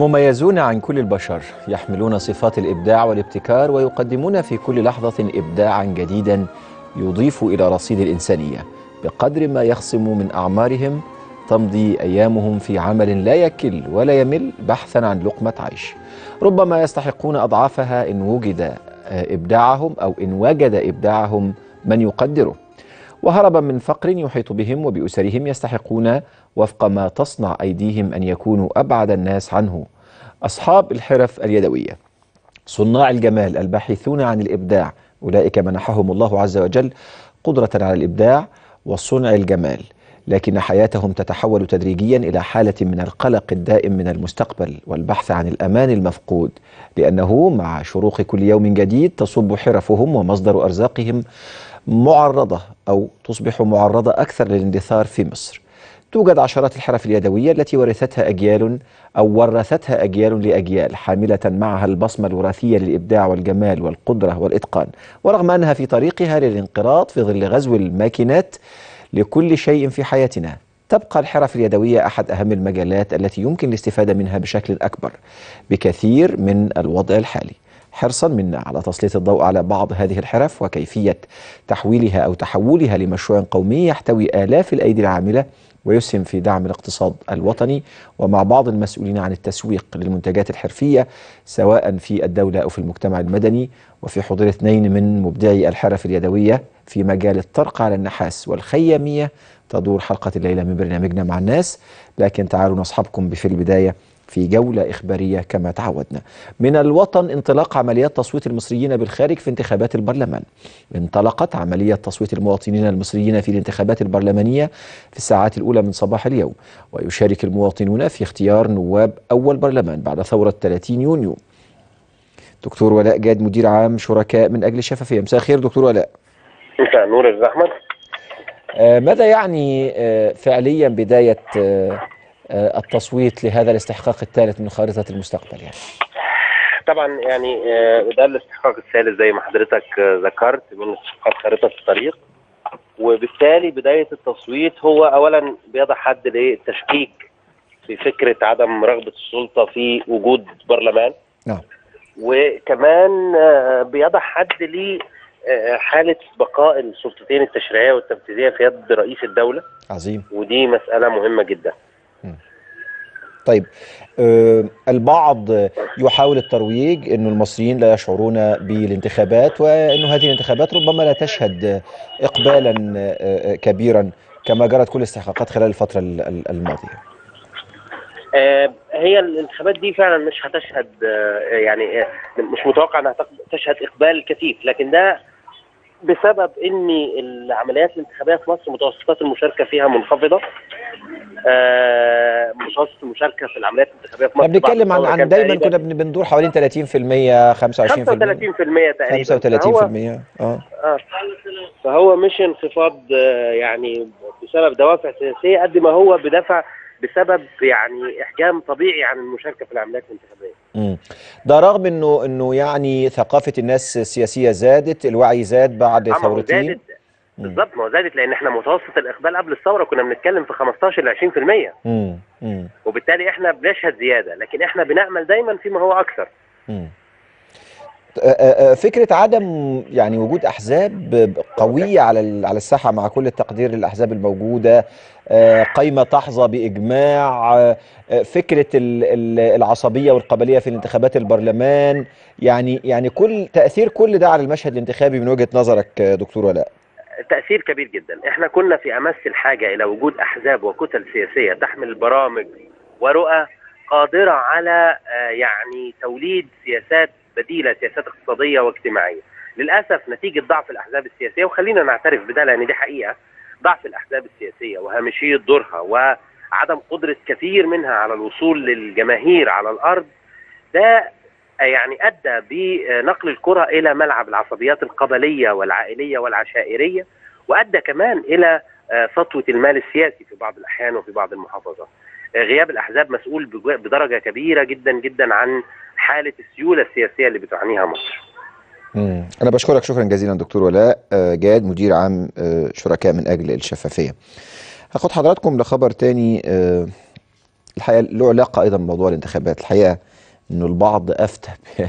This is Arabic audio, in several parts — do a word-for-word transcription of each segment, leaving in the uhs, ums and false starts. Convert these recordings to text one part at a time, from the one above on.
مميزون عن كل البشر، يحملون صفات الإبداع والابتكار ويقدمون في كل لحظة إبداعا جديدا يضيف إلى رصيد الإنسانية. بقدر ما يخصم من أعمارهم تمضي أيامهم في عمل لا يكل ولا يمل بحثا عن لقمة عيش. ربما يستحقون أضعافها إن وجد إبداعهم أو إن وجد إبداعهم من يقدره. وهربا من فقر يحيط بهم وبأسرهم يستحقون وفق ما تصنع أيديهم أن يكونوا أبعد الناس عنه. أصحاب الحرف اليدوية، صناع الجمال الباحثون عن الإبداع، أولئك منحهم الله عز وجل قدرة على الإبداع وصنع الجمال، لكن حياتهم تتحول تدريجيا إلى حالة من القلق الدائم من المستقبل والبحث عن الأمان المفقود، لأنه مع شروق كل يوم جديد تصب حرفهم ومصدر أرزاقهم معرضة أو تصبح معرضة أكثر للاندثار في مصر. توجد عشرات الحرف اليدوية التي ورثتها أجيال أو ورثتها أجيال لأجيال، حاملة معها البصمة الوراثية للإبداع والجمال والقدرة والإتقان، ورغم أنها في طريقها للانقراض في ظل غزو الماكينات لكل شيء في حياتنا، تبقى الحرف اليدوية أحد أهم المجالات التي يمكن الاستفادة منها بشكل أكبر بكثير من الوضع الحالي. حرصا منا على تسليط الضوء على بعض هذه الحرف وكيفية تحويلها أو تحولها لمشروع قومي يحتوي آلاف الأيدي العاملة ويسهم في دعم الاقتصاد الوطني، ومع بعض المسؤولين عن التسويق للمنتجات الحرفية سواء في الدولة أو في المجتمع المدني، وفي حضور اثنين من مبدعي الحرف اليدوية في مجال الطرق على النحاس والخيامية تدور حلقة الليلة من برنامجنا مع الناس. لكن تعالوا نصحبكم في البداية في جولة إخبارية كما تعودنا. من الوطن، انطلاق عمليات تصويت المصريين بالخارج في انتخابات البرلمان. انطلقت عملية تصويت المواطنين المصريين في الانتخابات البرلمانية في الساعات الأولى من صباح اليوم، ويشارك المواطنون في اختيار نواب أول برلمان بعد ثورة ثلاثين يونيو. دكتور ولاء جاد، مدير عام شركاء من أجل الشفافية. مساء الخير دكتور ولاء. مساء النور يا أحمد. آه ماذا يعني آه فعليا بداية آه التصويت لهذا الاستحقاق الثالث من خارطة المستقبل؟ يعني طبعا يعني ده الاستحقاق الثالث زي ما حضرتك ذكرت من استحقاقات خارطة الطريق، وبالتالي بداية التصويت هو أولا بيضع حد للتشكيك في فكرة عدم رغبة السلطة في وجود برلمان. نعم. وكمان بيضع حد لحالة بقاء السلطتين التشريعية والتنفيذية في يد رئيس الدولة. عظيم. ودي مسألة مهمة جدا. طيب، آه البعض يحاول الترويج أن المصريين لا يشعرون بالانتخابات، وأن هذه الانتخابات ربما لا تشهد إقبالا آه كبيرا كما جرت كل الاستحقاقات خلال الفترة الماضية. آه هي الانتخابات دي فعلا مش هتشهد، آه يعني آه مش متوقع انها تشهد إقبال كثيف، لكن ده بسبب ان العمليات الانتخابيه في مصر متوسطات المشاركه فيها منخفضه. آه متوسط المشاركه في العمليات الانتخابيه في مصر بنتكلم عن عن دايما كنا بندور حوالين ثلاثين في المية خمسة وعشرين في المية خمسة وثلاثين في المية تقريبا خمسة وثلاثين في المية. اه اه فهو مش انخفاض آه يعني بسبب دوافع سياسيه قد ما هو بدافع بسبب يعني احجام طبيعي عن المشاركه في العمليات الانتخابيه. امم ده رغم انه انه يعني ثقافه الناس السياسيه زادت، الوعي زاد بعد ثورتين. بالظبط، ما هو زادت لان احنا متوسط الاقبال قبل الثوره كنا بنتكلم في خمستاشر ل عشرين في المية. امم امم وبالتالي احنا بنشهد زياده، لكن احنا بنعمل دايما فيما هو اكثر. امم فكره عدم يعني وجود احزاب قويه على على الساحه مع كل التقدير للاحزاب الموجوده، قائمه تحظى باجماع، فكره العصبيه والقبليه في الانتخابات البرلمان، يعني يعني كل تاثير كل ده على المشهد الانتخابي من وجهه نظرك دكتور ولاء؟ تأثير كبير جدا. احنا كنا في امس الحاجه الى وجود احزاب وكتل سياسيه تحمل برامج ورؤى قادره على يعني توليد سياسات بديله، سياسات اقتصاديه واجتماعيه. للاسف نتيجه ضعف الاحزاب السياسيه، وخلينا نعترف بده لان دي حقيقه، ضعف الاحزاب السياسيه وهامشيه دورها وعدم قدره كثير منها على الوصول للجماهير على الارض، ده يعني ادى بنقل الكره الى ملعب العصبيات القبليه والعائليه والعشائريه، وادى كمان الى سطوه المال السياسي في بعض الاحيان وفي بعض المحافظات. غياب الاحزاب مسؤول بدرجه كبيره جدا جدا عن حاله السيوله السياسيه اللي بتعانيها مصر. امم انا بشكرك شكرا جزيلا دكتور ولاء جاد، مدير عام شركاء من اجل الشفافيه. هاخد حضراتكم لخبر تاني الحقيقة له علاقة أيضا بموضوع الانتخابات. الحقيقة أنه البعض أفتى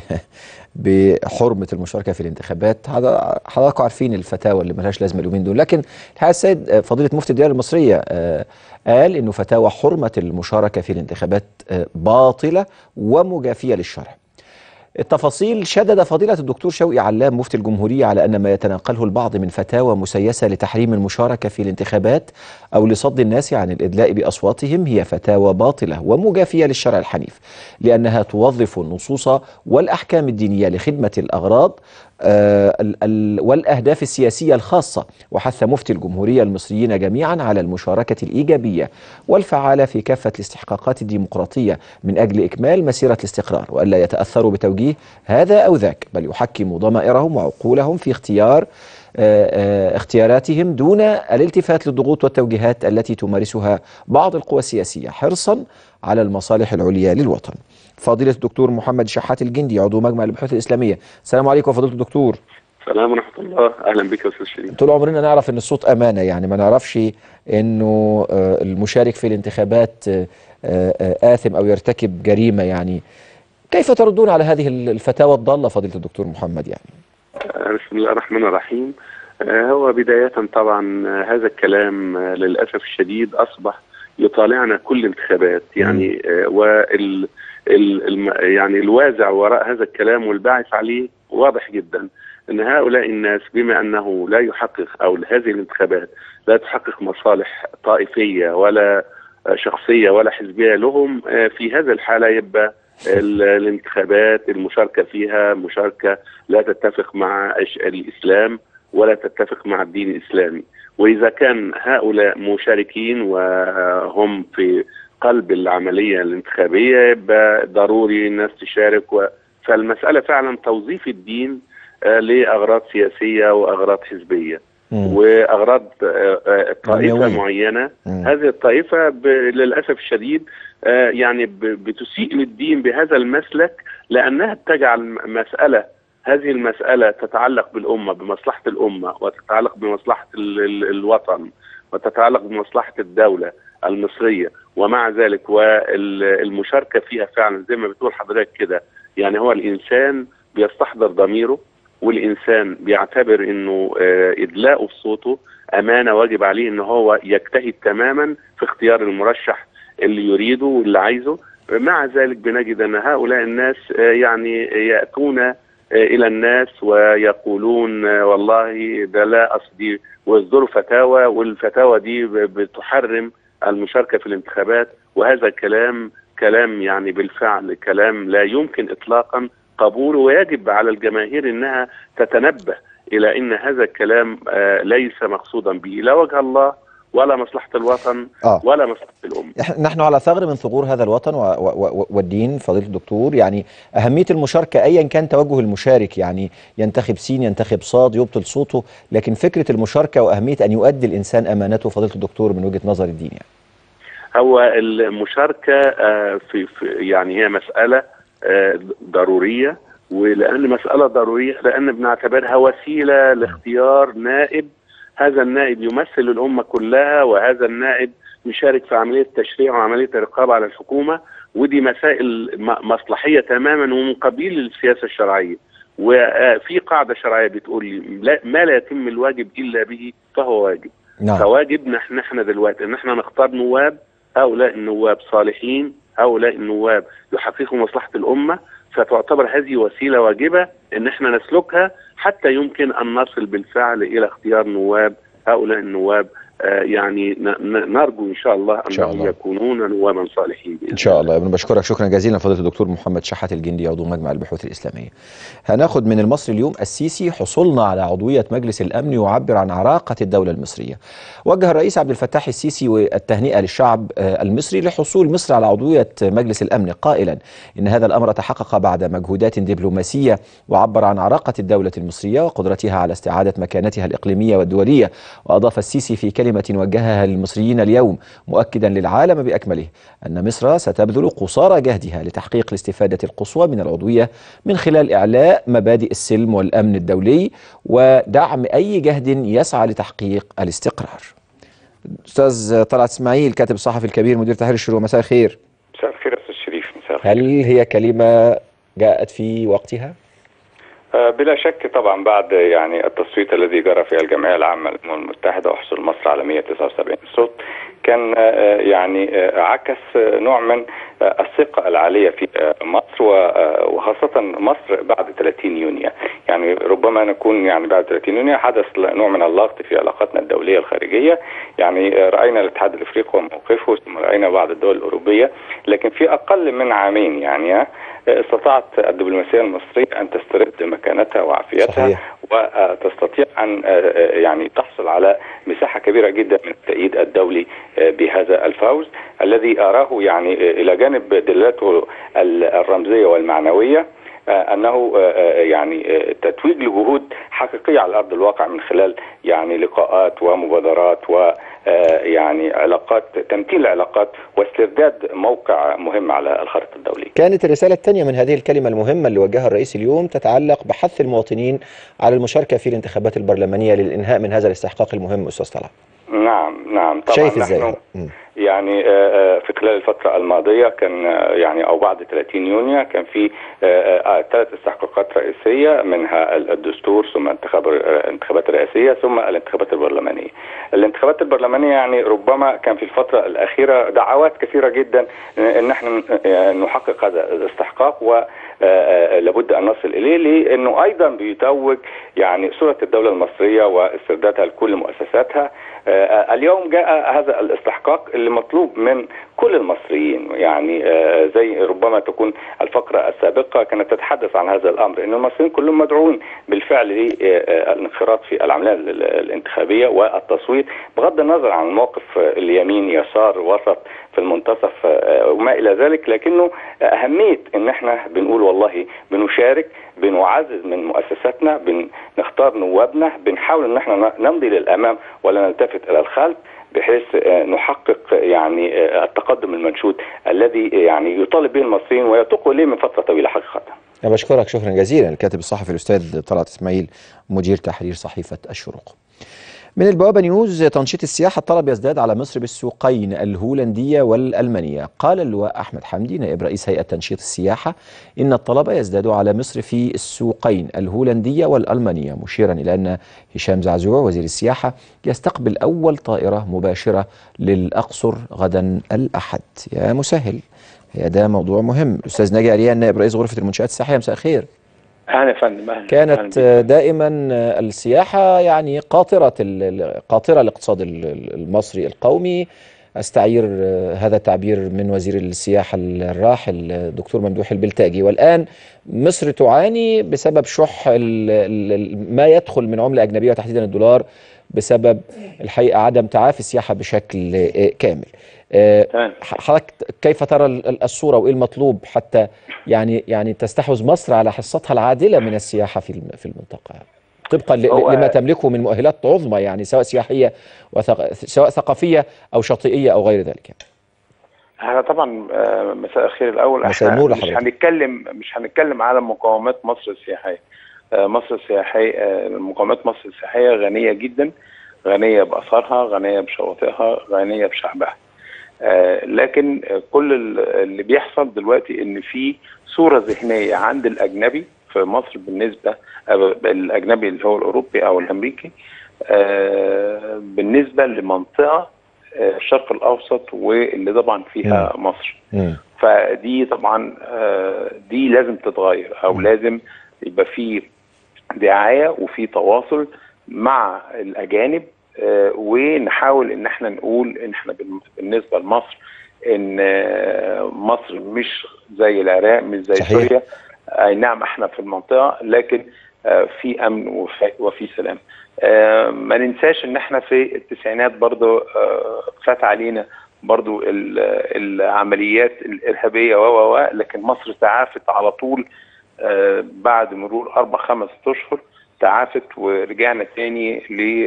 بحرمة المشاركة في الانتخابات. هذا حضراتكم عارفين الفتاوى اللي ملهاش لازمة اليومين دول، لكن الحقيقة السيد فضيلة مفتي الديار المصرية قال أنه فتاوى حرمة المشاركة في الانتخابات باطلة ومجافية للشرع. التفاصيل: شدد فضيلة الدكتور شوقي علام مفتي الجمهورية على أن ما يتناقله البعض من فتاوى مسيسة لتحريم المشاركة في الانتخابات أو لصد الناس عن الإدلاء بأصواتهم هي فتاوى باطلة ومجافية للشرع الحنيف، لأنها توظف النصوص والأحكام الدينية لخدمة الأغراض آه ال ال والأهداف السياسية الخاصة. وحث مفتي الجمهورية المصريين جميعا على المشاركة الإيجابية والفعالة في كافة الاستحقاقات الديمقراطية من أجل إكمال مسيرة الاستقرار، وألا يتأثروا بتوجيه هذا أو ذاك، بل يحكموا ضمائرهم وعقولهم في اختيار آه آه اختياراتهم دون الالتفات للضغوط والتوجيهات التي تمارسها بعض القوى السياسية حرصا على المصالح العليا للوطن. فضيلة الدكتور محمد شحات الجندي، عضو مجمع البحوث الإسلامية. السلام عليكم فضيلة الدكتور. السلام ورحمة الله. أهلا بك يا أستاذ شريف. طول عمرنا نعرف أن الصوت أمانة، يعني ما نعرفش أنه المشارك في الانتخابات آثم أو يرتكب جريمة. يعني كيف تردون على هذه الفتاوى الضالة فضيلة الدكتور محمد؟ يعني بسم الله الرحمن الرحيم. هو بداية طبعا هذا الكلام للأسف الشديد أصبح يطالعنا كل انتخابات، يعني وال ال يعني الوازع وراء هذا الكلام والباعث عليه واضح جدا، ان هؤلاء الناس بما انه لا يحقق او هذه الانتخابات لا تحقق مصالح طائفيه ولا شخصيه ولا حزبيه لهم، في هذه الحاله يبقى الانتخابات المشاركه فيها مشاركه لا تتفق مع الاسلام ولا تتفق مع الدين الاسلامي. واذا كان هؤلاء مشاركين وهم في قلب العملية الانتخابية يبقى ضروري الناس تشارك. و... فالمسألة فعلا توظيف الدين آه لأغراض سياسية وأغراض حزبية مم. وأغراض آه طائفة معينة. مم. هذه الطائفة ب... للأسف الشديد آه يعني ب... بتسيء للدين بهذا المسلك، لأنها تجعل مسألة هذه المسألة تتعلق بالأمة بمصلحة الأمة وتتعلق بمصلحة ال... ال... الوطن وتتعلق بمصلحة الدولة المصرية، ومع ذلك والمشاركة فيها فعلا زي ما بتقول حضرتك كده، يعني هو الإنسان بيستحضر ضميره والإنسان بيعتبر إنه إدلاءه بصوته أمانة واجب عليه إنه هو يجتهد تماما في اختيار المرشح اللي يريده واللي عايزه. مع ذلك بنجد أن هؤلاء الناس يعني يأتون إلى الناس ويقولون والله ده لا أصدي، ويصدروا فتاوى والفتاوى دي بتحرم المشاركة في الانتخابات. وهذا كلام كلام يعني بالفعل كلام لا يمكن إطلاقا قبوله، ويجب على الجماهير أنها تتنبه إلى أن هذا الكلام آه ليس مقصودا به لا وجه الله ولا مصلحة الوطن آه. ولا مصلحة الأمة. نحن على ثغر من ثغور هذا الوطن و و والدين فضيلة الدكتور. يعني أهمية المشاركة أيا كان توجه المشارك، يعني ينتخب سين ينتخب صاد يبطل صوته، لكن فكرة المشاركة وأهمية أن يؤدي الإنسان أمانته فضيلة الدكتور من وجهة نظر الدين. يعني هو المشاركة آه في, في يعني هي مسألة آه ضرورية، ولأن مسألة ضرورية لأن بنعتبرها وسيلة لاختيار نائب، هذا النائب يمثل الأمة كلها، وهذا النائب يشارك في عملية التشريع وعملية الرقابة على الحكومة، ودي مسائل مصلحية تماما ومن قبيل السياسة الشرعية. وفي قاعدة شرعية بتقول ما لا يتم الواجب إلا به فهو واجب. نعم. فواجبنا احنا دلوقتي ان احنا نختار نواب، هؤلاء النواب صالحين، هؤلاء النواب يحققوا مصلحة الأمة، فتعتبر هذه وسيلة واجبة ان احنا نسلكها حتى يمكن ان نصل بالفعل الى اختيار نواب. هؤلاء النواب آه يعني نرجو ان شاء الله انهم يكونون نوابا صالحين ان شاء الله. ابن بشكرك شكرا جزيلا فضيلة الدكتور محمد شحات الجندي، عضو مجمع البحوث الإسلامية. هناخد من المصري اليوم: السيسي حصولنا على عضوية مجلس الأمن يعبر عن عراقة الدولة المصرية. وجه الرئيس عبد الفتاح السيسي والتهنئة للشعب المصري لحصول مصر على عضوية مجلس الأمن، قائلا إن هذا الأمر تحقق بعد مجهودات دبلوماسية، وعبر عن عراقة الدولة المصرية وقدرتها على استعادة مكانتها الإقليمية والدولية. وأضاف السيسي في كلمة وجهها للمصريين اليوم مؤكدا للعالم بأكمله أن مصر ستبذل قصارى جهدها لتحقيق الاستفادة القصوى من العضوية من خلال إعلاء مبادئ السلم والأمن الدولي ودعم أي جهد يسعى لتحقيق الاستقرار. أستاذ طلعت إسماعيل، كاتب الصحفي الكبير، مدير تحرير الشروق، مساء الخير. هل هي كلمة جاءت في وقتها؟ بلا شك طبعا بعد يعني التصويت الذي جرى في الجمعية العامة للأمم المتحدة وحصول مصر على مئة وتسعة وسبعين صوت كان يعني عكس نوع من الثقة العالية في مصر وخاصة مصر بعد ثلاثين يونيو. يعني ربما نكون يعني بعد ثلاثين يونيو حدث نوع من اللغط في علاقاتنا الدولية الخارجية. يعني رأينا الاتحاد الافريقي وموقفه، ثم رأينا بعض الدول الأوروبية، لكن في أقل من عامين يعني استطاعت الدبلوماسية المصرية أن تسترد مكانتها وعافيتها. صحيح. وتستطيع أن يعني تحصل على مساحة كبيرة جدا من التأييد الدولي بهذا الفوز الذي أراه يعني إلى جانب دلاته الرمزية والمعنوية أنه يعني تتويج لجهود حقيقية على أرض الواقع من خلال يعني لقاءات ومبادرات و يعني علاقات، تمثيل العلاقات واسترداد موقع مهم على الخارطة الدولية. كانت الرسالة الثانية من هذه الكلمة المهمة اللي وجهها الرئيس اليوم تتعلق بحث المواطنين على المشاركة في الانتخابات البرلمانية للإنهاء من هذا الاستحقاق المهم أستاذ طلعت. نعم نعم طبعا. شايف ازاي؟ يعني في خلال الفترة الماضية كان يعني أو بعد ثلاثين يونيو كان في ثلاث استحقاقات رئيسية، منها الدستور ثم الانتخابات الرئاسية ثم الانتخابات البرلمانية. الانتخابات البرلمانية يعني ربما كان في الفترة الأخيرة دعوات كثيرة جدا أن احنا نحقق هذا الاستحقاق و لابد أن نصل إليه، لأنه أيضا بيتوج يعني صورة الدولة المصرية واستردادها لكل مؤسساتها. اليوم جاء هذا الاستحقاق اللي مطلوب من كل المصريين. يعني زي ربما تكون الفقرة السابقة كانت تتحدث عن هذا الأمر، أن المصريين كلهم مدعوون بالفعل للانخراط في العملية الانتخابية والتصويت بغض النظر عن موقف اليمين يسار وسط في المنتصف وما إلى ذلك، لكنه أهمية أن احنا بنقول والله بنشارك، بنعزز من مؤسساتنا، بنختار نوابنا، بنحاول ان احنا نمضي للامام ولا نلتفت الى الخلف، بحيث نحقق يعني التقدم المنشود الذي يعني يطالب به المصريين ويتوقوا اليه من فتره طويله حقيقه. انا بشكرك شكرا جزيلا الكاتب الصحفي الاستاذ طلعت اسماعيل مدير تحرير صحيفه الشروق. من البوابة نيوز، تنشيط السياحة الطلب يزداد على مصر بالسوقين الهولندية والألمانية. قال اللواء أحمد حمدي نائب رئيس هيئة تنشيط السياحة إن الطلب يزداد على مصر في السوقين الهولندية والألمانية، مشيرا إلى أن هشام زعزوع وزير السياحة يستقبل أول طائرة مباشرة للأقصر غدا الأحد. يا مسهل، هي ده موضوع مهم. الأستاذ ناجي عريان نائب رئيس غرفة المنشآت السياحية، مساء الخير. أهلا يا فندم. أهلا. كانت أهلا دائما السياحة يعني قاطرة قاطرة الاقتصاد المصري القومي. استعير هذا التعبير من وزير السياحة الراحل الدكتور ممدوح البلتاجي. والآن مصر تعاني بسبب شح ما يدخل من عملة أجنبية وتحديدا الدولار، بسبب الحقيقة عدم تعافي السياحة بشكل كامل. حضرتك كيف ترى الصورة وإيه المطلوب حتى يعني يعني تستحوذ مصر على حصتها العادلة من السياحة في في المنطقة طبقا لما تملكه من مؤهلات عظمى، يعني سواء سياحية سواء ثقافية أو شاطئية أو غير ذلك؟ احنا طبعا مساء الخير الأول. مساء النور مش هنتكلم مش هنتكلم على مقومات مصر السياحية. مصر السياحية مقومات مصر السياحية غنية جدا، غنية بأثارها، غنية بشواطئها، غنية بشعبها. آه لكن كل اللي بيحصل دلوقتي ان في صورة ذهنية عند الأجنبي في مصر بالنسبة الأجنبي اللي هو الأوروبي أو الأمريكي آه بالنسبة لمنطقة آه الشرق الأوسط واللي طبعا فيها م. مصر. م. فدي طبعا آه دي لازم تتغير، أو م. لازم يبقى في دعاية وفي تواصل مع الأجانب، آه ونحاول ان احنا نقول ان احنا بالنسبه لمصر ان آه مصر مش زي العراق، مش زي صحيح. سوريا. اي نعم احنا في المنطقه، لكن آه في امن وفي, وفي سلام. آه ما ننساش ان احنا في التسعينات برضو آه فات علينا برضو العمليات الارهابيه و و لكن مصر تعافت على طول. آه بعد مرور اربع خمس اشهر تعافت ورجعنا تاني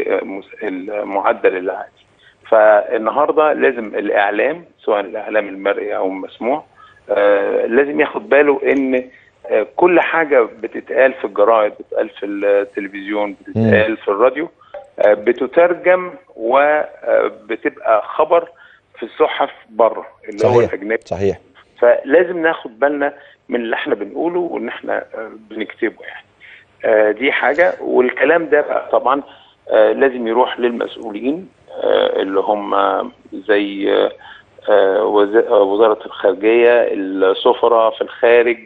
للمعدل العادي. فالنهارده لازم الاعلام سواء الاعلام المرئي او المسموع آه لازم ياخد باله ان آه كل حاجه بتتقال في الجرايد، بتتقال في التلفزيون، بتتقال في الراديو، آه بتترجم وبتبقى خبر في الصحف بره اللي صحيح. هو الاجنبي. صحيح. فلازم ناخد بالنا من اللي احنا بنقوله وان احنا بنكتبه يعني. آه دي حاجه. والكلام ده بقى طبعا آه لازم يروح للمسؤولين آه اللي هم زي آه وزاره الخارجيه، السفراء في الخارج،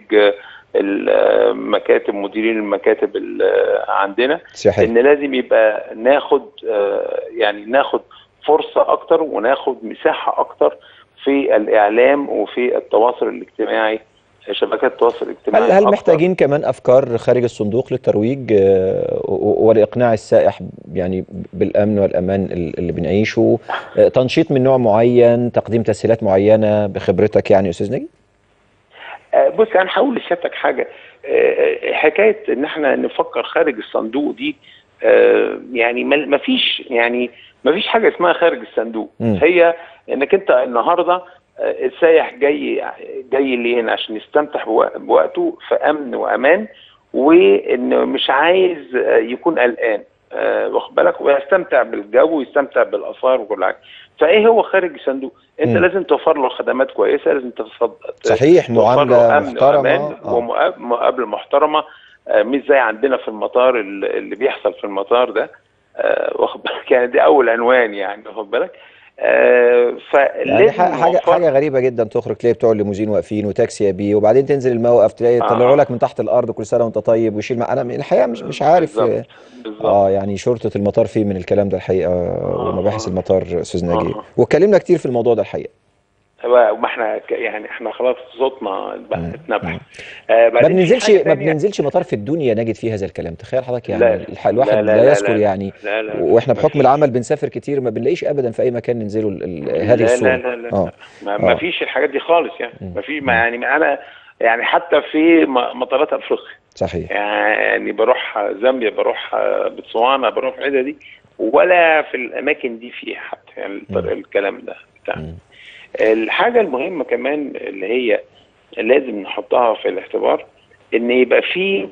المكاتب، مديرين المكاتب اللي عندنا. صحيح. ان لازم يبقى ناخد آه يعني ناخد فرصه اكتر وناخد مساحه اكتر في الاعلام وفي التواصل الاجتماعي، شبكات التواصل الاجتماعي. هل هل أكتر. محتاجين كمان افكار خارج الصندوق للترويج ولاقناع السائح يعني بالامن والامان اللي بنعيشه؟ تنشيط من نوع معين، تقديم تسهيلات معينه بخبرتك يعني استاذ ناجي؟ بص انا هقول لسيادتك حاجه، حكايه ان احنا نفكر خارج الصندوق دي يعني ما فيش يعني ما فيش حاجه اسمها خارج الصندوق. م. هي انك انت النهارده السائح جاي جاي ليه هنا عشان يستمتع بوقته في امن وامان، وانه مش عايز يكون قلقان واخد بالك، ويستمتع بالجو ويستمتع بالاثار وكل حاجه. فايه هو خارج الصندوق؟ انت م. لازم توفر له خدمات كويسه، لازم تفضل صحيح معامله محترمه ومقابله محترمه، مش زي عندنا في المطار اللي بيحصل في المطار ده واخد بالك. يعني دي اول عنوان يعني واخد بالك. آه يعني حاجه حاجه غريبه جدا، تخرج تلاقي بتوع الليموزين واقفين وتاكسي يا بيه، وبعدين تنزل الموقف تلاقي يطلعوا آه. لك من تحت الارض كل سنه وانت طيب ويشيل مع... انا الحقيقه مش مش عارف بالزبط. بالزبط. اه يعني شرطه المطار فيه من الكلام ده الحقيقه آه. ومباحث المطار استاذ ناجي آه. واتكلمنا كتير في الموضوع ده الحقيقه. ما احنا يعني احنا خلاص صوتنا اتنبح. آه ما بننزلش ما بننزلش مطار في الدنيا نجد فيه هذا الكلام، تخيل حضرتك يعني لا الواحد لا, لا, لا, لا يذكر لا لا يعني لا لا واحنا بحكم العمل بنسافر كتير ما بنلاقيش ابدا في اي مكان ننزله هذه الصوره. لا لا لا, لا. آه. ما, ما فيش الحاجات دي خالص يعني ما في ما يعني انا يعني حتى في مطارات افريقيا صحيح يعني بروح زامبيا، بروح بتسوانا، بروح الحته دي ولا في الاماكن دي فيها حتى يعني م. الكلام ده بتاع. الحاجة المهمة كمان اللي هي لازم نحطها في الاعتبار ان يبقى في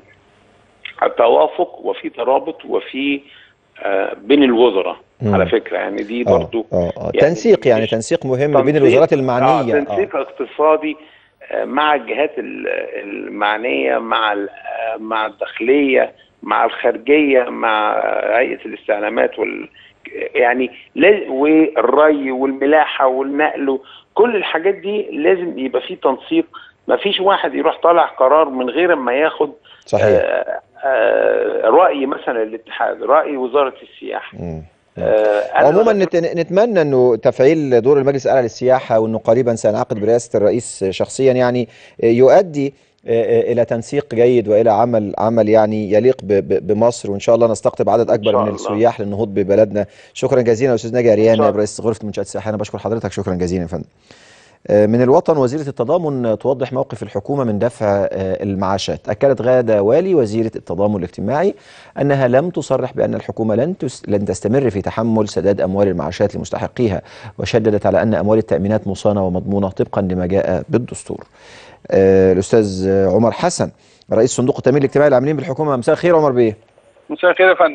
توافق وفي ترابط وفي آه بين الوزراء. مم. على فكرة يعني دي برضو آه آه آه. يعني تنسيق يعني تنسيق مهم تنسيق بين الوزارات المعنية. آه تنسيق آه. اقتصادي آه مع الجهات المعنية، مع مع الداخلية، مع الخارجية، مع هيئة الاستعلامات وال يعني والري والملاحه والنقل، كل الحاجات دي لازم يبقى في تنسيق. ما فيش واحد يروح طالع قرار من غير ما ياخد صحيح آآ آآ راي مثلا الاتحاد، راي وزاره السياحه. آه عموما نت... نتمنى انه تفعيل دور المجلس الاعلى للسياحه، وانه قريبا سينعقد برئاسه الرئيس شخصيا يعني يؤدي الى تنسيق جيد والى عمل عمل يعني يليق بمصر، وان شاء الله نستقطب عدد اكبر من السياح للنهوض ببلدنا. شكرا جزيلا استاذ ناجي عريان نائب رئيس غرفه المنشات السياحيه. انا بشكر حضرتك شكرا جزيلا يا فندم. من الوطن، وزيرة التضامن توضح موقف الحكومة من دفع المعاشات. أكدت غادة والي وزيرة التضامن الاجتماعي أنها لم تصرح بأن الحكومة لن لن تستمر في تحمل سداد أموال المعاشات لمستحقيها، وشددت على أن أموال التأمينات مصانة ومضمونة طبقا لما جاء بالدستور. الأستاذ عمر حسن رئيس صندوق التأمين الاجتماعي العاملين بالحكومة، مساء الخير عمر بيه. مساء الخير يا فندم.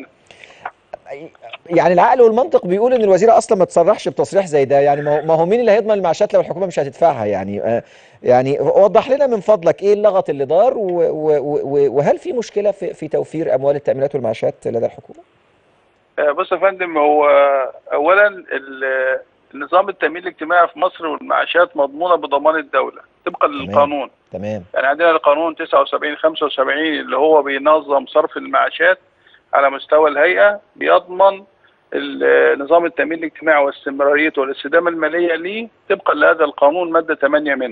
يعني العقل والمنطق بيقول ان الوزيره اصلا ما تصرحش بتصريح زي ده، يعني ما هو مين اللي هيضمن المعاشات لو الحكومه مش هتدفعها؟ يعني آه يعني وضح لنا من فضلك ايه اللغط اللي دار، وهل في مشكله في في توفير اموال التامينات والمعاشات لدى الحكومه؟ بص يا فندم، هو اولا النظام التامين الاجتماعي في مصر والمعاشات مضمونه بضمان الدوله طبقا للقانون. تمام. يعني عندنا القانون تسعة وسبعين خمسة وسبعين اللي هو بينظم صرف المعاشات على مستوى الهيئة، بيضمن نظام التأمين الاجتماعي واستمراريته والاستدامة المالية ليه طبقا لهذا القانون مادة ثمانية منه.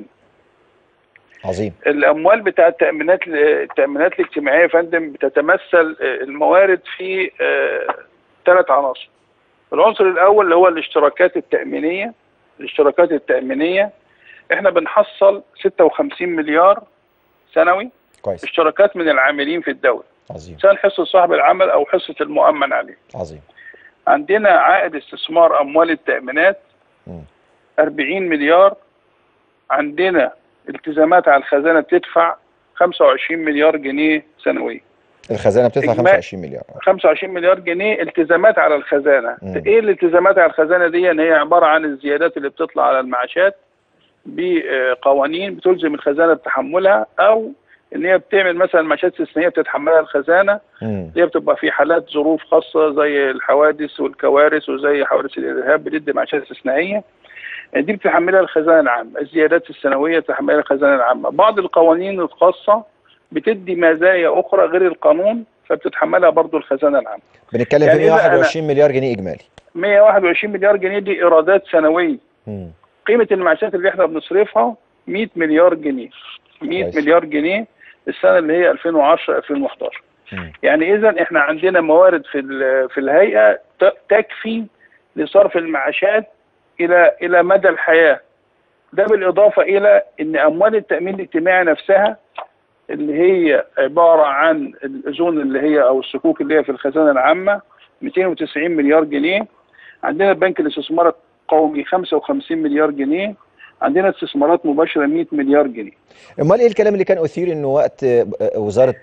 عظيم. الأموال بتاع التأمينات التأمينات الاجتماعية يا فندم بتتمثل الموارد في ثلاث عناصر. العنصر الأول اللي هو الاشتراكات التأمينية. الاشتراكات التأمينية احنا بنحصل ستة وخمسين مليار سنوي كويس اشتراكات من العاملين في الدولة. عظيم. سواء حصة صاحب العمل أو حصة المؤمن عليه. عظيم. عندنا عائد استثمار أموال التأمينات م. أربعين مليار. عندنا التزامات على الخزانة بتدفع خمسة وعشرين مليار جنيه سنويا. الخزانة بتدفع خمسة وعشرين مليار. خمسة وعشرين مليار جنيه التزامات على الخزانة. م. إيه الالتزامات على الخزانة دي؟ إن هي عبارة عن الزيادات اللي بتطلع على المعاشات بقوانين بتلزم الخزانه بتحملها، او ان هي بتعمل مثلا معاشات استثنائيه بتتحملها الخزانه. هي بتبقى في حالات ظروف خاصه زي الحوادث والكوارث وزي حوادث الارهاب بتدي معاشات استثنائيه، دي بتحملها الخزانه العامه. الزيادات السنويه بتحملها الخزانه العامه. بعض القوانين الخاصه بتدي مزايا اخرى غير القانون فبتتحملها برضو الخزانه العامه. بنتكلم يعني في مئة وواحد وعشرين مليار جنيه اجمالي. مئة وواحد وعشرين مليار جنيه دي ايرادات سنويه. مم. قيمه المعاشات اللي احنا بنصرفها مئة مليار جنيه. مئة مليار جنيه السنه اللي هي ألفين وعشرة ألفين وحداشر. مم. يعني اذا احنا عندنا موارد في في الهيئه تكفي لصرف المعاشات الى الى مدى الحياه. ده بالاضافه الى ان اموال التامين الاجتماعي نفسها اللي هي عباره عن الاذون اللي هي او الصكوك اللي هي في الخزانه العامه مئتين وتسعين مليار جنيه. عندنا بنك الاستثمار القومي خمسة وخمسين مليار جنيه. عندنا استثمارات مباشره مئة مليار جنيه. امال ايه الكلام اللي كان اثير انه وقت وزاره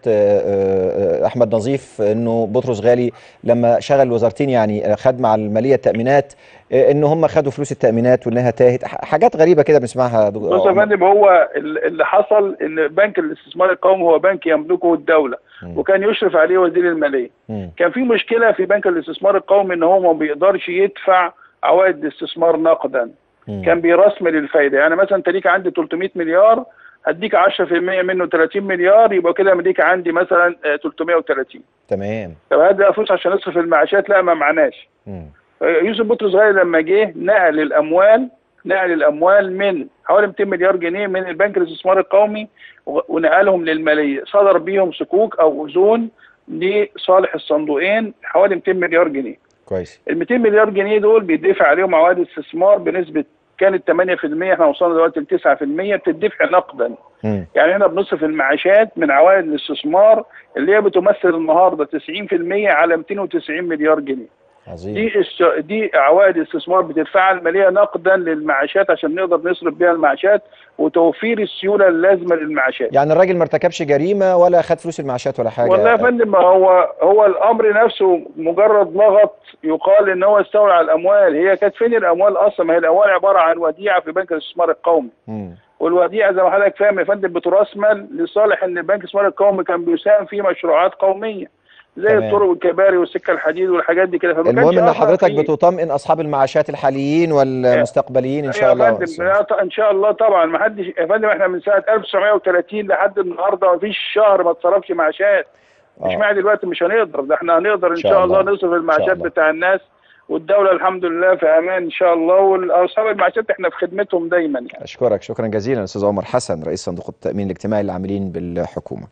احمد نظيف انه بطرس غالي لما شغل وزارتين يعني خد مع الماليه التامينات ان هم خدوا فلوس التامينات وانها تاهت، حاجات غريبه كده بنسمعها. بص يا فندم، هو اللي حصل ان بنك الاستثمار القومي هو بنك يملكه الدوله م. وكان يشرف عليه وزير الماليه. م. كان في مشكله في بنك الاستثمار القومي ان هو ما بيقدرش يدفع عوائد الاستثمار نقدا. م. كان بيرسمل الفايده، يعني مثلا انت ليك عندي ثلاثمئة مليار هديك عشرة في المئة منه ثلاثين مليار يبقى كده مديك عندي مثلا ثلاثمئة وثلاثين. تمام. طب هدي فلوس عشان نصرف المعاشات؟ لا ما معناش. م. يوسف بطرس غالي لما جه نقل الاموال نقل الاموال من حوالي مئتين مليار جنيه من البنك الاستثمار القومي ونقلهم للماليه، صدر بيهم صكوك او اذون لصالح الصندوقين حوالي مئتين مليار جنيه. كويس. ال مئتين مليار جنيه دول بيدفع عليهم عوائد استثمار بنسبه كانت ثمانية في المئة، احنا وصلنا دلوقتي ل تسعة في المئة بتدفع نقدا. م. يعني احنا بنصرف المعاشات من عوائد الاستثمار اللي هي بتمثل النهارده تسعين في المئة على مئتين وتسعين مليار جنيه. عظيم. دي الش... دي عوائد استثمار بتدفعها الماليه نقدا للمعاشات عشان نقدر نصرف بيها المعاشات وتوفير السيوله اللازمه للمعاشات. يعني الراجل ما ارتكبش جريمه ولا خد فلوس المعاشات ولا حاجه؟ والله يا فندم، ما هو هو الامر نفسه مجرد لغط يقال ان هو استولى على الاموال. هي كانت فين الاموال اصلا؟ ما هي الاموال عباره عن وديعه في بنك الاستثمار القومي. م. والوديعه زي ما حضرتك فاهم يا فندم بترسمل لصالح ان البنك الاستثمار القومي كان بيساهم في مشروعات قوميه زي تمام. الطرق والكباري والسكه الحديد والحاجات دي كده. المهم ان حضرتك بتطمئن اصحاب المعاشات الحاليين والمستقبلين ان شاء الله. يا فندم ان شاء الله طبعا. ما حدش يا فندم، احنا من سنه ألف وتسعمئة وثلاثين لحد النهارده ما فيش شهر ما اتصرفش معاشات. مش معنى دلوقتي مش هنقدر، ده احنا هنقدر ان شاء الله نصرف المعاشات بتاع الناس، والدوله الحمد لله في امان ان شاء الله، واصحاب المعاشات احنا في خدمتهم دايما يعني. اشكرك شكرا جزيلا استاذ عمر حسن رئيس صندوق التامين الاجتماعي للعاملين بالحكومه.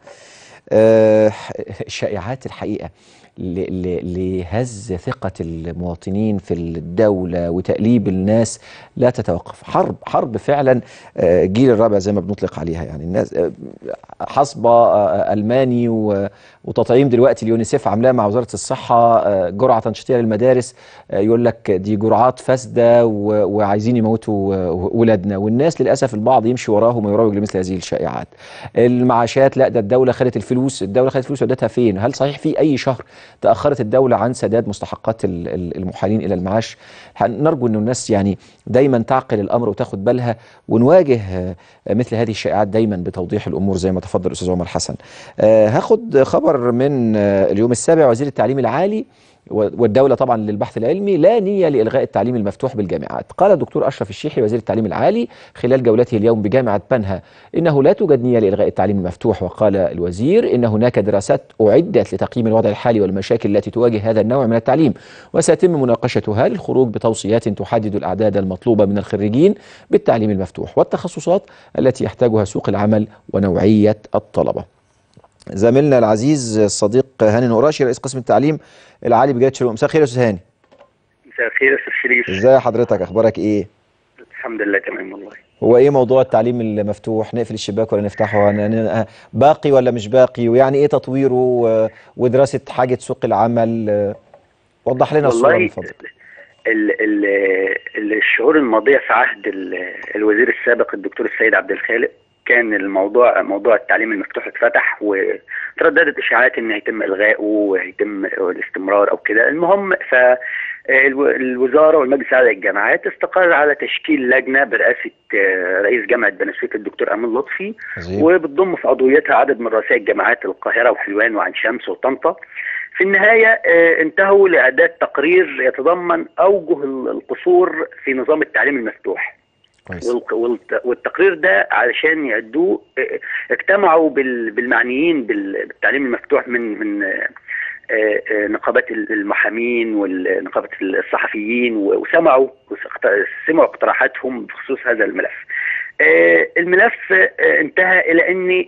أه الشائعات الحقيقه لهز ثقة المواطنين في الدولة وتقليب الناس لا تتوقف. حرب حرب فعلا جيل الرابع زي ما بنطلق عليها، يعني الناس حصبة ألماني وتطعيم دلوقتي اليونيسيف عاملاه مع وزارة الصحة، جرعة تنشيطية للمدارس، يقول لك دي جرعات فاسدة وعايزين يموتوا ولادنا، والناس للأسف البعض يمشي وراهم ويروج لمثل هذه الشائعات. المعاشات لا ده الدولة خدت الفلوس، الدولة خدت الفلوس ودتها فين؟ هل صحيح في أي شهر تأخرت الدولة عن سداد مستحقات المحالين إلى المعاش؟ نرجو أن الناس يعني دايما تعقل الأمر وتاخد بالها، ونواجه مثل هذه الشائعات دايما بتوضيح الأمور زي ما تفضل أستاذ عمر حسن. هاخد خبر من اليوم السابع. وزير التعليم العالي والدولة طبعا للبحث العلمي لا نية لإلغاء التعليم المفتوح بالجامعات. قال الدكتور أشرف الشيحي وزير التعليم العالي خلال جولته اليوم بجامعة بنها إنه لا توجد نية لإلغاء التعليم المفتوح. وقال الوزير إن هناك دراسات أعدت لتقييم الوضع الحالي والمشاكل التي تواجه هذا النوع من التعليم، وسيتم مناقشتها للخروج بتوصيات تحدد الأعداد المطلوبة من الخريجين بالتعليم المفتوح والتخصصات التي يحتاجها سوق العمل ونوعية الطلبة. زميلنا العزيز الصديق هاني نقراشي رئيس قسم التعليم العالي بجريدة شروق. مساء الخير يا استاذ هاني. مساء الخير يا استاذ شريف. ازاي حضرتك، اخبارك ايه؟ الحمد لله تمام والله. هو ايه موضوع التعليم المفتوح؟ نقفل الشباك ولا نفتحه؟ باقي ولا مش باقي؟ ويعني ايه تطويره ودراسة حاجة سوق العمل؟ وضح لنا الصورة من فضلك. ال ال الشهور الماضية في عهد الوزير السابق الدكتور السيد عبد الخالق كان الموضوع موضوع التعليم المفتوح اتفتح وترددت اشاعات ان هيتم الغائه وهيتم الاستمرار او كده. المهم فالوزاره والمجلس الاعلى للجامعات استقر على تشكيل لجنه برئاسه رئيس جامعه بني سويف الدكتور امين لطفي، وبتضم في عضويتها عدد من رؤساء الجامعات القاهره وحلوان وعين شمس وطنطا. في النهايه انتهوا لاعداد تقرير يتضمن اوجه القصور في نظام التعليم المفتوح. والتقرير ده علشان يعدوه اجتمعوا بالمعنيين بالتعليم المفتوح من من نقابات المحامين ونقابة الصحفيين، وسمعوا سمعوا اقتراحاتهم بخصوص هذا الملف. الملف انتهى الى ان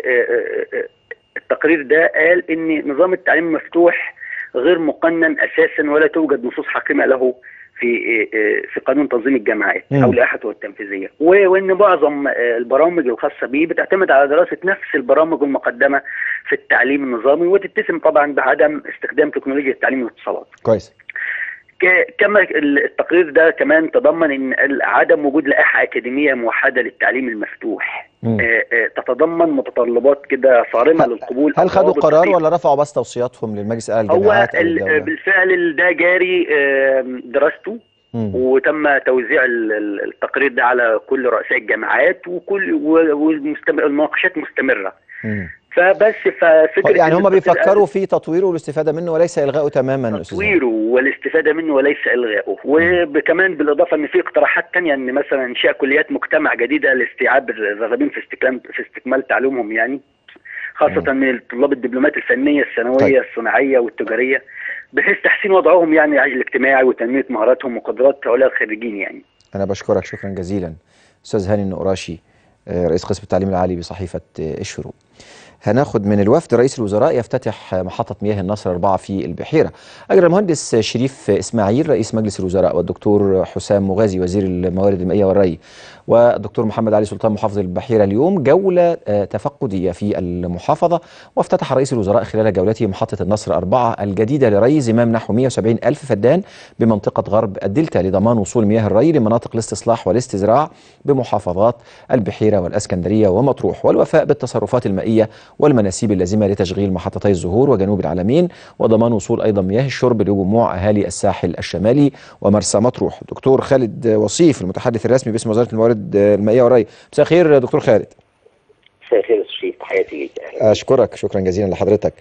التقرير ده قال ان نظام التعليم المفتوح غير مقنن اساسا ولا توجد نصوص حاكمه له في في قانون تنظيم الجامعات او لائحته التنفيذيه، وان معظم البرامج الخاصه به بتعتمد على دراسه نفس البرامج المقدمه في التعليم النظامي، وتتسم طبعا بعدم استخدام تكنولوجيا التعليم والاتصالات. كويس. كما التقرير ده كمان تضمن ان عدم وجود لائحه اكاديميه موحده للتعليم المفتوح آه آه تتضمن متطلبات كده صارمه للقبول. هل خدوا قرار ولا رفعوا بس توصياتهم للمجلس الاعلى للجامعات؟ هو بالفعل ده جاري آه دراسته مم. وتم توزيع التقرير ده على كل رؤساء الجامعات وكل والمناقشات مستمره. مم. فبس ففكره يعني هم بيفكروا في تطويره والاستفاده منه وليس الغائه تماما. تطويره والاستفاده منه وليس الغائه، وكمان بالاضافه ان في اقتراحات ثانيه ان مثلا انشاء كليات مجتمع جديده لاستيعاب الراغبين في استكمال في استكمال تعليمهم، يعني خاصه من طلاب الدبلومات الفنيه الثانويه طيب. الصناعيه والتجاريه، بحيث تحسين وضعهم يعني الاجتماعي وتنميه مهاراتهم وقدرات هؤلاء الخريجين. يعني انا بشكرك شكرا جزيلا استاذ هاني النقراشي رئيس قسم التعليم العالي بصحيفه الشروق. هناخد من الوفد رئيس الوزراء يفتتح محطة مياه النصر أربعة في البحيرة. أجرى المهندس شريف إسماعيل رئيس مجلس الوزراء والدكتور حسام مغازي وزير الموارد المائية والري والدكتور محمد علي سلطان محافظ البحيرة اليوم جولة تفقدية في المحافظة. وافتتح رئيس الوزراء خلال جولته محطة النصر أربعة الجديدة لري زمام نحو مئة وسبعين ألف فدان بمنطقة غرب الدلتا لضمان وصول مياه الري لمناطق الاستصلاح والاستزراع بمحافظات البحيرة والأسكندرية ومطروح، والوفاء بالتصرفات المائية والمناسيب اللازمة لتشغيل محطتي الزهور وجنوب العلمين وضمان وصول أيضا مياه الشرب لجموع أهالي الساحل الشمالي ومرسى مطروح. دكتور خالد وصيف المتحدث الرسمي باسم وزارة الموارد المائية والري. مساء الخير دكتور خالد. مساء الخير شريف، تحياتي ليك. أشكرك شكرا جزيلا لحضرتك.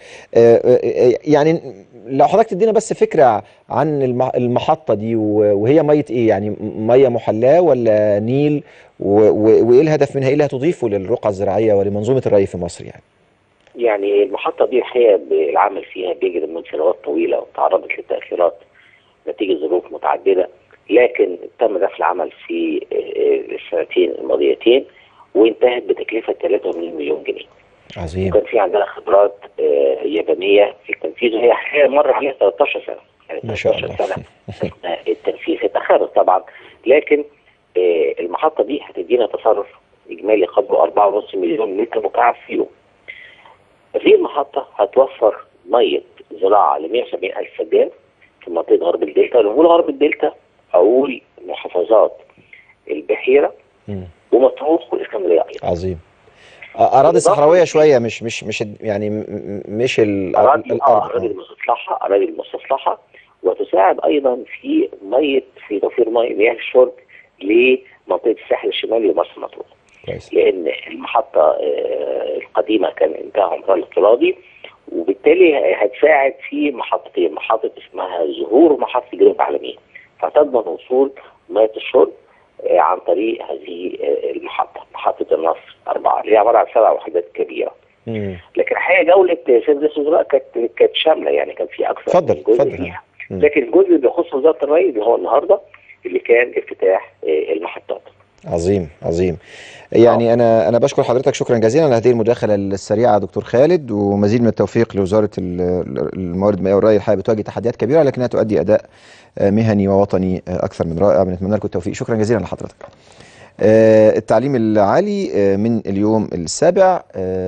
يعني لو حضرتك تدينا بس فكرة عن المحطة دي وهي مية إيه، يعني مية محلاة ولا نيل، وإيه الهدف منها، إيه اللي هتضيفه للرقعة الزراعية ولمنظومة الري في مصر؟ يعني يعني المحطة دي الحقيقة العمل فيها بيجري من سنوات طويلة وتعرضت لتأخيرات نتيجة ظروف متعددة، لكن تم دفع العمل في السنتين الماضيتين وانتهت بتكلفة ثلاثة وثمانين مليون جنيه. عظيم. وكان في عندنا خبرات يابانية في التنفيذ، وهي الحقيقة مر عليها ثلاثة عشر سنة، يعني ما شاء الله. سنة التنفيذ اتأخرت طبعا، لكن المحطة دي هتدينا تصرف إجمالي قدره أربعة ونص مليون متر مكعب في يوم. هذه المحطة هتوفر مية زراعة ل مئة وسبعين ألف فدان في منطقة غرب الدلتا. لو بقول غرب الدلتا أقول محافظات البحيرة ومطروح والإسكندرية أيضا. عظيم. أراضي صحراوية شوية، مش مش مش يعني مش الأراضي الأراضي المستصلحة أراضي المستصلحة وتساعد أيضا في مية في توفير مياه الشرب لمنطقة الساحل الشمالي ومرسى مطروح. كويس. لأن المحطة القديمة كان انتهى عمرها الافتراضي، وبالتالي هتساعد في محطتين، محطة اسمها زهور ومحطة جنوب العلمين، فتضمن وصول مياه الشرب عن طريق هذه المحطة، محطة النصر أربعة اللي هي عبارة عن سبع وحدات كبيرة. مم. لكن الحقيقة جولة سيد رئيس الوزراء كانت كانت شاملة، يعني كان في أكثر فضل. من جزء فيها، لكن الجزء اللي بيخص وزارة الري اللي هو النهارده اللي كان افتتاح المحطات. عظيم عظيم. يعني انا انا بشكر حضرتك شكرا جزيلا على هذه المداخله السريعه دكتور خالد، ومزيد من التوفيق لوزاره الموارد المائيه والري. الحقيقه بتواجه تحديات كبيره لكنها تؤدي اداء مهني ووطني اكثر من رائع. بنتمنى لكم التوفيق. شكرا جزيلا لحضرتك. التعليم العالي من اليوم السابع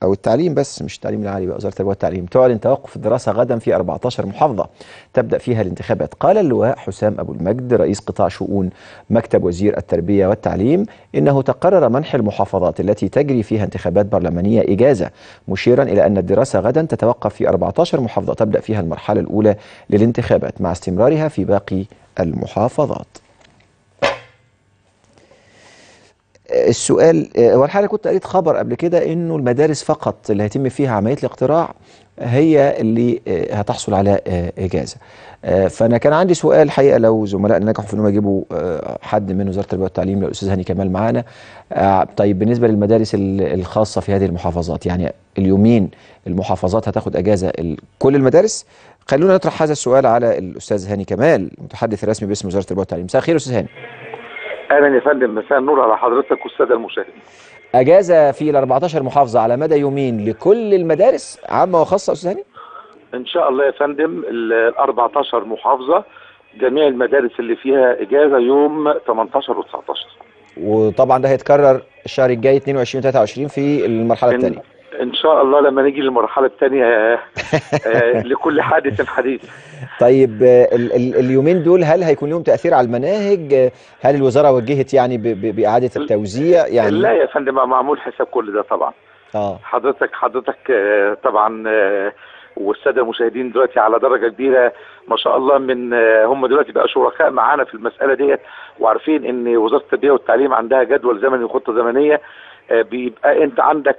أو التعليم، بس مش التعليم العالي بقى، وزارة التربية والتعليم تعلن توقف الدراسة غدا في أربعة عشر محافظة تبدأ فيها الانتخابات. قال اللواء حسام أبو المجد رئيس قطاع شؤون مكتب وزير التربية والتعليم إنه تقرر منح المحافظات التي تجري فيها انتخابات برلمانية إجازة، مشيرا إلى أن الدراسة غدا تتوقف في أربعة عشر محافظة تبدأ فيها المرحلة الأولى للانتخابات مع استمرارها في باقي المحافظات. السؤال، والحقيقة كنت قريت خبر قبل كده انه المدارس فقط اللي هيتم فيها عملية الاقتراع هي اللي هتحصل على اجازة. فانا كان عندي سؤال حقيقة، لو زملائنا نجحوا في انهم يجيبوا حد من وزارة التربية والتعليم، لو الاستاذ هاني كمال معانا. طيب بالنسبة للمدارس الخاصة في هذه المحافظات، يعني اليومين المحافظات هتاخد اجازة كل المدارس؟ خلونا نطرح هذا السؤال على الاستاذ هاني كمال المتحدث الرسمي باسم وزارة التربية والتعليم. مساء الخير استاذ هاني. اهلا يا فندم، مساء النور على حضرتك والساده المشاهدين. اجازه في ال أربعة عشر محافظه على مدى يومين لكل المدارس عامه وخاصه استاذ هاني؟ ان شاء الله يا فندم، ال أربعة عشر محافظه جميع المدارس اللي فيها اجازه يوم ثمانية عشر و تسعة عشر. وطبعا ده هيتكرر الشهر الجاي اثنين وعشرين و ثلاثة وعشرين في المرحله الثانيه. ان شاء الله لما نيجي للمرحله الثانيه لكل حادث حديث. طيب ال ال اليومين دول هل هيكون لهم تاثير على المناهج؟ هل الوزاره وجهت يعني باعاده التوزيع يعني؟ لا يا فندم، معمول حساب كل ده طبعا. اه حضرتك حضرتك طبعا والساده المشاهدين دلوقتي على درجه كبيره ما شاء الله، من هم دلوقتي بقى شركاء معانا في المساله ديت، وعارفين ان وزاره التربيه والتعليم عندها جدول زمني وخطه زمنيه. بيبقى انت عندك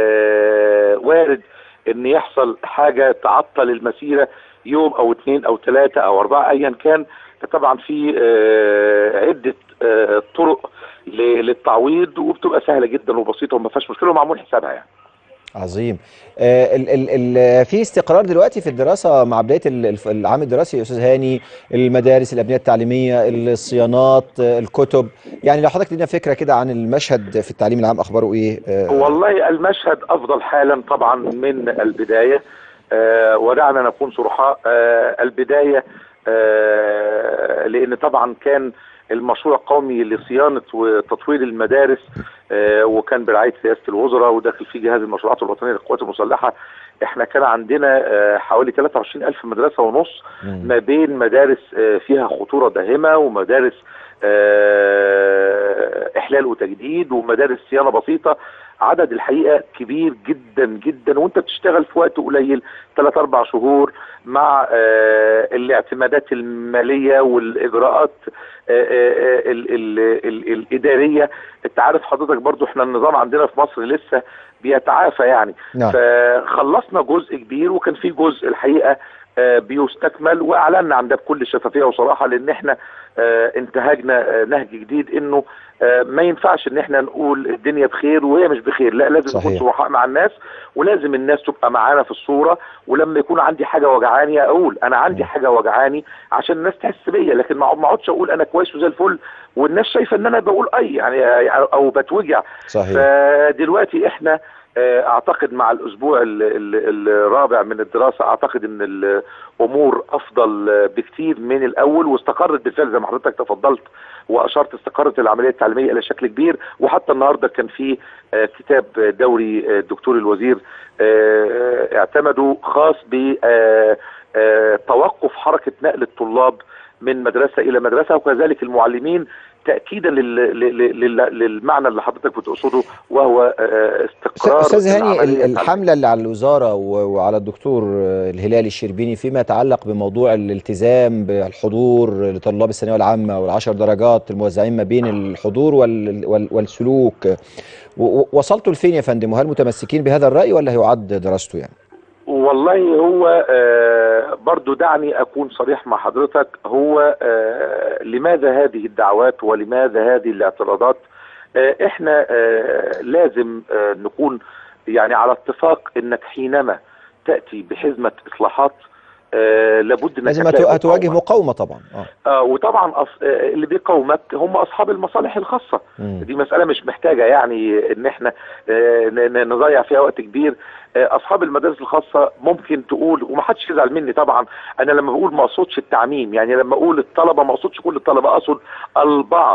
وارد ان يحصل حاجه تعطل المسيره يوم او اثنين او ثلاثه او اربعه ايا كان. طبعا في عده طرق للتعويض، وبتبقى سهله جدا وبسيطه وما فيهاش مشكله ومعمول حسابها يعني. عظيم. آه ال ال ال في استقرار دلوقتي في الدراسه مع بدايه العام الدراسي يا استاذ هاني؟ المدارس، الابنيه التعليميه، الصيانات، الكتب، يعني لو حضرتك لنا فكره كده عن المشهد في التعليم العام اخباره ايه؟ آه والله المشهد افضل حالا طبعا من البدايه، آه ودعنا نكون صرحاء. آه البدايه آه لان طبعا كان المشروع القومي لصيانه وتطوير المدارس، آه وكان برعايه رئاسه الوزراء وداخل فيه جهاز المشروعات الوطنيه للقوات المسلحه. احنا كان عندنا آه حوالي ثلاثة وعشرين ألف مدرسه ونص، ما بين مدارس آه فيها خطوره داهمه، ومدارس آه احلال وتجديد، ومدارس صيانه بسيطه. عدد الحقيقه كبير جدا جدا، وانت بتشتغل في وقت قليل ثلاث اربع شهور مع آه الاعتمادات الماليه والاجراءات آه آه ال ال ال الاداريه. انت عارف حضرتك برضو احنا النظام عندنا في مصر لسه بيتعافى يعني. نعم. فخلصنا جزء كبير، وكان في جزء الحقيقه آه بيستكمل، واعلنا عن ده بكل شفافيه وصراحه، لان احنا آه انتهجنا آه نهج جديد انه آه ما ينفعش ان احنا نقول الدنيا بخير وهي مش بخير. لا، لازم نكون صرحاء مع الناس، ولازم الناس تبقى معانا في الصوره. ولما يكون عندي حاجه وجعاني اقول انا عندي حاجه وجعاني عشان الناس تحس بيا، لكن ما اقعدش اقول انا كويس وزي الفل والناس شايفه ان انا بقول اي يعني او بتوجع. صحيح. فدلوقتي احنا اعتقد مع الاسبوع الرابع من الدراسه اعتقد ان الامور افضل بكتير من الاول، واستقرت بالفعل زي ما حضرتك تفضلت واشرت. استقرت العمليه التعليميه الى شكل كبير، وحتى النهارده كان في كتاب دوري الدكتور الوزير اعتمدوا خاص بتوقف حركه نقل الطلاب من مدرسه الى مدرسه، وكذلك المعلمين، تاكيدا للمعنى اللي حضرتك بتقصده، وهو استقرار. استاذ هاني، الحمله اللي على الوزاره وعلى الدكتور الهلالي الشربيني فيما يتعلق بموضوع الالتزام بالحضور لطلاب الثانويه العامه والعشر درجات الموزعين ما بين الحضور والسلوك، وصلتوا لفين يا فندم؟ وهل متمسكين بهذا الراي ولا هيعاد دراسته يعني؟ والله هو آه برضو دعني أكون صريح مع حضرتك. هو آه لماذا هذه الدعوات ولماذا هذه الاعتراضات؟ آه احنا آه لازم آه نكون يعني على اتفاق انك حينما تأتي بحزمة إصلاحات آه لابد انك لازم هتواجه مقاومه طبعا. اه, آه وطبعا أص... آه اللي بيقاومك هم اصحاب المصالح الخاصه. مم. دي مساله مش محتاجه يعني ان احنا آه نضيع فيها وقت كبير. آه اصحاب المدارس الخاصه ممكن تقول، ومحدش يزعل مني طبعا، انا لما بقول ما اقصدش التعميم، يعني لما اقول الطلبه ما اقصدش كل الطلبه، اقصد البعض.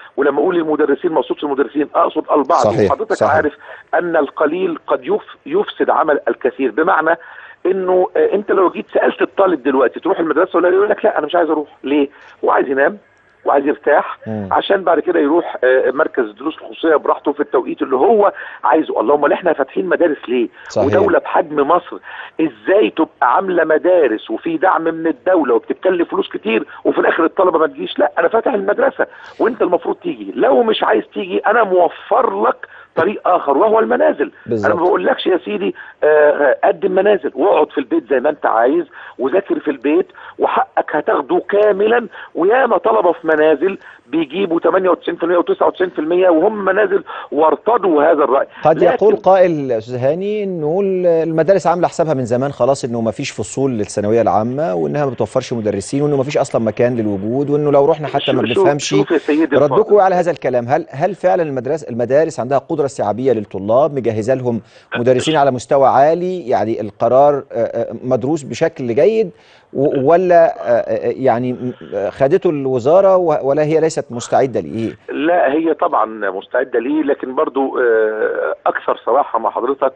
ولما اقول المدرسين ما اقصدش المدرسين، اقصد البعض. صحيح. وحضرتك صحيح. عارف ان القليل قد يفسد عمل الكثير، بمعنى انه انت لو جيت سالت الطالب دلوقتي تروح المدرسه ولا يقول لك لا انا مش عايز اروح. ليه؟ هو عايز ينام وعايز يرتاح مم. عشان بعد كده يروح مركز الدروس الخصوصيه براحته في التوقيت اللي هو عايزه. اللهم احنا فاتحين مدارس ليه؟ صحيح. ودوله بحجم مصر ازاي تبقى عامله مدارس وفي دعم من الدوله وبتتكلف فلوس كتير وفي الاخر الطلبه ما تجيش؟ لا، انا فاتح المدرسه وانت المفروض تيجي، لو مش عايز تيجي انا موفر لك طريق اخر وهو المنازل. بالزبط. انا ما بقولكش يا سيدي آه قدم منازل واقعد في البيت زي ما انت عايز وذاكر في البيت وحقك هتاخده كاملا، وياما طلبه في منازل بيجيبوا ثمانية وتسعين بالمئة وتسعة وتسعين بالمئة وهم منازل وارتضوا هذا الراي. قد يقول قائل استاذ هاني انه المدارس عامله حسابها من زمان خلاص انه ما فيش فصول للثانويه العامه وانها ما بتوفرش مدرسين وانه ما فيش اصلا مكان للوجود وانه لو رحنا حتى ما بنفهمش. ردكم على هذا الكلام، هل هل فعلا المدرسه المدارس عندها قدره استيعابيه للطلاب، مجهزه لهم مدرسين على مستوى عالي، يعني القرار مدروس بشكل جيد، ولا يعني خدته الوزاره ولا هي ليست مستعده ليه؟ لا، هي طبعا مستعده ليه، لكن برضو اكثر صراحه مع حضرتك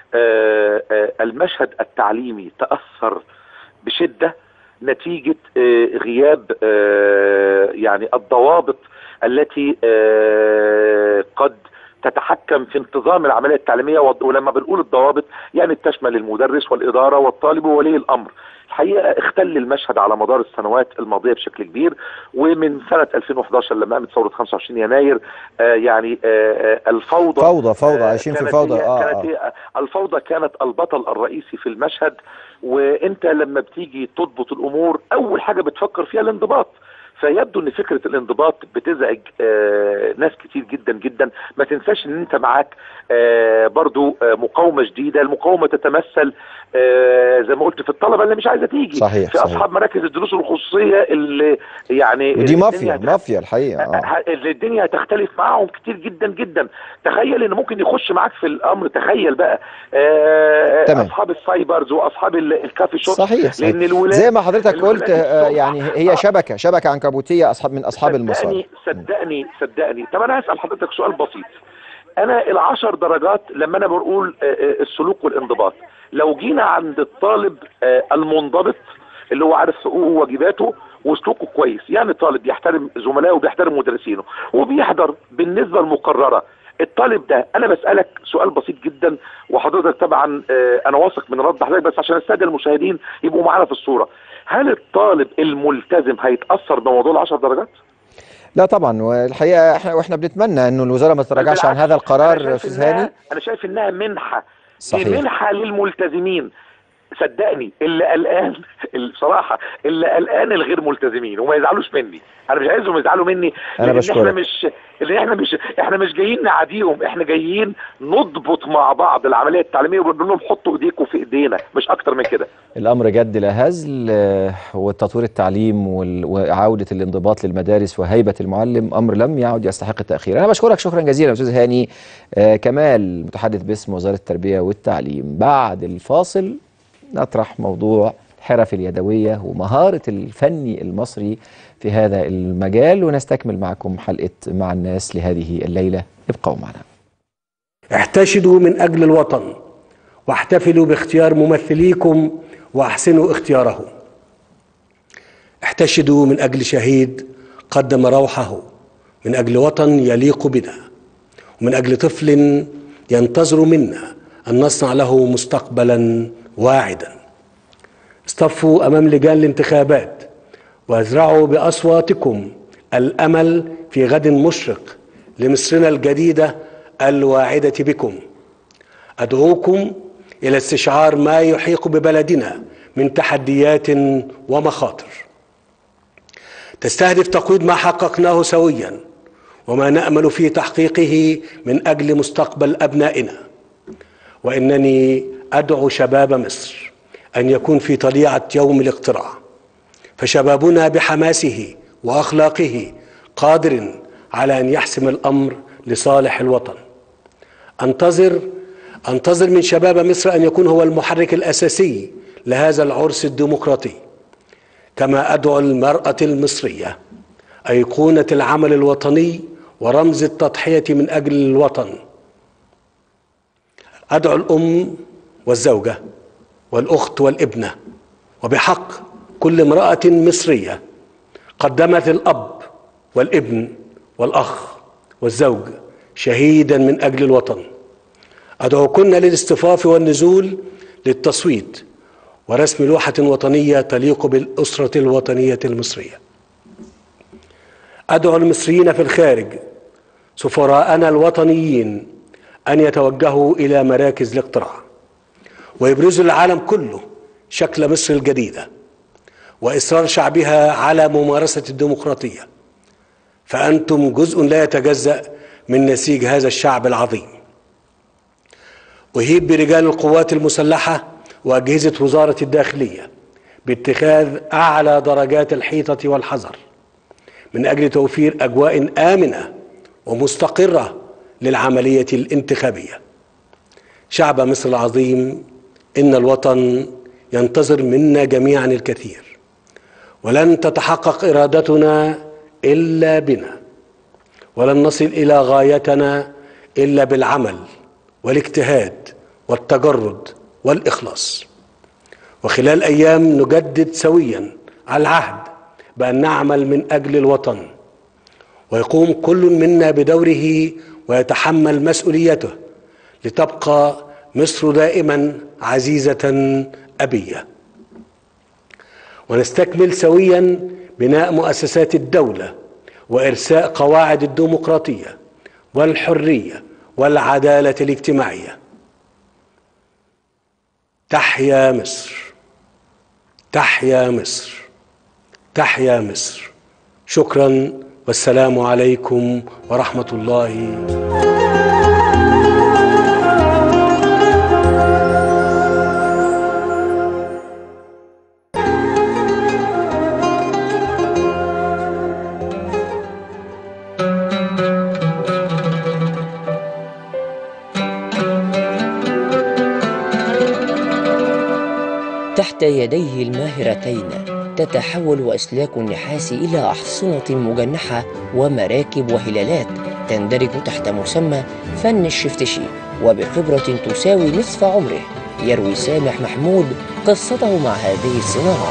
المشهد التعليمي تاثر بشده نتيجه غياب يعني الضوابط التي قد تتحكم في انتظام العمليه التعليميه. ولما بنقول الضوابط يعني تشمل المدرس والاداره والطالب وولي الامر. الحقيقه اختل المشهد على مدار السنوات الماضيه بشكل كبير، ومن سنه ألفين وأحد عشر لما قامت ثوره خمسة وعشرين يناير آه يعني آه الفوضى فوضى فوضى عايشين في فوضى. اه كانت آه. الفوضى كانت البطل الرئيسي في المشهد. وانت لما بتيجي تضبط الامور اول حاجه بتفكر فيها الانضباط، فيبدو ان فكره الانضباط بتزعج آه ناس كتير جدا جدا. ما تنساش ان انت معاك آه برضو آه مقاومه جديده. المقاومه تتمثل آه زي ما قلت في الطلبه اللي مش عايزه تيجي، صحيح في صحيح. اصحاب مراكز الدروس الخصوصيه اللي يعني ودي مافيا مافيا الحقيقه آه. اللي الدنيا هتختلف معاهم كتير جدا جدا. تخيل ان ممكن يخش معاك في الامر، تخيل بقى آه اصحاب السايبرز واصحاب الكافي شوب. صحيح, صحيح. لان الولاد زي ما حضرتك قلت آه يعني هي شبكه شبكه عنكبوتيه اصحاب من اصحاب المصالح. صدقني صدقني صدقني. طب انا هسال حضرتك سؤال بسيط. انا العشر درجات لما انا بقول السلوك والانضباط، لو جينا عند الطالب المنضبط اللي هو عارف حقوقه وواجباته وسلوكه كويس، يعني الطالب بيحترم زملائه وبيحترم مدرسينه وبيحضر بالنسبه المقرره، الطالب ده انا بسالك سؤال بسيط جدا وحضرتك طبعا انا واثق من رد حضرتك، بس عشان الساده المشاهدين يبقوا معانا في الصوره، هل الطالب الملتزم هيتاثر بموضوع العشر درجات؟ لا طبعا، والحقيقه احنا واحنا بنتمنى انه الوزاره ما تتراجعش عن هذا القرار استاذ هاني. انا شايف انها منحه، صحيح. منحه للملتزمين. صدقني اللي قلقان الصراحه اللي قلقان الغير ملتزمين، وما يزعلوش مني، انا مش عايزهم يزعلوا مني، انا بشكرك. احنا مش اللي احنا مش احنا مش جايين نعاديهم، احنا جايين نضبط مع بعض العمليه التعليميه وبنقول لهم حطوا ايديكم في ايدينا، مش اكتر من كده. الامر جد لا هزل، والتطوير التعليم وعوده الانضباط للمدارس وهيبه المعلم امر لم يعد يستحق التاخير. انا بشكرك شكرا جزيلا استاذ هاني كمال، متحدث باسم وزاره التربيه والتعليم. بعد الفاصل نطرح موضوع الحرف اليدوية ومهارة الفني المصري في هذا المجال، ونستكمل معكم حلقة مع الناس لهذه الليلة. ابقوا معنا. احتشدوا من أجل الوطن واحتفلوا باختيار ممثليكم وأحسنوا اختيارهم. احتشدوا من أجل شهيد قدم روحه من أجل وطن يليق بنا، ومن أجل طفل ينتظر منا أن نصنع له مستقبلا واعدا. اصطفوا أمام لجان الانتخابات وازرعوا بأصواتكم الأمل في غد مشرق لمصرنا الجديدة الواعدة بكم. أدعوكم إلى استشعار ما يحيق ببلدنا من تحديات ومخاطر تستهدف تقويض ما حققناه سويا وما نأمل في تحقيقه من أجل مستقبل أبنائنا. وإنني أدعو شباب مصر أن يكون في طليعة يوم الاقتراع، فشبابنا بحماسه وأخلاقه قادر على أن يحسم الأمر لصالح الوطن. أنتظر أنتظر من شباب مصر أن يكون هو المحرك الأساسي لهذا العرس الديمقراطي، كما أدعو المرأة المصرية أيقونة العمل الوطني ورمز التضحية من أجل الوطن. أدعو الأم والزوجة والأخت والابنة، وبحق كل امرأة مصرية قدمت الأب والابن والأخ والزوج شهيدا من أجل الوطن، أدعوكن للاصطفاف والنزول للتصويت ورسم لوحة وطنية تليق بالأسرة الوطنية المصرية. أدعو المصريين في الخارج سفراءنا الوطنيين أن يتوجهوا إلى مراكز الاقتراع ويبرزوا العالم كله شكل مصر الجديدة وإصرار شعبها على ممارسة الديمقراطية، فأنتم جزء لا يتجزأ من نسيج هذا الشعب العظيم. أهيب برجال القوات المسلحة وأجهزة وزارة الداخلية باتخاذ أعلى درجات الحيطة والحذر من أجل توفير أجواء آمنة ومستقرة للعملية الانتخابية. شعب مصر العظيم، إن الوطن ينتظر منا جميعا الكثير، ولن تتحقق إرادتنا إلا بنا، ولن نصل إلى غايتنا إلا بالعمل والاجتهاد والتجرد والإخلاص. وخلال أيام نجدد سويا العهد بأن نعمل من أجل الوطن، ويقوم كل منا بدوره ويتحمل مسؤوليته لتبقى مصر دائما عزيزة أبية، ونستكمل سويا بناء مؤسسات الدولة وإرساء قواعد الديمقراطية والحرية والعدالة الاجتماعية. تحيا مصر، تحيا مصر، تحيا مصر. شكرا والسلام عليكم ورحمة الله. تحت يديه الماهرتين تتحول أسلاك النحاس إلى أحصنة مجنحة ومراكب وهلالات تندرج تحت مسمى فن الشفتشي، وبخبرة تساوي نصف عمره يروي سامح محمود قصته مع هذه الصناعة.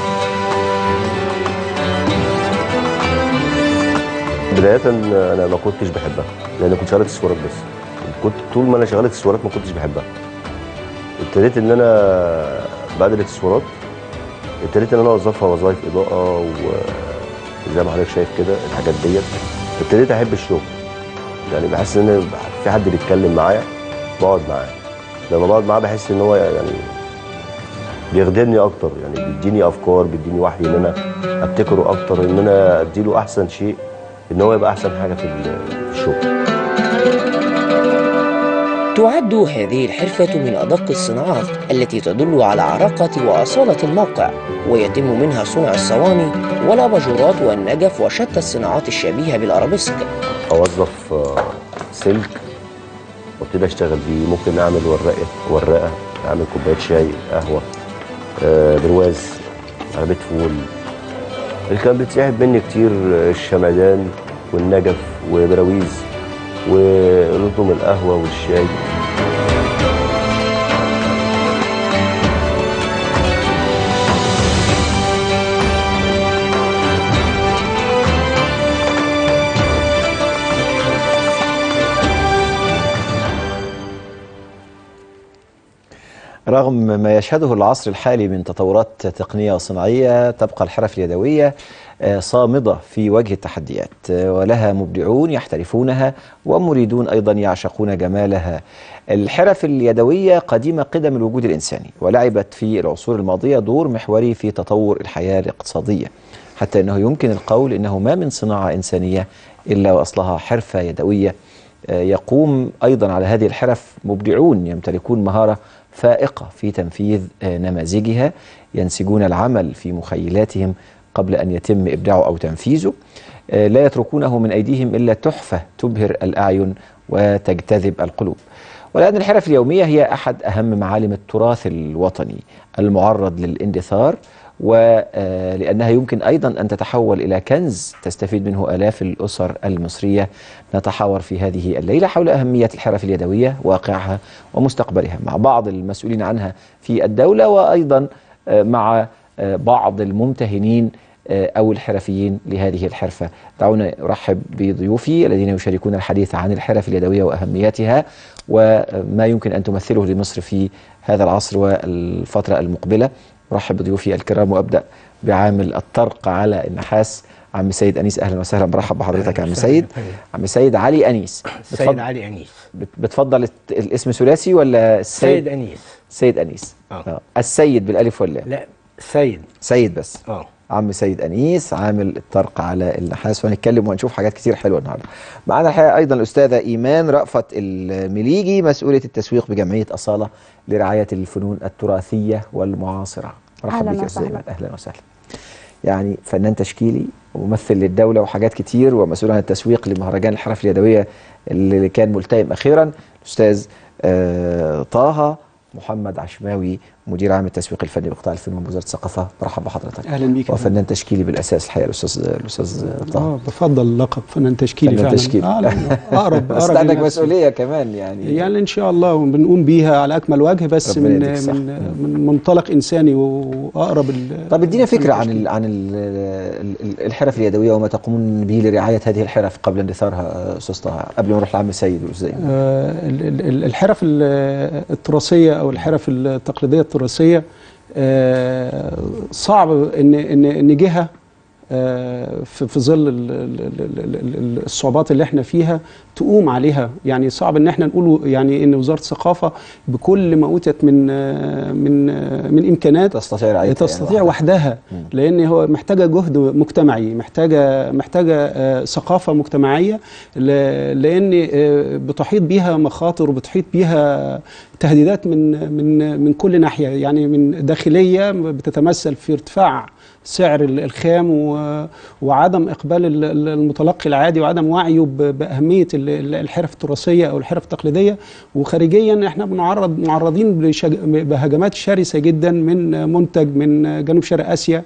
بداية أنا ما كنتش بحبها، لأن كنت شغال اكسسوارات بس. كنت طول ما أنا شغال اكسسوارات ما كنتش بحبها. ابتديت إن أنا بعد الاكسسوارات ابتديت ان انا اوظفها وظائف اضاءه، وزي ما حضرتك شايف كده الحاجات ديت. ابتديت احب الشغل، يعني بحس ان في حد بيتكلم معايا بقعد معاه. لما بقعد معاه بحس ان هو يعني بيخدمني اكتر، يعني بيديني افكار، بيديني وحي ان انا ابتكره اكتر، ان انا اديله احسن شيء، ان هو يبقى احسن حاجه في الشغل. تعد هذه الحرفة من أدق الصناعات التي تدل على عراقة وأصالة الموقع، ويتم منها صنع الصواني والأباجورات والنجف وشتى الصناعات الشبيهة بالأرابيسك. أوظف سلك وابتدي أشتغل بيه، ممكن أعمل ورقة ورقة، أعمل كوباية شاي، قهوة، برواز، عربية فول. اللي كان بيتسحب مني كتير الشمعدان والنجف وبراويز ولطم القهوة والشاي. رغم ما يشهده العصر الحالي من تطورات تقنية وصناعية، تبقى الحرف اليدوية صامدة في وجه التحديات، ولها مبدعون يحترفونها ومريدون أيضا يعشقون جمالها. الحرف اليدوية قديمة قدم الوجود الإنساني، ولعبت في العصور الماضية دور محوري في تطور الحياة الاقتصادية، حتى أنه يمكن القول أنه ما من صناعة إنسانية إلا وأصلها حرفة يدوية. يقوم أيضا على هذه الحرف مبدعون يمتلكون مهارة فائقة في تنفيذ نماذجها، ينسجون العمل في مخيلاتهم قبل أن يتم إبداعه أو تنفيذه، لا يتركونه من أيديهم إلا تحفة تبهر الأعين وتجتذب القلوب. ولأن الحرف اليومية هي أحد أهم معالم التراث الوطني المعرض للاندثار، ولأنها يمكن أيضا أن تتحول إلى كنز تستفيد منه آلاف الأسر المصرية. نتحاور في هذه الليلة حول أهمية الحرف اليدوية، واقعها ومستقبلها، مع بعض المسؤولين عنها في الدولة، وأيضا مع بعض الممتهنين أو الحرفيين لهذه الحرفة. دعونا أرحب بضيوفي الذين يشاركون الحديث عن الحرف اليدوية وأهميتها وما يمكن أن تمثله لمصر في هذا العصر والفترة المقبلة. أرحب بضيوفي الكرام وأبدأ بعامل الطرق على النحاس، عم سيد أنيس. أهلا وسهلا، برحب بحضرتك عم سيد. عم سيد علي أنيس. سيد علي أنيس. بتفضل الاسم ثلاثي ولا السيد؟ سيد أنيس. سيد أنيس. آه. السيد بالألف ولا؟ لا سيد. سيد بس. اه عم سيد أنيس عامل الطرق على النحاس، وهنتكلم وهنشوف حاجات كتير حلوة النهارده. معانا الحقيقة أيضا الأستاذة إيمان رأفت المليجي، مسؤولة التسويق بجمعية أصالة لرعاية الفنون التراثية والمعاصرة. مرحبا بك يا أستاذة إيمان. أهلا وسهلا. يعني فنان تشكيلي وممثل للدولة وحاجات كتير، ومسؤول عن التسويق لمهرجان الحرف اليدوية اللي كان ملتئم أخيرا. الأستاذ آه طه محمد عشماوي، مدير عام التسويق الفني بقطاع الفنون بوزارة الثقافة. مرحبا بحضرتك. اهلا بيك. وفنان تشكيلي بالاساس الحقيقه الاستاذ الاستاذ طه. اه بفضل لقب فنان تشكيلي فنان فعلا. تشكيلي. اه اقرب بس اقرب عندك مسؤوليه كمان يعني. يعني ان شاء الله بنقوم بيها على اكمل وجه، بس من من من منطلق انساني واقرب. طب ادينا فكره عن ال عن ال الحرف اليدويه وما تقومون به لرعايه هذه الحرف قبل اندثارها استاذ طه، قبل ما نروح لعم سيد والاستاذ ايمن. آه الحرف التراثيه او الحرف التقليديه التراثيه آه صعب ان ان ان جهه آه في, في ظل الصعوبات اللي احنا فيها تقوم عليها. يعني صعب ان احنا نقول يعني ان وزاره الثقافه بكل ما اوتت من من من امكانات تستطيع تستطيع يعني وحدها، لان هو محتاجه جهد مجتمعي، محتاجه محتاجه آه ثقافه مجتمعيه، لان آه بتحيط بيها مخاطر وبتحيط بيها تهديدات من من من كل ناحيه. يعني من داخليه بتتمثل في ارتفاع سعر الخام وعدم اقبال المتلقي العادي وعدم وعيه باهميه الحرف التراثيه او الحرف التقليديه. وخارجيا احنا بنعرض معرضين بهجمات شرسه جدا من منتج من جنوب شرق اسيا،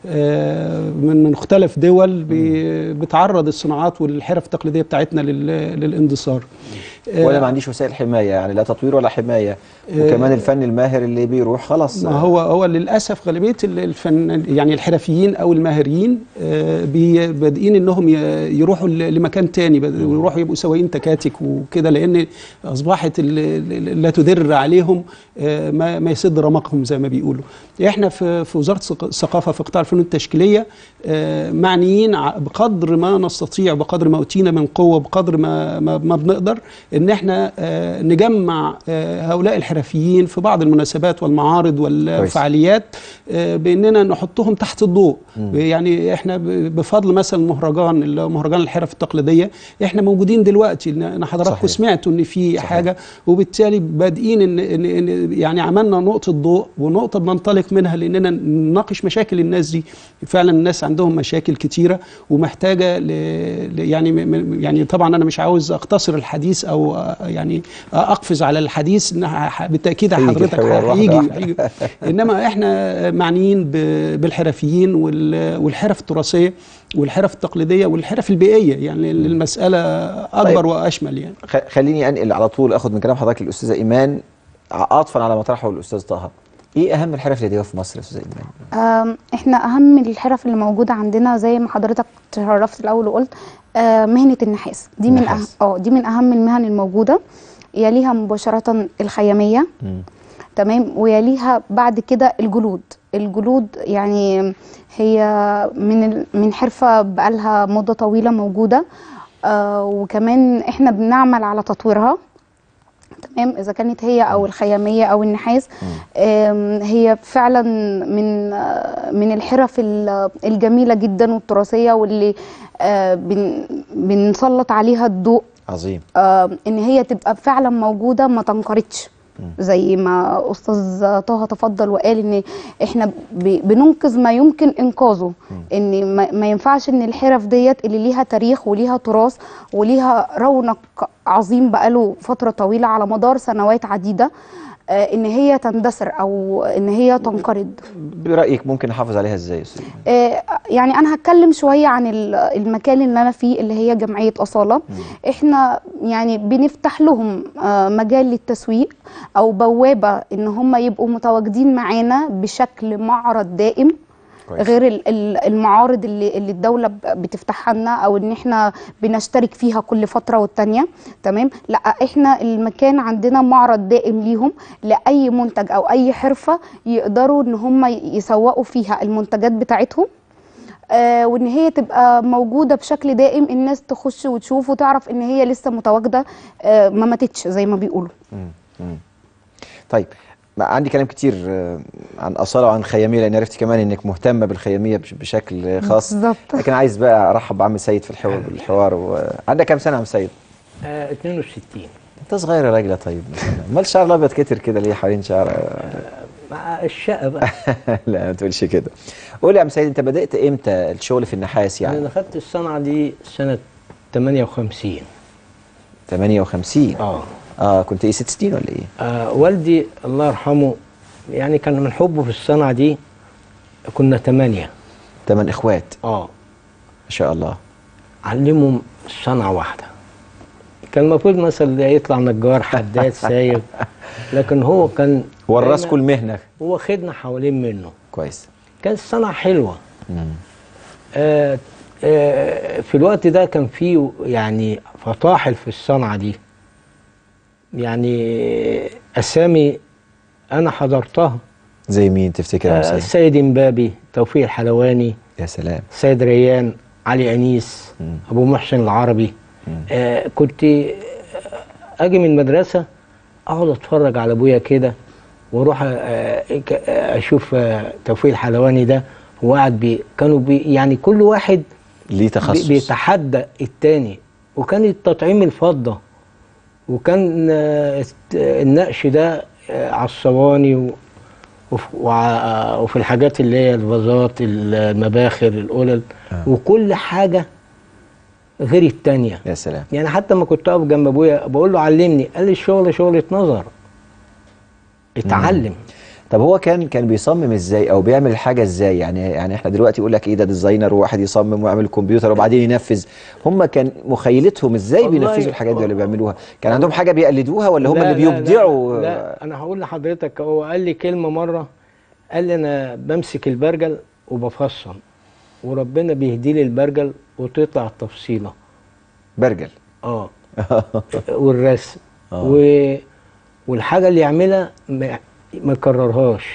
من مختلف دول بتعرض الصناعات والحرف التقليديه بتاعتنا للاندثار. ولا ما عنديش وسائل حمايه، يعني لا تطوير ولا حمايه، وكمان الفن الماهر اللي بيروح خلاص. ما هو هو للاسف غالبيه الفن يعني الحرفيين او الماهرين بادئين انهم يروحوا لمكان تاني، ويروحوا يبقوا سواقين تكاتك وكده، لان اصبحت لا تدر عليهم ما ما يسد رمقهم زي ما بيقولوا. احنا في في وزاره الثقافه في قطاع الفنون التشكيليه معنيين بقدر ما نستطيع، بقدر ما اوتينا من قوه، بقدر ما ما, ما بنقدر ان احنا نجمع هؤلاء الحرفيين في بعض المناسبات والمعارض والفعاليات، باننا نحطهم تحت الضوء. يعني احنا بفضل مثلا مهرجان مهرجان الحرف التقليديه احنا موجودين دلوقتي، ان حضراتكم سمعتوا ان في حاجه، وبالتالي بادئين ان, إن يعني عملنا نقطه ضوء ونقطه بننطلق منها، لاننا نناقش مشاكل الناس دي. فعلا الناس عندهم مشاكل كتيره ومحتاجه ل يعني يعني طبعا انا مش عاوز اقتصر الحديث او يعني اقفز على الحديث، انها بالتاكيد حضرتك هيجي، انما احنا معنيين بالحرفيين والحرف التراثيه والحرف التقليديه والحرف البيئيه، يعني المساله اكبر طيب. واشمل. يعني خليني انقل على طول، اخذ من كلام حضرتك الاستاذه ايمان عطفا على ما طرحه الاستاذ طه. ايه اهم الحرف اليدويه في مصر يا استاذه ايمان؟ احنا اهم الحرف اللي موجوده عندنا زي ما حضرتك تشرفت الاول وقلت مهنه النحاس. دي من أهم اه دي من اهم المهن الموجوده، يليها مباشره الخياميه. م. تمام. ويليها بعد كده الجلود. الجلود يعني هي من من حرفه بقالها مده طويله موجوده، آه وكمان احنا بنعمل على تطويرها. تمام. اذا كانت هي او الخياميه او النحاس، هي فعلا من من الحرف الجميله جدا والتراثيه، واللي بن بنسلط عليها الضوء. عظيم. ان هي تبقى فعلا موجوده ما تنقرضش، زي ما استاذ طه تفضل وقال ان احنا بننقذ ما يمكن انقاذه. ان ما ينفعش ان الحرف ديت اللي ليها تاريخ وليها تراث وليها رونق عظيم بقاله فتره طويله على مدار سنوات عديده، آه، ان هي تندثر او ان هي تنقرض. برايك ممكن نحافظ عليها ازاي يا استاذ؟ آه، يعني انا هتكلم شويه عن ال- المكان اللي انا فيه اللي هي جمعيه اصاله. احنا يعني بنفتح لهم آه، مجال للتسويق او بوابه ان هم يبقوا متواجدين معانا بشكل معرض دائم، كويس. غير ال- ال- المعارض اللي, اللي الدوله ب- بتفتحها لنا او ان احنا بنشترك فيها كل فتره والتانيه. تمام، لا احنا المكان عندنا معرض دائم ليهم لاي منتج او اي حرفه يقدروا ان هم يسوقوا فيها المنتجات بتاعتهم، آه وان هي تبقى موجوده بشكل دائم، الناس تخش وتشوف وتعرف ان هي لسه متواجده، آه ما ماتتش زي ما بيقولوا. مم. مم. طيب، ما عندي كلام كتير آه، عن أصالة وعن خيامية، لأن عرفت كمان إنك مهتمة بالخيامية بش- بشكل خاص. بالظبط. لكن عايز بقى أرحب بعم سيد في الحوار بالحوار و... عندك كام سنة يا عم سيد؟ آه اتنين وستين. أنت صغير يا راجلة. طيب أمال الشعر الأبيض كتر كده ليه حوالين شعر؟ آه مع الشقة بقى. لا ما تقولش كده. قول لي يا عم سيد، أنت بدأت إمتى الشغل في النحاس يعني؟ أنا دخلت الصنعة دي سنة تمانية وخمسين. تمانية وخمسين؟ اه اه كنت إيه ست سنين ولا إيه؟ آه والدي الله يرحمه يعني كان من حبه في الصنعة دي، كنا تمانية. تمن إخوات؟ اه ما شاء الله. علمهم صنعة واحدة. كان المفروض مثلا يطلع نجار حداد سايق، لكن هو كان ورثكوا المهنة. هو خدنا حوالين منه. كويس. كانت الصنعة حلوة. مم. آه آه في الوقت ده كان فيه يعني فطاحل في الصنعة دي، يعني أسامي أنا حضرتها. زي مين تفتكر يا عم آه سيد؟ السيد إمبابي، توفيق الحلواني، يا سلام، سيد ريان، علي أنيس، مم. أبو محسن العربي. آه كنت أجي من المدرسة أقعد أتفرج على أبويا كده، واروح اشوف توفيق الحلواني ده هو قاعد بي كانوا بي يعني كل واحد ليه تخصص بيتحدى التاني، وكان التطعيم الفضه، وكان النقش ده على الصواني وفي الحاجات اللي هي الفازات المباخر القلل آه. وكل حاجه غير التانيه. يا سلام. يعني حتى ما كنت اقف جنب ابويا بقول له علمني، قال لي الشغل شغله نظر، اتعلم. مم. طب هو كان كان بيصمم ازاي او بيعمل الحاجه ازاي؟ يعني يعني احنا دلوقتي يقول لك ايه ده ديزاينر وواحد يصمم ويعمل كمبيوتر وبعدين ينفذ، هم كان مخيلتهم ازاي بينفذوا الحاجات دي اللي بيعملوها؟ كان عندهم حاجه بيقلدوها ولا هم اللي بيبدعوا؟ لا, لا, لا انا هقول لحضرتك، هو قال لي كلمه مره، قال لي انا بمسك البرجل وبفصل وربنا بيهدي لي البرجل وتطلع التفصيله. برجل؟ اه والرسم آه. و والحاجه اللي يعملها ما ما يكررهاش.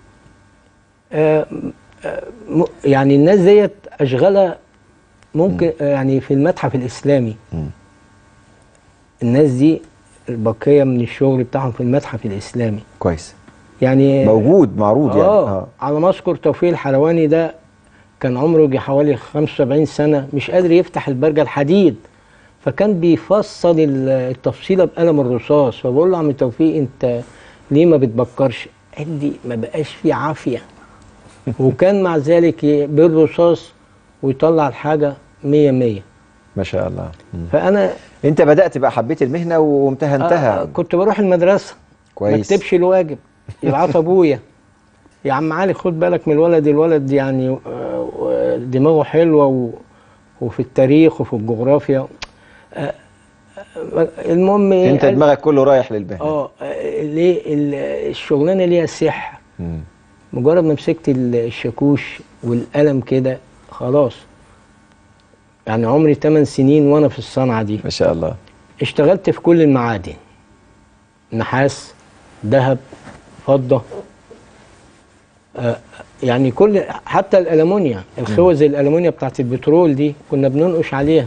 آه آه يعني الناس ديت اشغالها ممكن م. يعني في المتحف الاسلامي م. الناس دي البقيه من الشغل بتاعهم في المتحف الاسلامي. كويس. يعني موجود معروض يعني. اه, آه. على ما اذكر توفيق الحلواني ده كان عمره يجي حوالي خمسة وسبعين سنه، مش قادر يفتح البرجل الحديد، فكان بيفصل التفصيله بقلم الرصاص، فبقول له عم توفيق انت ليه ما بتبكرش؟ قال لي ما بقاش في عافيه. وكان مع ذلك بالرصاص ويطلع الحاجه مية مية. ما شاء الله. فانا انت بدات بقى حبيت المهنه وامتهنتها. آه كنت بروح المدرسه كويس، ما اكتبش الواجب يبعت ابويا يا عم علي خد بالك من الولد، الولد يعني دماغه حلوه و... وفي التاريخ وفي الجغرافيا. آه المهم ايه، انت دماغك كله رايح للمهنه. اه ليه الشغلانه ليها سحر. مجرد ما مسكت الشاكوش والقلم كده خلاص. يعني عمري ثمان سنين وانا في الصنعه دي. ما شاء الله. اشتغلت في كل المعادن، نحاس، ذهب، فضه، آه يعني كل حتى الالومنيا، الخوذ الالومنيا بتاعت البترول دي كنا بننقش عليها.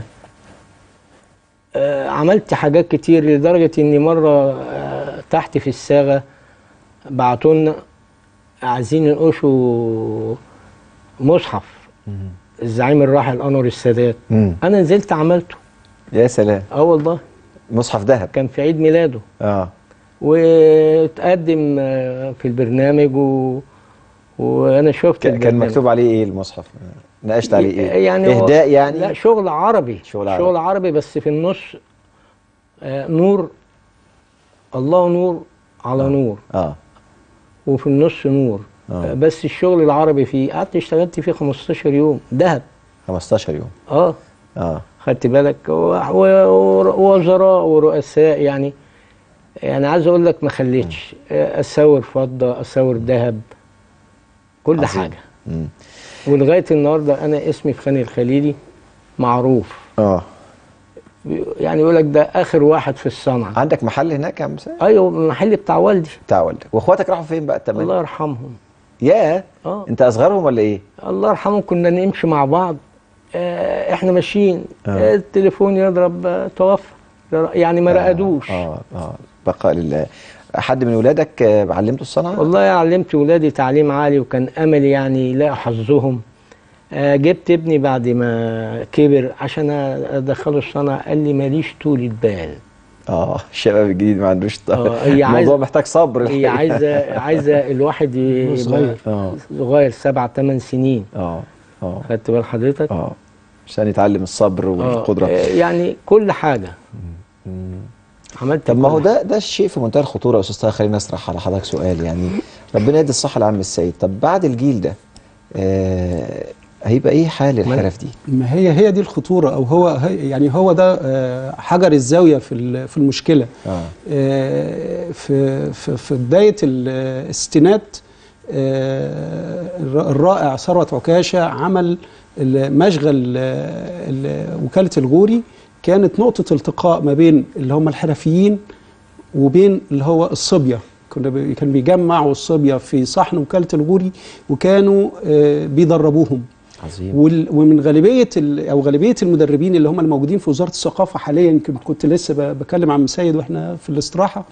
آه عملت حاجات كتير لدرجه اني مره آه تحت في الصاغه بعتوا لنا عايزين ينقشوا مصحف الزعيم الراحل انور السادات. مم. انا نزلت عملته. يا سلام. اه والله. مصحف ذهب. كان في عيد ميلاده. اه وتقدم في البرنامج و... وانا شفت كان مكتوب عليه ايه المصحف؟ ناقشت عليه ايه؟ يعني اهداء يعني؟ لا شغل عربي. شغل عربي. شغل عربي بس في النص آه نور، الله نور على نور اه وفي النص نور. آه. بس الشغل العربي فيه قعدت اشتغلت فيه خمستاشر يوم دهب. خمستاشر يوم اه اه خدت بالك، ووزراء ورؤساء يعني يعني عايز اقول لك ما خليتش اساور فضه اساور ذهب كل عظيم. حاجه. مم. ولغايه النهارده انا اسمي في خان الخليلي معروف. اه يعني يقول لك ده اخر واحد في الصنعه. عندك محل هناك يا عم سيد؟ ايوه المحل بتاع والدي. بتاع والدك. واخواتك راحوا فين بقى التمام؟ الله يرحمهم. ياه اه انت اصغرهم ولا ايه؟ الله يرحمهم. كنا نمشي مع بعض، آه احنا ماشيين آه. التليفون يضرب آه توفى، يعني ما رقدوش. اه اه بقاء لله. حد من ولادك آه علمته الصنعه؟ والله علمت ولادي تعليم عالي، وكان املي يعني يلاقوا حظهم. آه جبت ابني بعد ما كبر عشان ادخله الصنعه، قال لي ماليش طولة بال. اه الشباب الجديد ما عندوش آه الموضوع محتاج صبر. هي عايزه عايزه الواحد صغير اه صغير سبع ثمان سنين. اه اه خدت بال حضرتك؟ اه عشان يتعلم الصبر والقدره. آه يعني كل حاجه. مم. عملت. طب ما هو ده ده الشيء في منتهى الخطوره يا استاذ طه. خلينا نسرح على حضرتك سؤال يعني ربنا يدي الصحه لعم السيد. طب بعد الجيل ده آه هيبقى ايه حال الحرف دي؟ ما هي هي دي الخطوره، او هو هي يعني هو ده آه حجر الزاويه في في المشكله. آه. آه في في في بدايه الستينات آه الرائع ثروت عكاشه عمل مشغل وكاله الغوري، كانت نقطه التقاء ما بين اللي هم الحرفيين وبين اللي هو الصبيه. كنا كان بيجمعوا الصبيه في صحن وكاله الغوري، وكانوا آه بيدربوهم. عظيم. ومن غالبيه او غالبيه المدربين اللي هم الموجودين في وزاره الثقافه حاليا، يمكن كنت لسه بكلم عم سيد واحنا في الاستراحه،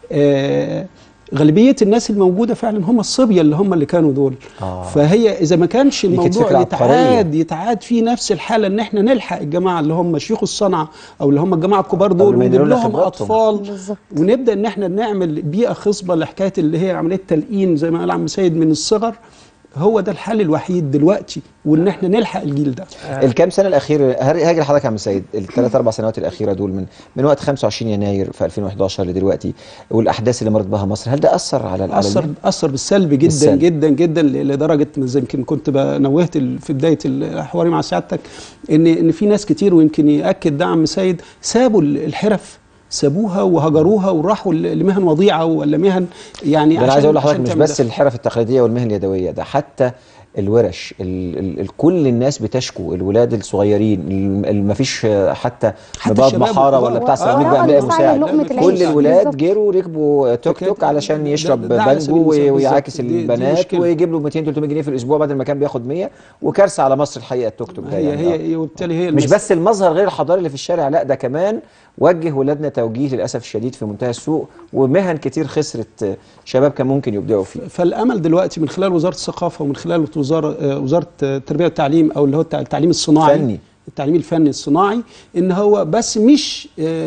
آه غالبيه الناس الموجوده فعلا هم الصبيه اللي هم اللي كانوا دول. آه. فهي اذا ما كانش الموضوع يتعاد يتعاد فيه نفس الحاله، ان احنا نلحق الجماعه اللي هم شيوخ الصنعه او اللي هم الجماعه الكبار دول ونجيب لهم اطفال بالزبط. ونبدا ان احنا نعمل بيئه خصبه لحكايه اللي هي عمليه تلقين زي ما قال عم سيد من الصغر. هو ده الحل الوحيد دلوقتي، وان احنا نلحق الجيل ده. آه. الكام سنه الاخيره هاجي لحضرتك يا عم سيد، الثلاث اربع سنوات الاخيره دول من من وقت خمسة وعشرين يناير في ألفين وإحداشر لدلوقتي، والاحداث اللي مرت بها مصر، هل ده اثر على على اثر اثر بالسلب جدا بالسلب. جدا جدا لدرجه يمكن كنت نوهت في بدايه حواري مع سعادتك ان ان في ناس كتير، ويمكن ياكد ده عم سيد، سابوا الحرف، سابوها وهجروها وراحوا لمهن وضيعه ولا مهن يعني. انا عايز اقول لحضرتك مش بس الحرف التقليديه والمهن اليدويه، ده حتى الورش ال ال ال كل الناس بتشكو، الولاد الصغيرين ما فيش حتى نضاد محاره ولا بتاع سيراميك بقى ملاقي مساعد، كل الولاد جروا ركبوا توك توك علشان يشرب بانجو ويعاكس البنات ويجيب له مئتين ثلاثمئة جنيه في الاسبوع بدل ما كان بياخد مية، وكارثه على مصر الحقيقه التوك توك ده. هي يعني هي وبالتالي هي مش بس المظهر غير الحضاري اللي في الشارع، لا ده كمان وجه ولادنا توجيه للاسف الشديد في منتهى السوء، ومهن كتير خسرت شباب كان ممكن يبدعوا فيه. فالامل دلوقتي من خلال وزاره الثقافه ومن خلال وزاره وزاره التربيه والتعليم، او اللي هو التعليم الصناعي فني. التعليم الفني الصناعي، ان هو بس مش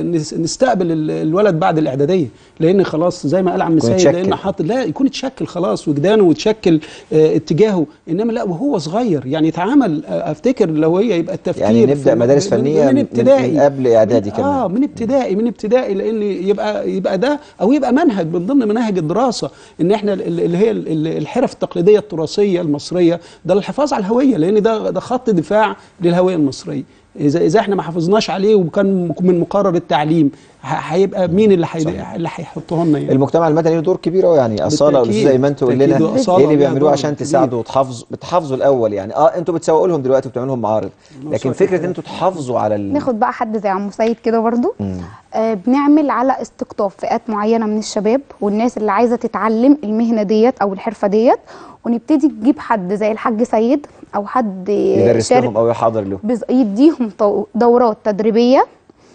نستقبل الولد بعد الاعداديه، لان خلاص زي ما قال عم سيد، لان حاط لا يكون اتشكل خلاص وجدانه وتشكل اتجاهه، انما لا وهو صغير يعني يتعامل. افتكر لو هي يبقى التفكير يعني نبدا مدارس فنيه من, ابتدائي من قبل اعدادي كمان. اه من ابتدائي من ابتدائي لان يبقى يبقى ده او يبقى منهج من ضمن مناهج الدراسه، ان احنا اللي هي الحرف التقليديه التراثيه المصريه ده للحفاظ على الهويه، لان ده ده خط دفاع للهويه المصريه. إذا إذا إحنا ما حافظناش عليه وكان من مقرر التعليم، هيبقى مين اللي حي... اللي هيحطه لنا يعني؟ المجتمع المدني له دور كبير قوي يعني. اصاله والاستاذ ايمن تقول لنا ايه اللي بيعملوه عشان تساعدوا وتحافظوا بتحافظوا الاول يعني. اه انتوا بتسوقوا لهم دلوقتي وبتعملوا لهم معارض، لكن فكره ان انتوا تحافظوا على ال... ناخد بقى حد زي عم سيد كده برضو. آه بنعمل على استقطاب فئات معينه من الشباب والناس اللي عايزه تتعلم المهنه ديت او الحرفه ديت، ونبتدي نجيب حد زي الحاج سيد او حد يدرس لهم او يحاضر لهم، يديهم دورات تدريبيه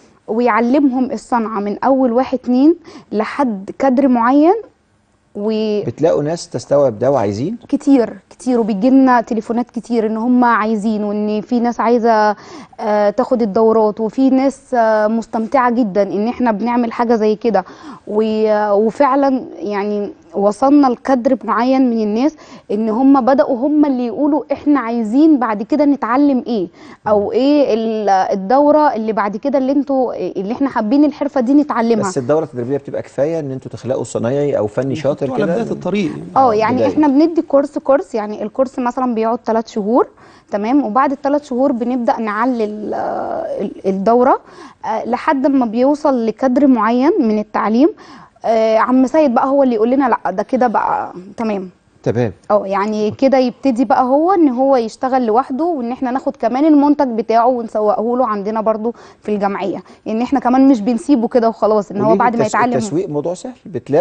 ويعلمهم الصنعه من اول واحد اتنين لحد كادر معين. و بتلاقوا ناس تستوعب ده وعايزين كتير كتير، وبيجي لنا تليفونات كتير ان هم عايزين، وان في ناس عايزه آه تاخد الدورات، وفي ناس آه مستمتعه جدا ان احنا بنعمل حاجه زي كده. وفعلا يعني وصلنا لكادر معين من الناس ان هم بداوا هم اللي يقولوا احنا عايزين بعد كده نتعلم ايه، او ايه الدوره اللي بعد كده اللي انتوا اللي احنا حابين الحرفه دي نتعلمها. بس الدوره التدريبيه بتبقى كفايه ان انتوا تخلقوا صنايعي او فني شاطر كده على بدايه الطريق؟ اه يعني احنا بندي كورس كورس يعني الكورس مثلا بيقعد ثلاث شهور تمام، وبعد الثلاث شهور بنبدا نعلل الدوره لحد ما بيوصل لكادر معين من التعليم. آه عم سيد بقى هو اللي يقول لنا لا ده كده بقى تمام تمام اه يعني كده يبتدي بقى هو ان هو يشتغل لوحده، وان احنا ناخد كمان المنتج بتاعه ونسوقه له عندنا برضو في الجمعيه، ان احنا كمان مش بنسيبه كده وخلاص ان هو بعد ما يتعلم. التسويق موضوع سهل،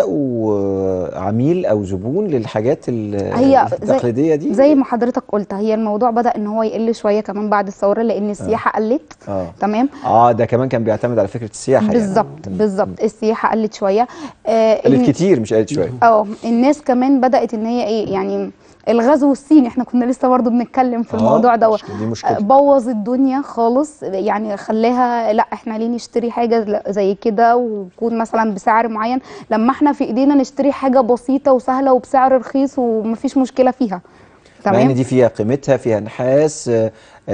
بتلاقوا عميل او زبون للحاجات التقليديه دي زي ما حضرتك قلت. هي الموضوع بدا ان هو يقل شويه كمان بعد الثوره لان السياحه آه. قلت آه. تمام اه ده كمان كان بيعتمد على فكره السياحه بالظبط يعني. بالظبط السياحه قلت شويه آه قلت كتير مش قلت شويه اه الناس كمان بدات ان هي ايه يعني الغزو الصيني احنا كنا لسه برضو بنتكلم في الموضوع دوت بوظ الدنيا خالص يعني خلاها لا احنا ليه نشتري حاجه زي كده ويكون مثلا بسعر معين لما احنا في ايدينا نشتري حاجه بسيطه وسهله وبسعر رخيص ومفيش مشكله فيها. تمام يعني دي فيها قيمتها فيها نحاس آآ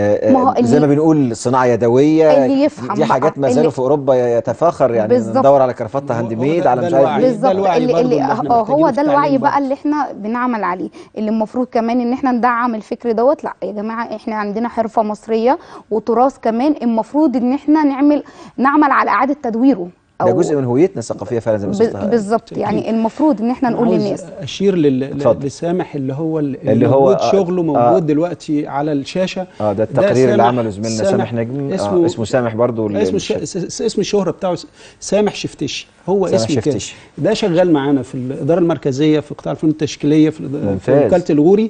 آآ زي ما بنقول صناعه يدويه اللي يفهم دي حاجات ما زالوا في اوروبا يتفاخر يعني ندور على كرافته هاند ميد على مش عارف بالظبط اللي, اللي اه هو ده الوعي بقى اللي احنا بنعمل عليه اللي المفروض كمان ان احنا ندعم الفكر دوت. لا يا جماعه احنا عندنا حرفه مصريه وتراث كمان المفروض ان احنا نعمل نعمل على اعاده تدويره. ده جزء من هويتنا الثقافيه فعلا زي ما قلت بالظبط يعني المفروض ان احنا نقول للناس. اشير لسامح اللي هو اللي هو موجود شغله موجود آه دلوقتي على الشاشه. اه ده التقرير اللي عمله زميلنا سامح, سامح نجم اسمه, آه اسمه سامح برضو اسمه ش... اسم الشهره بتاعه سامح شفتشي هو اسمه كده. ده شغال معانا في الاداره المركزيه في قطاع الفنون التشكيليه في, في وكاله الغوري.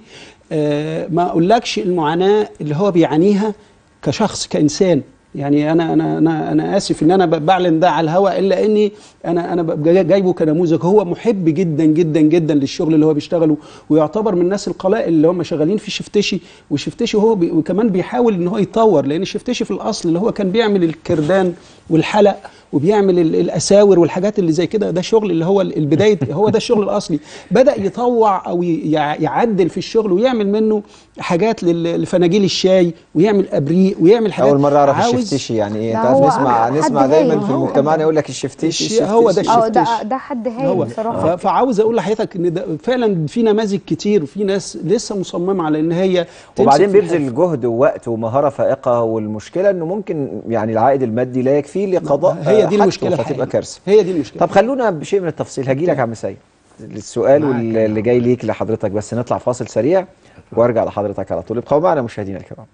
آه ما اقولكش المعاناه اللي هو بيعانيها كشخص كانسان يعني انا انا انا انا اسف ان انا بعلن ده على الهواء الا اني انا انا جايبه كنموذج. هو محب جدا جدا جدا للشغل اللي هو بيشتغله ويعتبر من الناس القلائل اللي هم شغالين في شفتشي. وشفتشي هو بي وكمان بيحاول ان هو يطور لان شفتشي في الاصل اللي هو كان بيعمل الكردان والحلق وبيعمل الاساور والحاجات اللي زي كده. ده شغل اللي هو البدايه هو ده الشغل الاصلي. بدا يطوع او يعدل في الشغل ويعمل منه حاجات لفناجيل الشاي ويعمل ابريق ويعمل حاجات. اول مره اعرف الشفتشي يعني ايه. انت عارف نسمع نسمع دايما في المجتمع يقول لك الشفتشي هو ده الشفتشي. ده ده حد هايل بصراحه. فعاوز اقول لحضرتك ان ده فعلا في نماذج كتير وفي ناس لسه مصممه على ان هي وبعدين بيبذل جهد ووقت ومهاره فائقه. والمشكله انه ممكن يعني العائد المادي لا يكفيه لقضاء هي دي المشكله فتبقى كارثه. هي دي المشكله. طب خلونا بشيء من التفصيل هجي لك يا عم سيد السؤال واللي جاي ليك لحضرتك بس نطلع فاصل سريع وارجع لحضرتك على طول. ابقوا معنا مشاهدينا الكرام.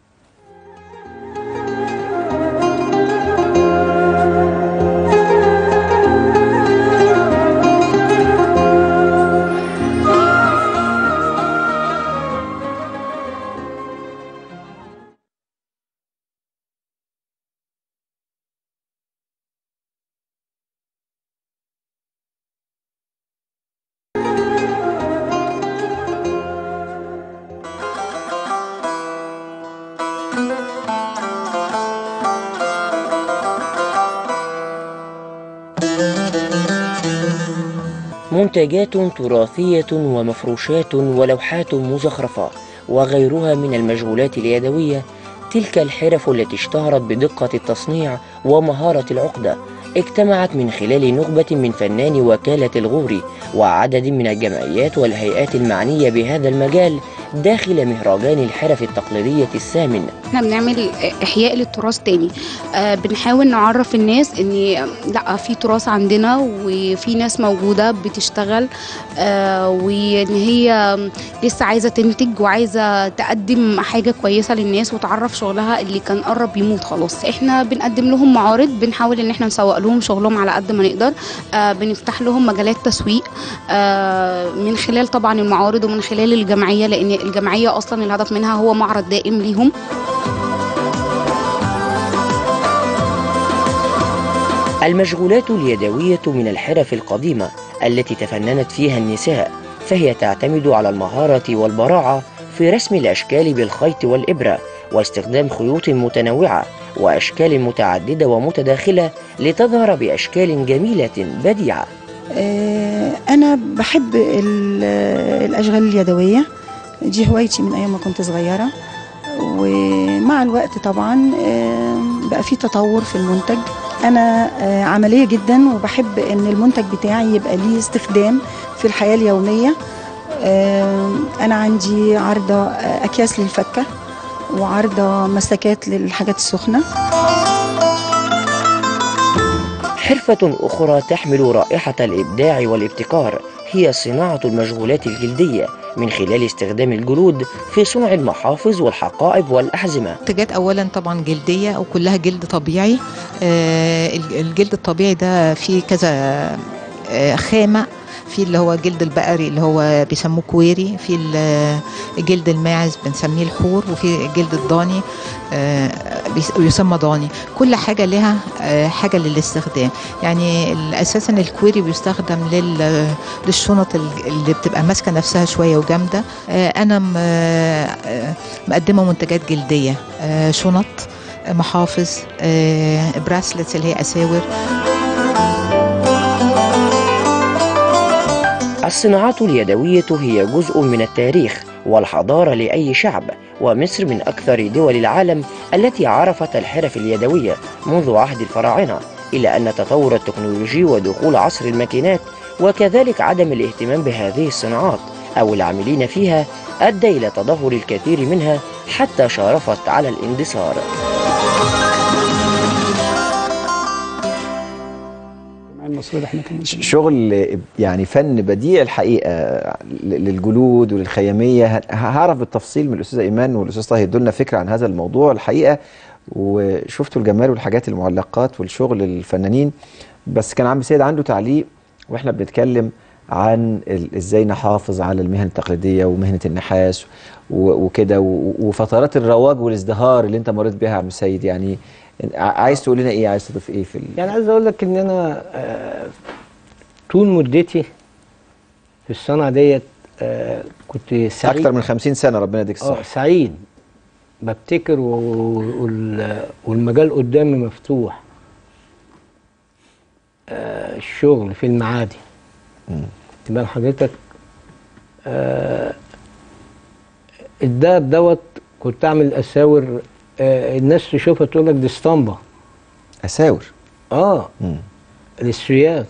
منتجات تراثية ومفروشات ولوحات مزخرفة وغيرها من المشغولات اليدوية. تلك الحرف التي اشتهرت بدقة التصنيع ومهارة العقدة اجتمعت من خلال نخبة من فنان وكالة الغوري وعدد من الجمعيات والهيئات المعنية بهذا المجال داخل مهرجان الحرف التقليدية الثامن. احنا بنعمل احياء للتراث تاني. آه بنحاول نعرف الناس ان لا في تراث عندنا وفي ناس موجودة بتشتغل آه وان هي لسه عايزة تنتج وعايزة تقدم حاجة كويسة للناس وتعرف شغلها اللي كان قرب يموت خلاص. احنا بنقدم لهم معارض بنحاول ان احنا نسوق لهم شغلهم على قد ما نقدر. آه بنفتح لهم مجالات تسويق آه من خلال طبعا المعارض ومن خلال الجمعية لان الجمعية أصلا الهدف منها هو معرض دائم ليهم. المشغولات اليدوية من الحرف القديمة التي تفننت فيها النساء فهي تعتمد على المهارة والبراعة في رسم الأشكال بالخيط والإبرة واستخدام خيوط متنوعة وأشكال متعددة ومتداخلة لتظهر بأشكال جميلة بديعة. آه أنا بحب الأشغال اليدوية، دي هوايتي من أيام ما كنت صغيرة، ومع الوقت طبعا بقى في تطور في المنتج. أنا عملية جدا وبحب أن المنتج بتاعي يبقى ليه استخدام في الحياة اليومية. أنا عندي عارضة أكياس للفكة وعارضة مسكات للحاجات السخنة. حرفة أخرى تحمل رائحة الإبداع والابتكار هي صناعة المشغولات الجلدية من خلال استخدام الجلود في صنع المحافظ والحقائب والأحزمة. منتجات أولا طبعا جلدية وكلها جلد طبيعي. آه الجلد الطبيعي ده فيه كذا آه خامة، في اللي هو جلد البقري اللي هو بيسموه كويري، في جلد الماعز بنسميه الحور، وفي جلد الضاني بيسمى ضاني. كل حاجة لها حاجة للاستخدام. يعني أساسا الكويري بيستخدم للشنط اللي بتبقى ماسكة نفسها شوية وجامدة. أنا مقدمة منتجات جلدية، شنط، محافظ، براسلتس اللي هي أساور. الصناعات اليدوية هي جزء من التاريخ والحضارة لأي شعب، ومصر من أكثر دول العالم التي عرفت الحرف اليدوية منذ عهد الفراعنة، إلى أن تطور التكنولوجي ودخول عصر الماكينات وكذلك عدم الاهتمام بهذه الصناعات أو العاملين فيها أدى إلى تدهور الكثير منها حتى شارفت على الاندثار. شغل يعني فن بديع الحقيقه للجلود وللخياميه. هعرف بالتفصيل من الاستاذه ايمان والاستاذ طه يدوا لنا فكره عن هذا الموضوع الحقيقه، وشفتوا الجمال والحاجات المعلقات والشغل الفنانين. بس كان عم سيد عنده تعليق واحنا بنتكلم عن ازاي نحافظ على المهن التقليديه ومهنه النحاس وكده، وفترات الرواج والازدهار اللي انت مريت بيها يا عم سيد. يعني عايز تقول لنا ايه؟ عايز تضيف ايه في ال... يعني عايز اقول لك ان انا آه طول مدتي في الصنعه ديت آه كنت سعيد اكتر من خمسين سنه، ربنا يديك الصحه. اه سعيد، ببتكر والمجال قدامي مفتوح. آه الشغل في المعادي تبان حضرتك. آه الدهب دوت كنت اعمل اساور، آه الناس تشوفها تقول لك دي اسطمبه. اساور؟ اه مم. الاستريات،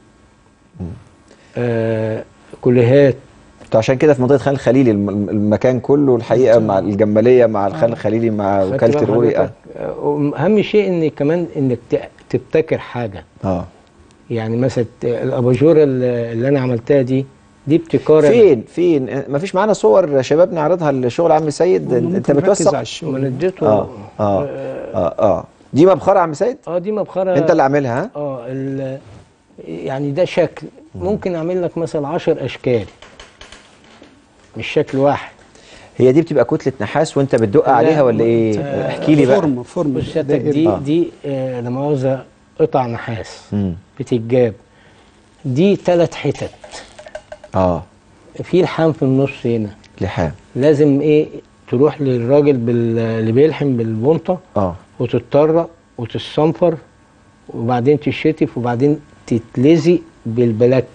آه كليهات. عشان كده في منطقه خان الخليلي المكان كله الحقيقه مع الجماليه مع الخان الخليلي مع وكاله الرؤيه. اهم شيء ان كمان انك تبتكر حاجه. اه يعني مثلا الاباجوره اللي انا عملتها دي دي ابتكار. فين فين ما فيش معانا صور شباب نعرضها لشغل عم سيد؟ انت بتوثق؟ ما اديته. آه. آه. اه اه دي مبخره عم سيد؟ اه دي مبخره انت اللي عاملها؟ ها اه يعني ده شكل. ممكن اعمل لك مثلا عشر اشكال مش شكل واحد. هي دي بتبقى كتله نحاس وانت بتدق عليها ولا ايه؟ آه احكي لي بقى. فورم فورم بص دي آه. دي آه لا مؤاخذه قطع نحاس مم. بتتجاب. دي ثلاث حتت. اه في لحام في النص هنا. لحام لازم ايه تروح للراجل بال... اللي بيلحم بالبنطه اه وتتطرق وتتصنفر وبعدين تشتف وبعدين تتلزق بالبلاك.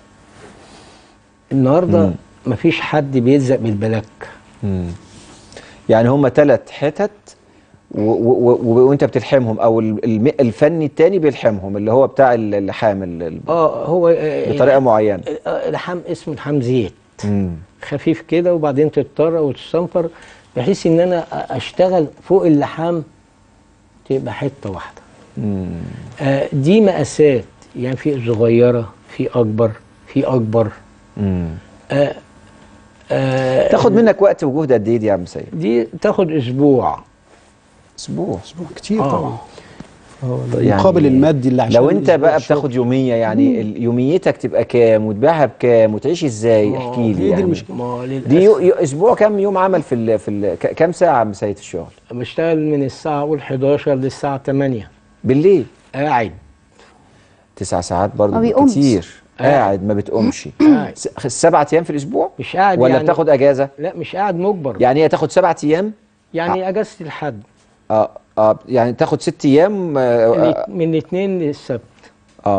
النهارده مم. مفيش حد بيلزق بالبلاك. مم. يعني هم ثلاث حتت وانت بتلحمهم او الفني الثاني بيلحمهم اللي هو بتاع اللحام اه هو بطريقه معينه. لحام اسمه لحام زيت. مم. خفيف كده وبعدين تتطرق وتتصنفر بحيث ان انا اشتغل فوق اللحام تبقى حته واحده. آه دي مقاسات، يعني في صغيره في اكبر في اكبر. امم آه آه تاخد منك وقت وجهد قد ايه دي يا عم سيد؟ دي تاخد اسبوع. اسبوع اسبوع كتير آه. طبعا. المقابل يعني المادي اللي عشان لو انت بقى بتاخد يوميه يعني مم. يوميتك تبقى كام وتبيعها بكام وتعيش ازاي؟ احكي لي. يعني دي, دي يو يو اسبوع كام يوم عمل في ال في ال كام ساعه يا عم سيد في الشغل؟ بشتغل من الساعه اقول حداشر للساعه تمانية بالليل. قاعد تسع ساعات برضه كتير. قاعد ما بتقومش. قاعد سبعة ايام في الاسبوع؟ مش قاعد ولا يعني بتاخد اجازه؟ لا مش قاعد مجبر. يعني هي تاخد سبعة ايام؟ يعني آه. اجازه الحد. اه اه يعني تاخد ست ايام. آه من الاثنين للسبت. اه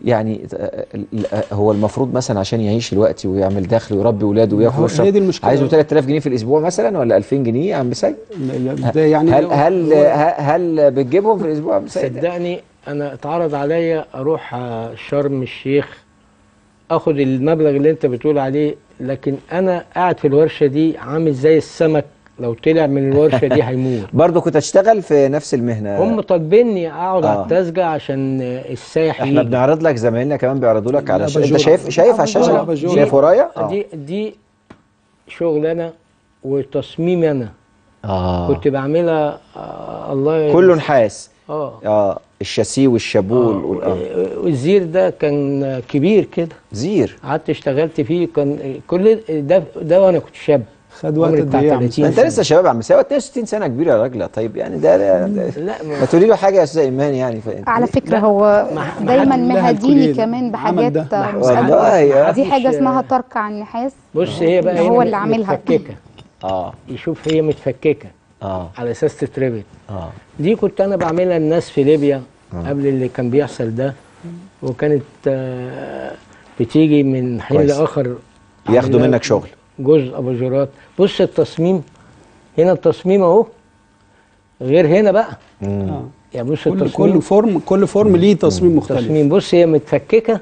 يعني هو المفروض مثلا عشان يعيش الوقت ويعمل دخل ويربي اولاده وياكل ويشرب هي دي المشكلة. عايزه ثلاثة آلاف جنيه في الاسبوع مثلا ولا ألفين جنيه يا عم سيد؟ ده يعني هل هل هل بتجيبهم في الاسبوع يا عم سيد؟ صدقني انا اتعرض عليا اروح شرم الشيخ اخد المبلغ اللي انت بتقول عليه، لكن انا قاعد في الورشه دي عامل زي السمك لو طلع من الورشه دي هيموت. برضه كنت هتشتغل في نفس المهنه؟ هم طالبيني اقعد آه. على التسجع عشان السايح احنا يجي. بنعرض لك زمايلنا كمان بيعرضوا لك على ش... انت أباجورة. شايف شايف على الشاشه؟ أباجورة. شايف ورايا؟ آه. دي دي شغل انا وتصميم انا. اه كنت بعملها آه الله كله نحاس. اه اه الشاسيه والشابول آه. وال... آه. والزير ده كان كبير كده. زير قعدت اشتغلت فيه كان كل ده ده وانا كنت شاب. خد وقت قد ايه يا عم انت لسه شباب يا عم سيد، اثنين وستين سنه كبير يا راجل. طيب يعني ده, ده, ده لا ما تقولي له حاجه يا استاذ ايمان يعني. على فكره هو دايما مهديني كمان بحاجات والله دي حاجه اسمها ترك عن النحاس. بص هي بقى هو اللي عاملها متفككه. اه يشوف هي متفككه اه على اساس تتربط. اه دي كنت انا بعملها الناس في ليبيا آه. قبل اللي كان بيحصل ده، وكانت آه بتيجي من حين لاخر ياخدوا منك شغل جزء اباجورات. بص التصميم هنا، التصميم اهو غير هنا بقى. اه يعني بص كل التصميم كل فورم كل فورم ليه تصميم مختلف. تصميم بص هي متفككه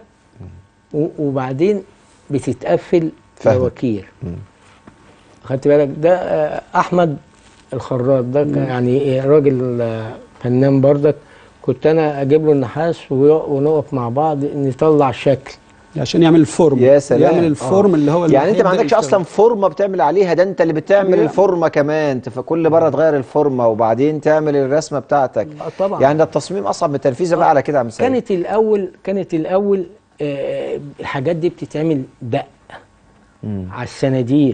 وبعدين بتتقفل بوكير. خدت بالك؟ ده آه احمد الخراط ده كان يعني راجل آه فنان بردك. كنت انا اجيب له النحاس ونقف مع بعض نطلع شكل عشان يعمل الفورم. يا سلام. يعمل الفورم آه. اللي هو يعني انت ما عندكش اصلا فورمه بتعمل عليها، ده انت اللي بتعمل يعني الفورمه كمان. فكل مره تغير الفورمه وبعدين تعمل الرسمه بتاعتك. آه طبعا. يعني ده التصميم اصعب من التنفيذ. آه. بقى على كده يا عم سيد. كانت الاول كانت الاول آه الحاجات دي بتتعمل دق على السناديل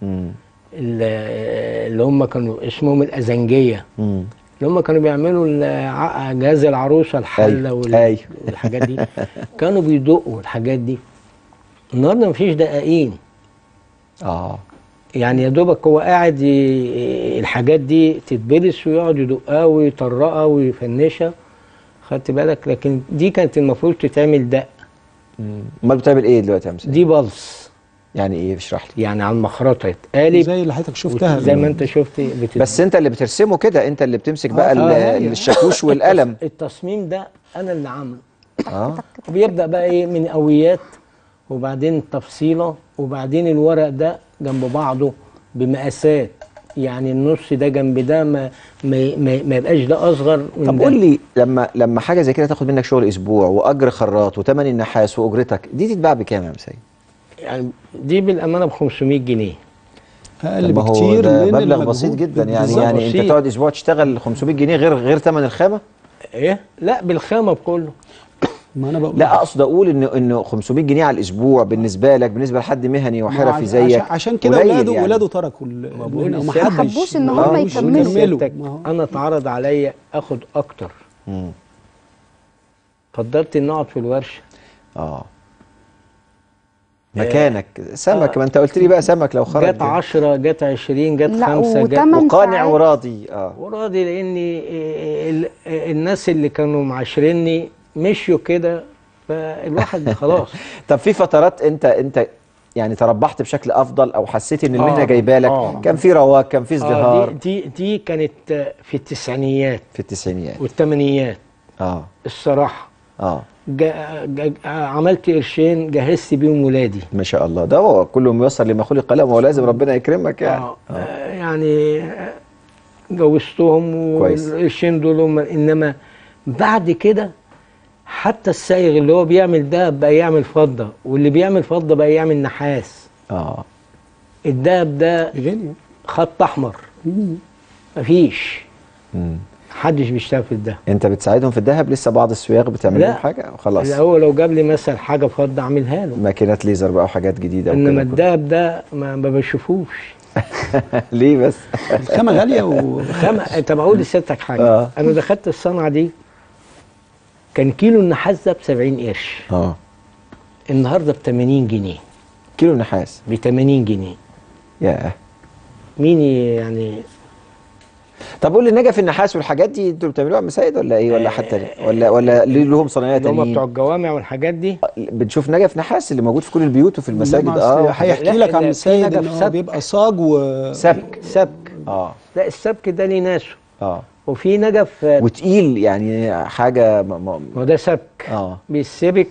اللي هم كانوا اسمهم الازنجيه، مم. اللي هم كانوا بيعملوا جهاز العروسه الحله وال... أي. والحاجات دي. كانوا بيدقوا الحاجات دي. النهارده مفيش دقاقين. اه يعني يا دوبك هو قاعد ي... الحاجات دي تتبلس ويقعد يدقها ويطرقها ويفنشها. خدت بالك؟ لكن دي كانت المفروض تتعمل دق. امال بتعمل ايه دلوقتي يا مسيد؟ دي بلص. يعني ايه؟ اشرح لي. يعني على المخرطه يتقالب زي اللي حضرتك شفتها زي ما انت شفت بتت... بس انت اللي بترسمه كده، انت اللي بتمسك بقى آه الشاكوش والقلم. التصميم ده انا اللي عامله. اه وبيبدا بقى ايه من قويات وبعدين تفصيله وبعدين الورق ده جنب بعضه بمقاسات. يعني النص ده جنب ده ما ما ما, ما يبقاش ده اصغر من طب ده. قول لي لما لما حاجه زي كده تاخد منك شغل اسبوع واجر خراط وثمن النحاس واجرتك دي تتباع بكام يا مسيد؟ يعني دي بالامانه ب خمسمية جنيه. اقل بكتير من مبلغ بسيط جدا. يعني يعني بسيط. انت تقعد اسبوع تشتغل خمسمية جنيه غير غير ثمن الخامه؟ ايه؟ لا بالخامه بكله. ما انا بقول لا اقصد اقول انه انه خمسمية جنيه على الاسبوع بالنسبه لك، بالنسبه لحد مهني وحرفي زيك عشان كده ولاده يعني. ولاده تركوا ما حبوش ان هم يكملوا. انا اتعرض عليا اخد اكتر. امم فضلت ان اقعد في الورشه. اه مكانك سمك. ما انت قلت لي بقى سمك لو خرج جت عشرة جت عشرين جت خمسة جت وقانع وراضي. اه وراضي لاني الناس اللي كانوا معاشريني مشيوا كده فالواحد خلاص. طب في فترات انت انت يعني تربحت بشكل افضل او حسيت ان المهنه آه جايبه لك؟ آه كان في رواج، كان في ازدهار؟ آه دي, دي دي كانت في التسعينيات في التسعينيات والثمانينات. اه الصراحه اه جا جا عملت قرشين جهزت بيهم ولادي. ما شاء الله. ده هو كله ميسر لما خلق له، هو لازم ربنا يكرمك يعني. آه آه يعني جوزتهم والقرشين دول هم. انما بعد كده حتى السايغ اللي هو بيعمل دهب بقى يعمل فضه، واللي بيعمل فضه بقى يعمل نحاس. اه الدهب ده خط احمر. مفيش. امم محدش بيشتغل في الدهب. انت بتساعدهم في الدهب؟ لسه بعض السياغ بتعمل لهم حاجه خلاص؟ لا هو لو جاب لي مثلا حاجه فضه اعملها له. ماكينات ليزر بقى وحاجات جديده. انما الدهب ده ما, ما بشوفوش. ليه بس؟ الخامه غاليه وخامه. طب اقول لسيادتك حاجه. آه. انا دخلت الصنعه دي كان كيلو النحاس ده ب سبعين قرش. اه النهارده ب ثمانين جنيه. كيلو نحاس ب ثمانين جنيه. ياه. مين يعني؟ طب قول لي نجف النحاس والحاجات دي انتوا بتعملوها مساجد ولا ايه ولا حتى ولا ولا لهم صناعيه اللي هم تانيين؟ بتوع الجوامع والحاجات دي بنشوف نجف نحاس اللي موجود في كل البيوت وفي المساجد. اه هيحكي لك عن السيد ان هو بيبقى صاج و سبك سبك اه لا السبك ده ليه ناسه اه وفي نجف وتقيل يعني حاجه ما هو ده سبك اه بيتسبك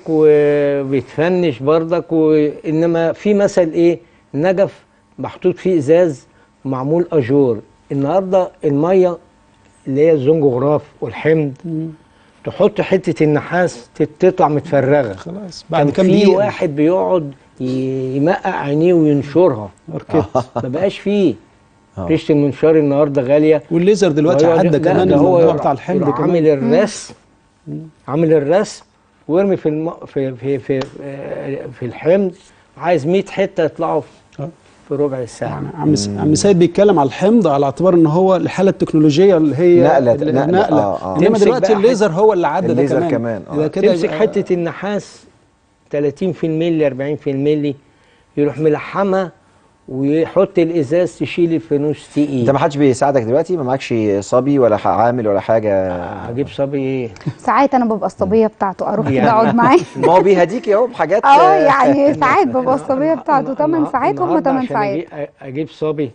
وبيتفنش برضك، وانما في مثل ايه نجف محطوط فيه ازاز ومعمول اجور. النهارده الميه اللي هي الزنجغراف والحمض مم. تحط حته النحاس تطلع متفرغه خلاص بعد كام في واحد بيقعد يمقع عينيه وينشرها ما بقاش فيه ريشه المنشار النهارده غاليه، والليزر دلوقتي عدى كمان الموضوع بتاع الحمض كمان. عامل الرسم عامل الرسم ويرمي في الم... في في في في الحمض، عايز مية حته يطلعوا في ربع ساعه. يعني عم عم سيد بيتكلم على الحمض على اعتبار ان هو الحاله التكنولوجيه اللي هي نقله نقله, نقلة. آه آه. انما دلوقتي الليزر هو اللي عدى ده كمان, كمان. آه. تمسك حته النحاس ثلاثين في المية أربعين في المية يروح ملحمها ويحط الازاز تشيل الفانوس تقيل. انت ما حدش بيساعدك دلوقتي؟ ما معكش صبي ولا عامل ولا حاجه؟ اجيب صبي ايه؟ ساعات انا ببقى الصبيه بتاعته اروح كده اقعد معاه. ما هو بيهديكي اهو بحاجات. اه يعني ساعات ببقى الصبيه بتاعته ثمان ساعات هم ثمان ساعات. اجيب صبي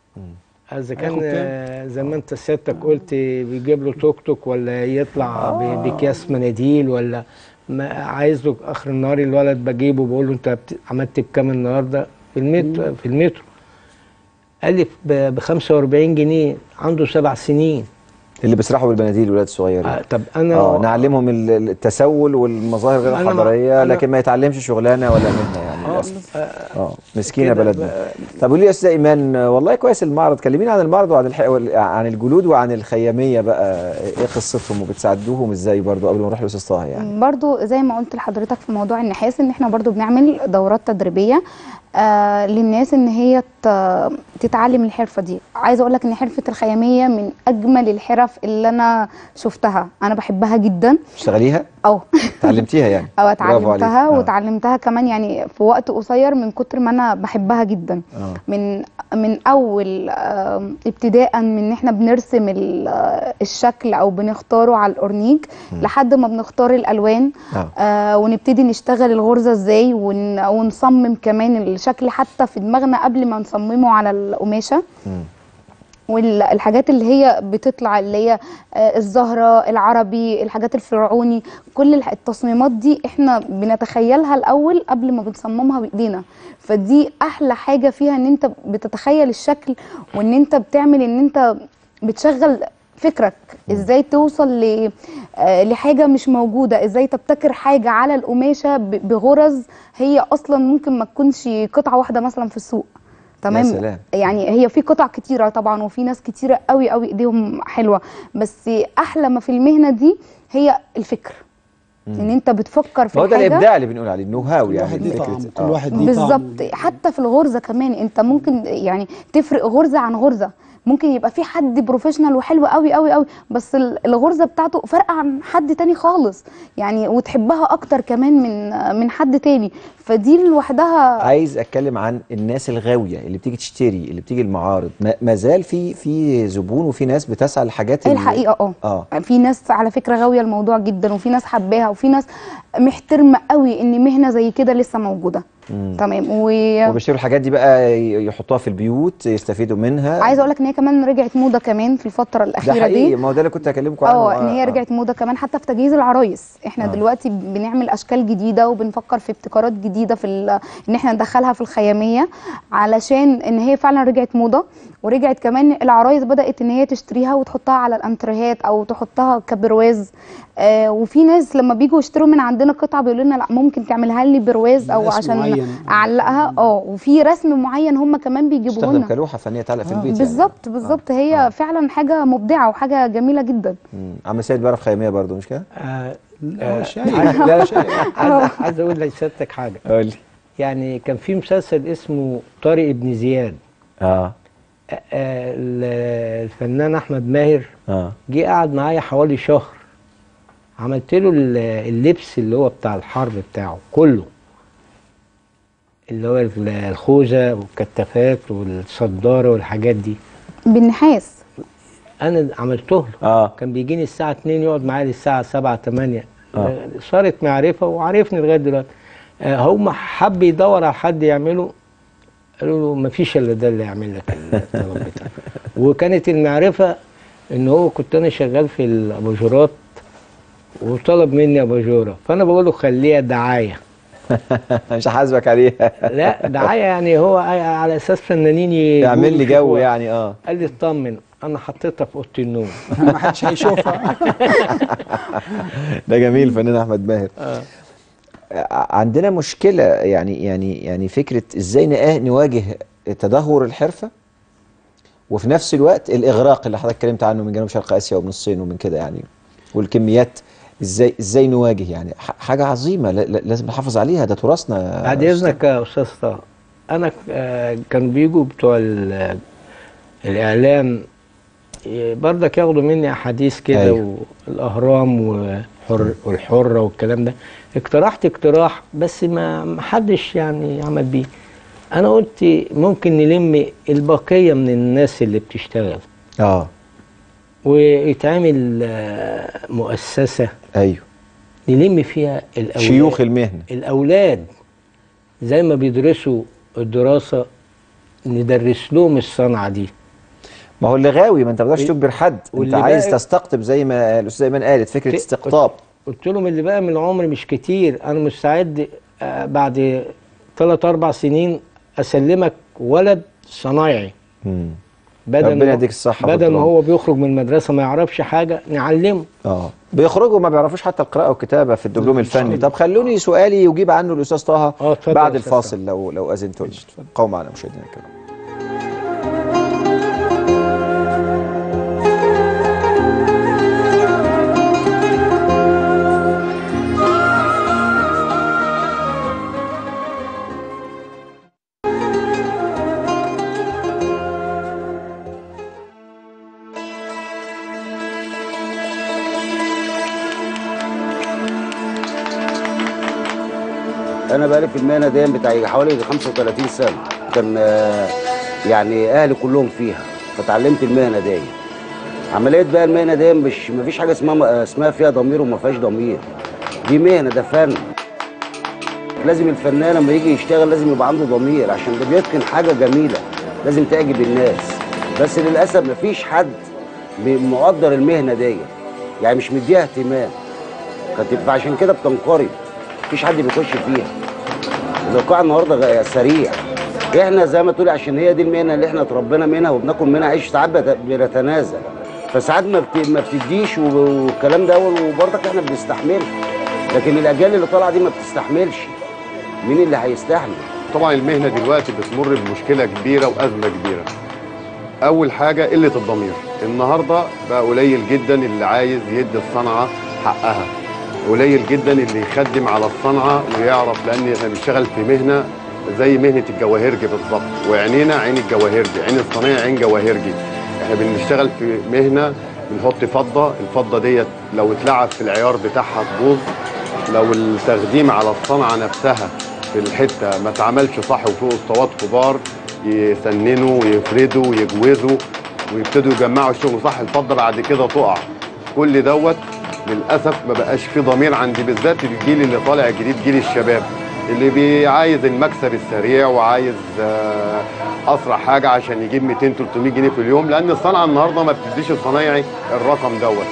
اذا كان زي ما انت سيادتك قلت بيجيب له توك توك ولا يطلع باكياس مناديل ولا ما عايز له اخر النهار الولد بجيبه بقول له انت عملت بكام النهارده في المترو في المترو قال لي ب خمسة وأربعين جنيه عنده سبع سنين اللي بيسرحوا بالبناديل الولاد الصغيرين. آه طب انا اه نعلمهم التسول والمظاهر غير الحضاريه لكن ما يتعلمش شغلانه ولا مهنه يعني للاسف. اه, آه مسكينه بلدنا. طب قولي لي يا استاذ ايمان، والله كويس المعرض، كلميني عن المعرض وعن الح... عن الجلود وعن الخياميه بقى، ايه قصتهم وبتساعدوهم ازاي برضو قبل ما نروح لاستاذ طه؟ يعني برضو زي ما قلت لحضرتك في موضوع النحاس ان احنا برضو بنعمل دورات تدريبيه آه للناس ان هي تتعلم الحرفه دي. عايزه اقول لك ان حرفه الخياميه من اجمل الحرف اللي انا شفتها، انا بحبها جدا. تشتغليها؟ اه اتعلمتيها يعني؟ اه اتعلمتها واتعلمتها كمان يعني في وقت قصير من كتر ما انا بحبها جدا. أوه. من من اول آه ابتداء من ان احنا بنرسم الشكل او بنختاره على الأورنيج م. لحد ما بنختار الالوان. أوه. آه ونبتدي نشتغل الغرزه ازاي ون ونصمم كمان الشكل حتى في دماغنا قبل ما نصممه على القماشه. م. والحاجات اللي هي بتطلع اللي هي الزهرة العربي الحاجات الفرعوني كل التصميمات دي احنا بنتخيلها الاول قبل ما بنصممها بايدينا. فدي احلى حاجة فيها ان انت بتتخيل الشكل وان انت بتعمل ان انت بتشغل فكرك ازاي توصل لحاجة مش موجودة، ازاي تبتكر حاجة على القماشة بغرز هي اصلا ممكن ما تكونش قطعة واحدة مثلا في السوق. تمام. يعني هي في قطع كتيره طبعا وفي ناس كتيره قوي قوي ايديهم حلوه، بس احلى ما في المهنه دي هي الفكر. مم. ان انت بتفكر في الحاجه. هو ده الابداع اللي بنقول عليه، النو هاو يعني كل واحد ليه بالظبط. حتى في الغرزه كمان انت ممكن يعني تفرق غرزه عن غرزه، ممكن يبقى في حد بروفيشنال وحلو قوي قوي قوي بس الغرزه بتاعته فرقه عن حد تاني خالص يعني وتحبها اكتر كمان من من حد تاني. فدي لوحدها. عايز اتكلم عن الناس الغاويه اللي بتيجي تشتري اللي بتيجي المعارض، ما زال في في زبون وفي ناس بتسعى للحاجات اللي الحقيقه اه اه في ناس على فكره غاويه الموضوع جدا وفي ناس حباها وفي ناس محترمه قوي ان مهنه زي كده لسه موجوده. مم. تمام. و... وبيشتروا الحاجات دي بقى يحطوها في البيوت يستفيدوا منها. عايزه اقول لك ان هي كمان رجعت موضه كمان في الفتره الاخيره دي. ده حقيقي، ما هو ده اللي كنت هكلمكم عنه. اه ان هي رجعت موضه كمان حتى في تجهيز العرايس. احنا آه. دلوقتي بنعمل اشكال جديده وبنفكر في ابتكارات جديده في ان احنا ندخلها في الخياميه علشان ان هي فعلا رجعت موضه. ورجعت كمان العرايس بدات ان هي تشتريها وتحطها على الانتريهات او تحطها كبرواز. آه وفي ناس لما بيجوا يشتروا من عندنا قطعه بيقولوا لنا لا ممكن تعملها لي برواز او عشان اعلقها. اه وفي رسم معين هم كمان بيجيبوه لنا. تستخدم كلوحه فنيه تعلق في البيت. بالظبط يعني. بالظبط. هي آه. فعلا حاجه مبدعه وحاجه جميله جدا. عم سيد بيعرف خياميه برضه مش كده؟ آه لا شايف. عايز اقول لسيادتك حاجه. قول لي. يعني كان في مسلسل اسمه طارق ابن زياد. اه الفنان احمد ماهر اه جه قعد معايا حوالي شهر، عملت له اللبس اللي هو بتاع الحرب بتاعه كله، اللي هو الخوذه والكتافات والصداره والحاجات دي بالنحاس. انا عملته له. اه كان بيجيني الساعه اتنين يقعد معايا للساعه سبعة تمانية. آه. صارت معرفه وعارفني لغايه دلوقتي. آه هم حب يدور على حد يعمله، قالوا له ما فيش الا ده اللي يعمل لك الطلب بتاعك. وكانت المعرفه ان هو كنت انا شغال في الاباجورات وطلب مني اباجوره، فانا بقول له خليها دعايه. مش هحاسبك عليها. لا دعايه يعني هو على اساس فنانين يعمل لي جو يعني. اه قال لي اطمن انا حطيتها في اوضه النوم ما حدش هيشوفها. ده جميل فنان احمد ماهر. آه. عندنا مشكله يعني يعني يعني فكره ازاي نواجه تدهور الحرفه وفي نفس الوقت الاغراق اللي حضرتك اتكلمت عنه من جنوب شرق اسيا ومن الصين ومن كده يعني، والكميات ازاي ازاي نواجه يعني حاجه عظيمه لازم نحافظ عليها، ده تراثنا. بعد اذنك يا استاذ طه، انا كان بيجوا بتوع الاعلام برضك ياخدوا مني احاديث كده. أيوه. والاهرام وحر والحره والكلام ده، اقترحت اقتراح بس ما حدش يعني عمل بيه. انا قلت ممكن نلم البقيه من الناس اللي بتشتغل اه ويتعمل مؤسسه. ايوه نلم فيها الاولاد، شيوخ المهنه، الاولاد زي ما بيدرسوا الدراسه ندرس لهم الصنعه دي. ما هو اللي غاوي، ما انت ما تقدرش تجبر حد، انت عايز تستقطب زي ما الاستاذه ايمان قالت، فكره استقطاب. قلت لهم اللي بقى من العمر مش كتير، انا مستعد بعد ثلاث اربع سنين اسلمك ولد صنايعي. امم ربنا يديك الصحه. بدل ما هو بيخرج من المدرسه ما يعرفش حاجه نعلمه. اه بيخرجوا ما بيعرفوش حتى القراءه والكتابه في الدبلوم الفني. طب خلوني سؤالي يجيب عنه الاستاذ طه بعد الفاصل لو لو اذنتوا لي. قوموا معنا مشاهدينا الكرام. انا بقالي في المهنه دي بتاعي حوالي خمسة وثلاثين سنه، كان يعني اهلي كلهم فيها فتعلمت المهنه دي. عمليه بقى المهنه دي مش مفيش حاجه اسمها اسمها فيها ضمير وما فيهاش ضمير، دي مهنه، ده فن. لازم الفنان لما يجي يشتغل لازم يبقى عنده ضمير عشان ده بيتقن حاجه جميله لازم تعجب الناس. بس للاسف مفيش حد مقدر المهنه دي، يعني مش مديها اهتمام، فعشان كده بتنقرض، مفيش حد بيخش فيها. الواقع النهارده سريع، احنا زي ما تقولي عشان هي دي المهنه اللي احنا اتربينا منها وبناكل منها عيش، ساعات بنتنازل، فساعات ما ما بتديش والكلام ده، وبرضك احنا بنستحملها. لكن الاجيال اللي طالعه دي ما بتستحملش، مين اللي هيستحمل؟ طبعا المهنه دلوقتي بتمر بمشكله كبيره وازمه كبيره. اول حاجه قله الضمير، النهارده بقى قليل جدا اللي عايز يدي الصنعه حقها، قليل جدا اللي يخدم على الصنعه ويعرف، لان احنا بنشتغل في مهنه زي مهنه الجواهرجي بالظبط، وعينينا عين الجواهرجي، عين الصنايعي عين جواهرجي. احنا بنشتغل في مهنه بنحط فضه، الفضه ديت لو اتلعب في العيار بتاعها تبوظ، لو التخديم على الصنعه نفسها في الحته ما اتعملش صح وفوق اسطوات كبار يسننوا ويفردوا ويجوزوا ويبتدوا يجمعوا الشغل صح، الفضه بعد كده تقع. كل دوت للاسف ما بقاش في ضمير عندي، بالذات الجيل اللي طالع جديد، جيل الشباب اللي بيعايز المكسب السريع وعايز اسرع حاجه عشان يجيب مئتين ثلاثمئة جنيه في اليوم، لان الصنعه النهارده ما بتديش الصنايعي الرقم دوت.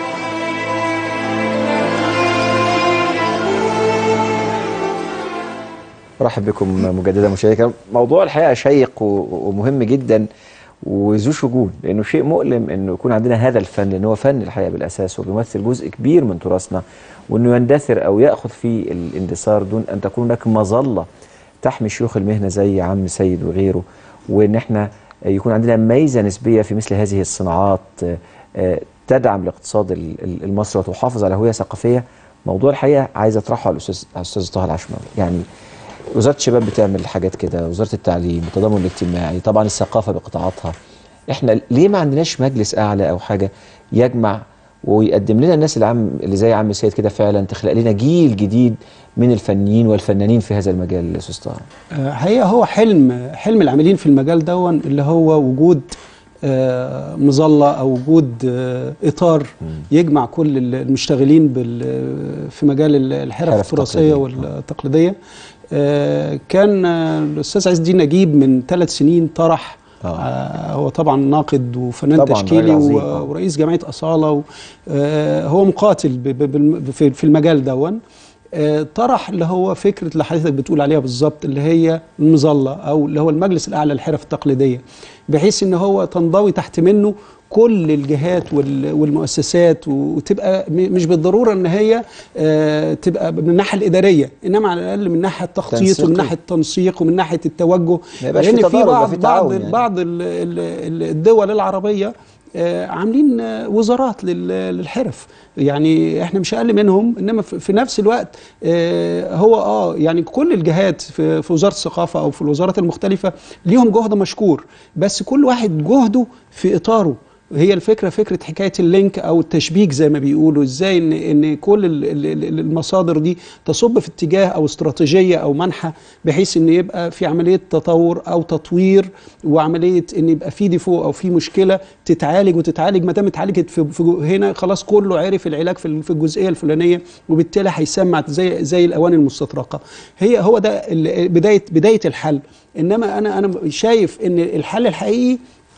مرحب بكم مجددا مشاهدينا. موضوع الحقيقه شيق ومهم جدا وذو شجون، لانه شيء مؤلم انه يكون عندنا هذا الفن، لان هو فن الحقيقه بالاساس وبيمثل جزء كبير من تراثنا، وانه يندثر او ياخذ في الاندثار دون ان تكون هناك مظله تحمي شيوخ المهنه زي عم سيد وغيره، وان احنا يكون عندنا ميزه نسبيه في مثل هذه الصناعات تدعم الاقتصاد المصري وتحافظ على هويه ثقافيه. موضوع الحقيقه عايز اطرحه على الاستاذ الاستاذ طه العشماوي. يعني وزاره الشباب بتعمل حاجات كده، وزاره التعليم، التضامن الاجتماعي، طبعا الثقافه بقطاعاتها. احنا ليه ما عندناش مجلس اعلى او حاجه يجمع ويقدم لنا الناس اللي عم اللي زي عم سيد كده، فعلا تخلق لنا جيل جديد من الفنيين والفنانين في هذا المجال يا استاذ طه؟ حقيقه هو حلم حلم العاملين في المجال دون، اللي هو وجود آه مظله او وجود آه اطار يجمع كل المشتغلين بال في مجال الحرف التراثيه والتقليديه. آه كان الاستاذ عز الدين نجيب من ثلاث سنين طرح، آه هو طبعا ناقد وفنان تشكيلي ورئيس جمعيه اصاله، آه هو مقاتل في المجال دون. آه طرح اللي هو فكره اللي حضرتك بتقول عليها بالظبط، اللي هي المظله او اللي هو المجلس الاعلى للحرف التقليديه، بحيث ان هو تنضوي تحت منه كل الجهات والمؤسسات، وتبقى مش بالضروره ان هي تبقى من الناحيه الاداريه، انما على الاقل من ناحيه التخطيط ومن ناحيه التنسيق ومن ناحيه التوجه. لان في, في بعض بعض يعني. بعض الدول العربيه عاملين وزارات للحرف، يعني احنا مش اقل منهم، انما في نفس الوقت هو اه يعني كل الجهات في وزاره الثقافه او في الوزارات المختلفه ليهم جهد مشكور، بس كل واحد جهده في اطاره. هي الفكره فكره حكايه اللينك او التشبيك زي ما بيقولوا، ازاي ان ان كل المصادر دي تصب في اتجاه او استراتيجيه او منحى، بحيث ان يبقى في عمليه تطور او تطوير، وعمليه ان يبقى في ديفو او في مشكله تتعالج وتتعالج. ما دام اتعالجت في هنا خلاص كله عرف العلاج في الجزئيه الفلانيه، وبالتالي هيسمع زي زي الاواني المستطرقه. هي هو ده بدايه بدايه الحل. انما انا انا شايف ان الحل الحقيقي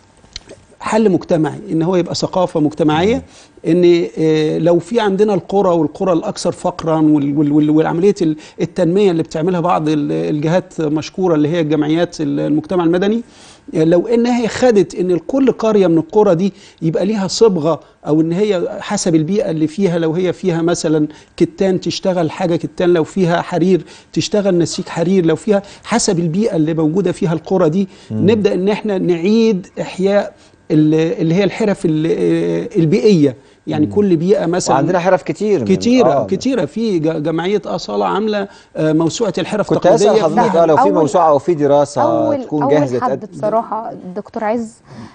حل مجتمعي، ان هو يبقى ثقافه مجتمعيه، ان لو في عندنا القرى والقرى الاكثر فقرا والعمليه التنميه اللي بتعملها بعض الجهات مشكوره اللي هي جمعيات المجتمع المدني، لو ان هي خدت ان كل قريه من القرى دي يبقى ليها صبغه، او ان هي حسب البيئه اللي فيها، لو هي فيها مثلا كتان تشتغل حاجه كتان، لو فيها حرير تشتغل نسيج حرير، لو فيها حسب البيئه اللي موجوده فيها القرى دي. م. نبدا ان احنا نعيد احياء اللي هي الحرف البيئيه، يعني مم. كل بيئه مثلا. وعندنا حرف كتير كتيره آه. كتيره في جمعيه اصاله عامله موسوعه الحرف التقليديه. كنت اسال حضرتك لو في موسوعه او في دراسه أول تكون أول جاهزه. اول حد بصراحه الدكتور عز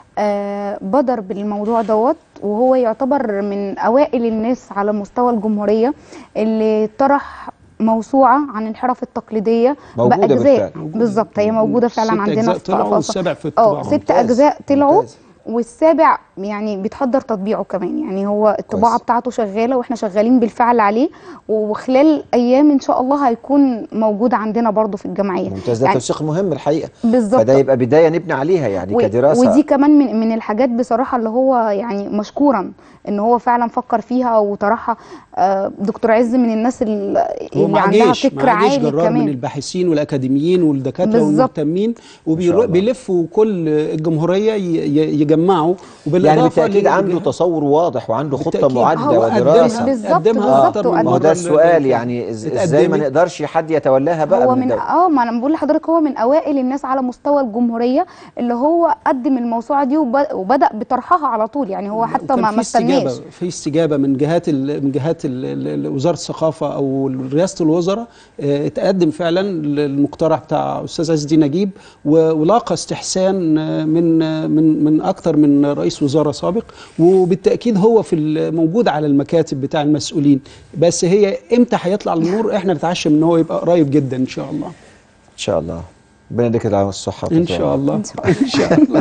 آه بدر بالموضوع دوت، وهو يعتبر من اوائل الناس على مستوى الجمهوريه اللي طرح موسوعه عن الحرف التقليديه باجزاء. بالظبط، هي موجوده فعلا عندنا في الثقافه. اه ست اجزاء طلعوا، والسابع يعني بيتحضر تطبيعه كمان، يعني هو الطباعه بتاعته شغاله واحنا شغالين بالفعل عليه، وخلال ايام ان شاء الله هيكون موجود عندنا برضو في الجمعيه. ممتاز، ده يعني تنسيق مهم الحقيقه. بالظبط، فده يبقى بدايه نبني عليها يعني و... كدراسه. ودي كمان من من الحاجات بصراحه اللي هو يعني مشكورا ان هو فعلا فكر فيها وطرحها. دكتور عز من الناس اللي, اللي عندها فكر عالي كمان، من الباحثين والاكاديميين والدكاتره والمهتمين، وبيلفوا كل الجمهوريه يجمعوا، يعني بالتاكيد عنده تصور واضح وعنده خطه معده ودراسه. بالظبط بالظبط. ما هو ده السؤال، يعني ازاي ما نقدرش حد يتولاها بقى؟ هو من اه ما انا بقول لحضرتك هو من اوائل الناس على مستوى الجمهوريه اللي هو قدم الموسوعه دي وبدا بطرحها على طول، يعني هو حتى ما ما استناش. في استجابه من جهات من جهات وزاره الثقافه او رئاسه الوزراء، اتقدم فعلا المقترح بتاع استاذ عز الدين نجيب، ولاقى استحسان من من من اكثر من رئيس وزراء سابق، وبالتاكيد هو في موجود على المكاتب بتاع المسؤولين. بس هي امتى هيطلع للنور؟ احنا نتعشم ان هو يبقى قريب جدا ان شاء الله. ان شاء الله، ربنا يديك العافيه والصحه. ان شاء الله ان شاء الله.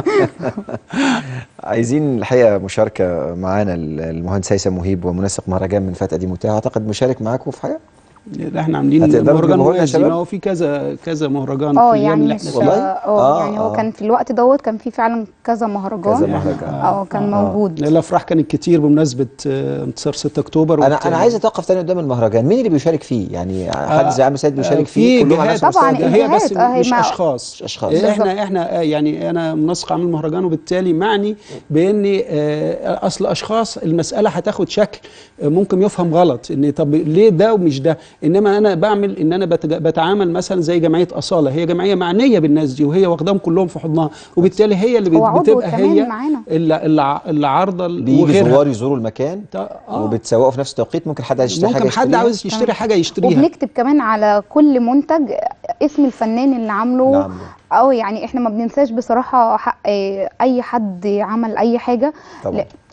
عايزين الحقيقه مشاركه معانا المهندس هيثم مهيب ومنسق مهرجان من فتى دي متاهه، اعتقد مشارك معاكم في حاجه؟ احنا عاملين مهرجان موازي، ما هو في كذا كذا مهرجان اه يعني مش اه يعني هو كان في الوقت دوت كان في فعلا كذا مهرجان كذا مهرجان اه كان آه. موجود. الافراح كانت كتير بمناسبه انتصار ستة اكتوبر. انا انا عايز اتوقف تاني قدام المهرجان، مين اللي بيشارك فيه؟ يعني حد زي عم سيد بيشارك آه فيه؟ كلهم على نفس طبعا هي بس آه مش اشخاص اشخاص احنا احنا يعني انا منسق عامل المهرجان، وبالتالي معني بان آه اصل اشخاص المساله هتاخد شكل ممكن يفهم غلط، ان طب ليه ده ومش ده. انما انا بعمل ان انا بتعامل مثلا زي جمعيه اصاله، هي جمعيه معنيه بالناس دي وهي واخداهم كلهم في حضنها، وبالتالي هي اللي بتبقى هي اللي عارضه. بيجي زوار يزوروا المكان آه. وبتسوقوا في نفس التوقيت. ممكن حد عايز يشتري ممكن حاجه ممكن حد عاوز يشتري حاجه يشتريها، وبنكتب كمان على كل منتج اسم الفنان اللي عامله. اه يعني احنا ما بننساش بصراحه حق اي حد عمل اي حاجه. طبعا.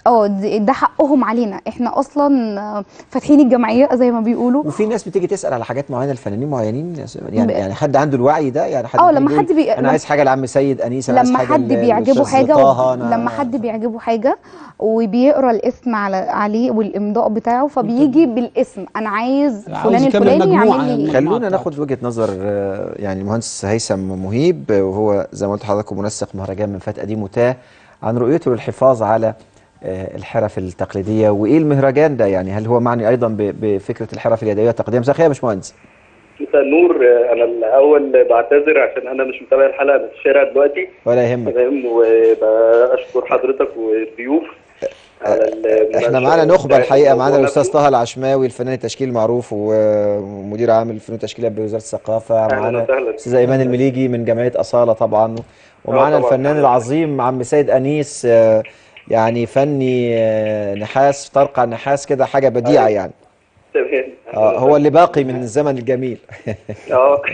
اه ده حقهم علينا، احنا اصلا فاتحين الجمعيه زي ما بيقولوا. وفي ناس بتيجي تسال على حاجات معينه لفنانين معينين، يعني يعني حد عنده الوعي ده، يعني حد اه لما حد بي... انا عايز حاجه لعم سيد انيس، انا عايز لما حاجه حد بيعجبه حاجه و... أنا... لما حد بيعجبه حاجه وبيقرا الاسم على عليه والامضاء بتاعه، فبيجي بالاسم انا عايز فلان الفلاني يعمل لي. خلونا ناخد وجهه نظر يعني المهندس هيثم مهيب، وهو زي ما قلت لحضراتكم منسق مهرجان من فات قديم وتاه، عن رؤيته للحفاظ على الحرف التقليديه، وايه المهرجان ده يعني؟ هل هو معني ايضا بفكره الحرف اليدويه التقليديه؟ مساء الخير يا باشمهندس. مساء النور. انا الاول بعتذر عشان انا مش متابع الحلقه، انا في الشارع دلوقتي. ولا يهمك. تمام، وبشكر حضرتك والضيوف على احنا معانا نخبه الحقيقه، معانا الاستاذ طه العشماوي الفنان التشكيلي المعروف ومدير عام الفنون التشكيليه بوزاره الثقافه، معانا الاستاذ ايمان المليجي من جمعيه اصاله طبعا، ومعانا الفنان العظيم عم سيد انيس، يعني فني نحاس، طرقع نحاس كده، حاجه بديعه يعني. تمام. اه هو اللي باقي من الزمن الجميل. اه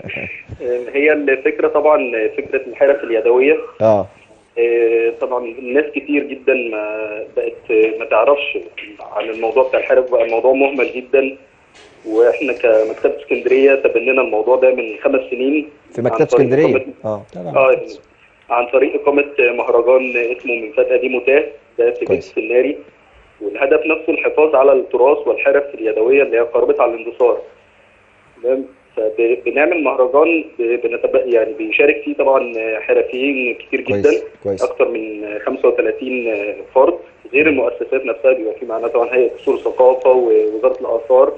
هي الفكره طبعا فكره الحرف اليدويه. اه طبعا ناس كتير جدا ما بقت ما تعرفش عن الموضوع بتاع الحرف، بقى الموضوع مهمل جدا، واحنا كمكتبه اسكندريه تبنينا الموضوع ده من خمس سنين في مكتبه اسكندريه. اه اه عن طريق اقامه مهرجان اسمه من فات قديم وتاه، ده في بيت السناري، والهدف نفسه الحفاظ على التراث والحرف اليدويه اللي هي قاربه على الاندثار. تمام. فبنعمل مهرجان بنتب... يعني بيشارك فيه طبعا حرفيين كتير جدا، كويس. كويس. اكثر من خمسة وثلاثين فرد، غير المؤسسات نفسها بيبقى في معانا طبعا هيئه اصول الثقافه ووزاره الاثار.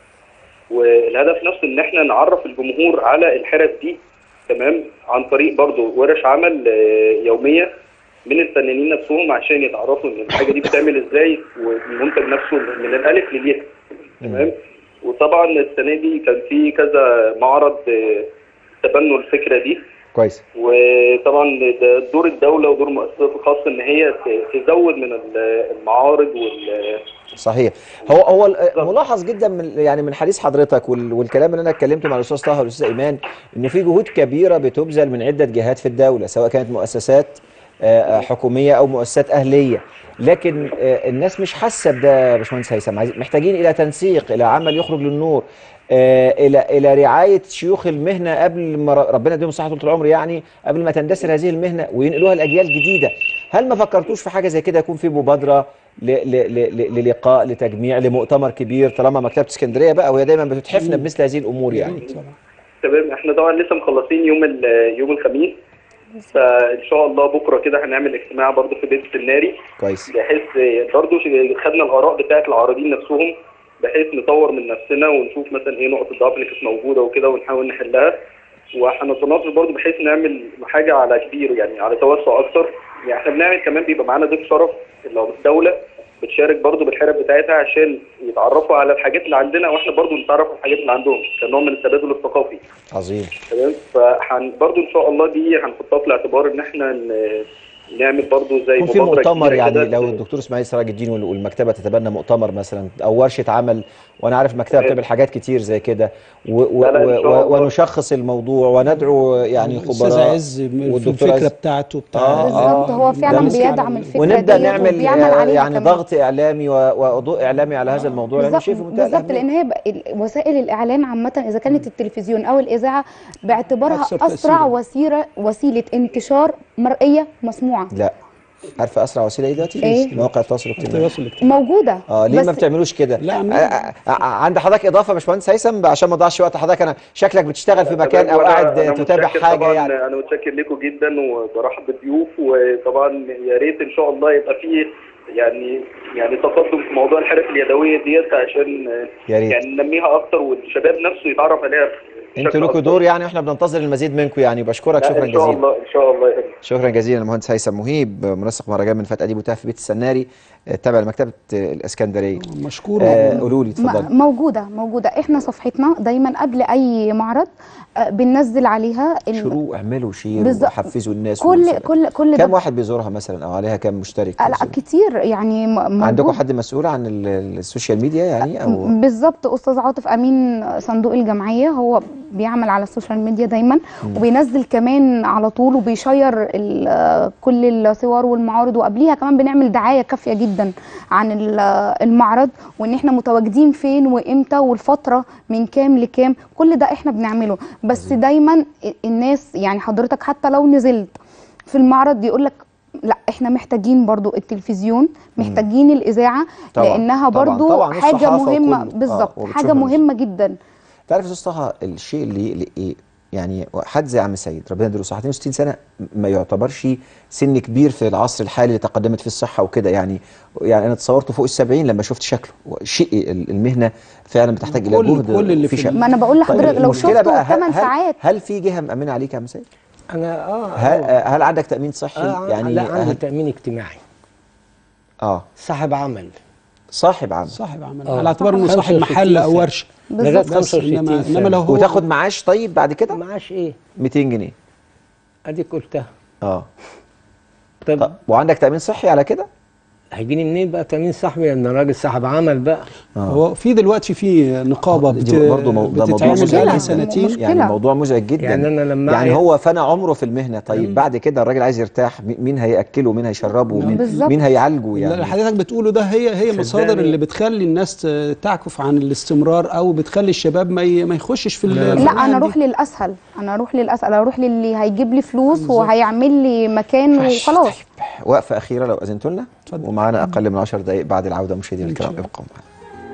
والهدف نفسه ان احنا نعرف الجمهور على الحرف دي، تمام، عن طريق برضو ورش عمل يوميه من الفنانين نفسهم عشان يتعرفوا ان الحاجه دي بتعمل ازاي، والمنتج نفسه من الالف للياء. تمام. وطبعا السنه دي كان في كذا معرض تبنوا الفكره دي. كويس. وطبعا ده دور الدوله ودور المؤسسات الخاصه ان هي تزود من المعارض وال صحيح. هو هو ملاحظ جدا من يعني من حديث حضرتك والكلام اللي انا اتكلمته مع الاستاذ طه والاستاذ ايمان، ان في جهود كبيره بتبذل من عده جهات في الدوله، سواء كانت مؤسسات حكوميه او مؤسسات اهليه، لكن الناس مش حاسه بده يا باشمهندس هيثم، محتاجين الى تنسيق، الى عمل يخرج للنور، الى الى رعايه شيوخ المهنه قبل ما ربنا يديهم الصحه طول العمر، يعني قبل ما تندثر هذه المهنه وينقلوها لاجيال جديده. هل ما فكرتوش في حاجه زي كده، يكون في مبادره للقاء، لتجميع، لمؤتمر كبير، طالما مكتبه اسكندريه بقى وهي دايما بتتحفنا بمثل هذه الامور يعني؟ تمام. احنا طبعا لسه مخلصين يوم يوم الخميس، فان شاء الله بكره كده هنعمل اجتماع برضه في بيت السناري. كويس. بحيث برضه خدنا الاراء بتاعه العارضين نفسهم، بحيث نطور من نفسنا ونشوف مثلا ايه نقط الضعف اللي كانت موجوده وكده ونحاول نحلها، وهنتناقش برضه بحيث نعمل حاجه على كبير يعني على توسع اكتر. يعني احنا بنعمل كمان بيبقى معانا ضيف شرف اللي هو الدوله بتشارك برضه بالحرف بتاعتها عشان يتعرفوا على الحاجات اللي عندنا واحنا برضه نتعرف على الحاجات اللي عندهم كنوع من التبادل الثقافي. عظيم. تمام. فهن برضه ان شاء الله دي هنحطها في الاعتبار ان احنا نعمل برضه زي في مؤتمر، يعني لو الدكتور اسماعيل سراج الدين والمكتبه تتبنى مؤتمر مثلا او ورشه عمل، وانا عارف المكتبه بتعمل حاجات كتير زي كده، ونشخص الموضوع وندعو يعني خبراء استاذ عز في الفكره بتاعته بتاع بالظبط، هو فعلا بيدعم الفكره ونبدا نعمل يعني ضغط اعلامي وضوء اعلامي على هذا الموضوع، لانه شايف منتهى بالظبط، لان هي وسائل الاعلام عامه اذا كانت التلفزيون او الاذاعه باعتبارها اسرع وسيله وسيله انتشار مرئيه مسموعه. لا، عارفه اسرع وسيله ايه دلوقتي؟ إيه؟ مواقع التواصل الاجتماعي موجوده. اه ليه ما بتعملوش كده؟ لا عند حضرتك اضافه يا باشمهندس هيثم عشان ما اضيعش وقت حضرتك؟ انا شكلك بتشتغل في مكان او قاعد تتابع حاجه يعني. انا متشكر لكم جدا وبرحب بالضيوف، وطبعا يا ريت ان شاء الله يبقى فيه يعني يعني تقدم في موضوع الحرف اليدويه ديت عشان يعني ننميها اكتر والشباب نفسه يتعرف عليها. انتوا لكم دور يعني، واحنا بننتظر المزيد منكم يعني. بشكرك شكرا جزيلا. ان شاء الله ان شاء الله. شكرا جزيلا المهندس هيثم مهيب، منسق مهرجان من فات قديم وتاه في بيت السناري تابع لمكتبه الاسكندريه. مشكور. قولوا لي اتفضلي. موجوده موجوده احنا صفحتنا دايما قبل اي معرض بننزل عليها شروق، اعملوا شير وحفزوا الناس. كل كل كل كم واحد بيزورها مثلا او عليها كم مشترك؟ لا كتير يعني. موجود. عندكم حد مسؤول عن السوشيال ميديا يعني او؟ بالظبط، استاذ عاطف امين صندوق الجمعيه هو بيعمل على السوشيال ميديا دايما، وبينزل كمان على طول وبيشير كل الصور والمعارض، وقبليها كمان بنعمل دعايه كافيه جدا عن المعرض، وان احنا متواجدين فين وامتى والفتره من كام لكام، كل ده احنا بنعمله. بس دايما الناس يعني حضرتك حتى لو نزلت في المعرض يقول لك لا احنا محتاجين برضو التلفزيون، محتاجين الاذاعه، طبعًا لانها برضو طبعًا حاجه مهمه بالظبط، آه حاجه مهمه جدا. تعرف يا استاذ طه الشيء اللي, اللي ايه يعني حد زي عم سيد ربنا يديله الصحه اثنين وستين سنه ما يعتبرش سن كبير في العصر الحالي اللي تقدمت فيه الصحه وكده، يعني يعني انا تصورته فوق السبعين لما شفت شكله. شيء المهنه فعلا بتحتاج الى جهد كل اللي في في شكل. ما انا بقول لحضرتك طيب لو شفته ثمان ساعات. هل في جهه مأمنه عليك يا عم سيد؟ انا اه هل, هل عندك تأمين صحي؟ آه يعني لا عندي هل... تأمين اجتماعي. اه صاحب عمل. صاحب عمل صاحب عمل آه. على اعتبار انه صاحب محل او ورشه. لغايه خمسة وستين انما, إنما لو هو وتاخد معاش طيب بعد كده؟ معاش ايه؟ مئتين جنيه. اديك قلتها. اه طب, طب وعندك تأمين صحي على كده؟ هيجيني منين بقى تأمين صحي؟ ان راجل صاحب عمل بقى. آه. هو في دلوقتي في نقابه بت... بتتعمل بقى سنتين، يعني موضوع مزعج جدا. يعني انا لما يعني هو فنى عمره في المهنه، طيب بعد كده الراجل عايز يرتاح، مين هياكله ومين هيشربه ومين مين هيعالجه؟ يعني اللي حضرتك بتقوله ده هي هي المصادر اللي بتخلي الناس تعكف عن الاستمرار، او بتخلي الشباب ما ما يخشش في لا, لا انا اروح للاسهل، انا اروح للاسهل، اروح للي هيجيب لي فلوس وهيعمل لي مكان وخلاص. وقفه اخيره لو اذنتوا لنا، ومعانا اقل من عشر دقائق بعد العوده. مشاهدينا الكرام ابقوا معنا.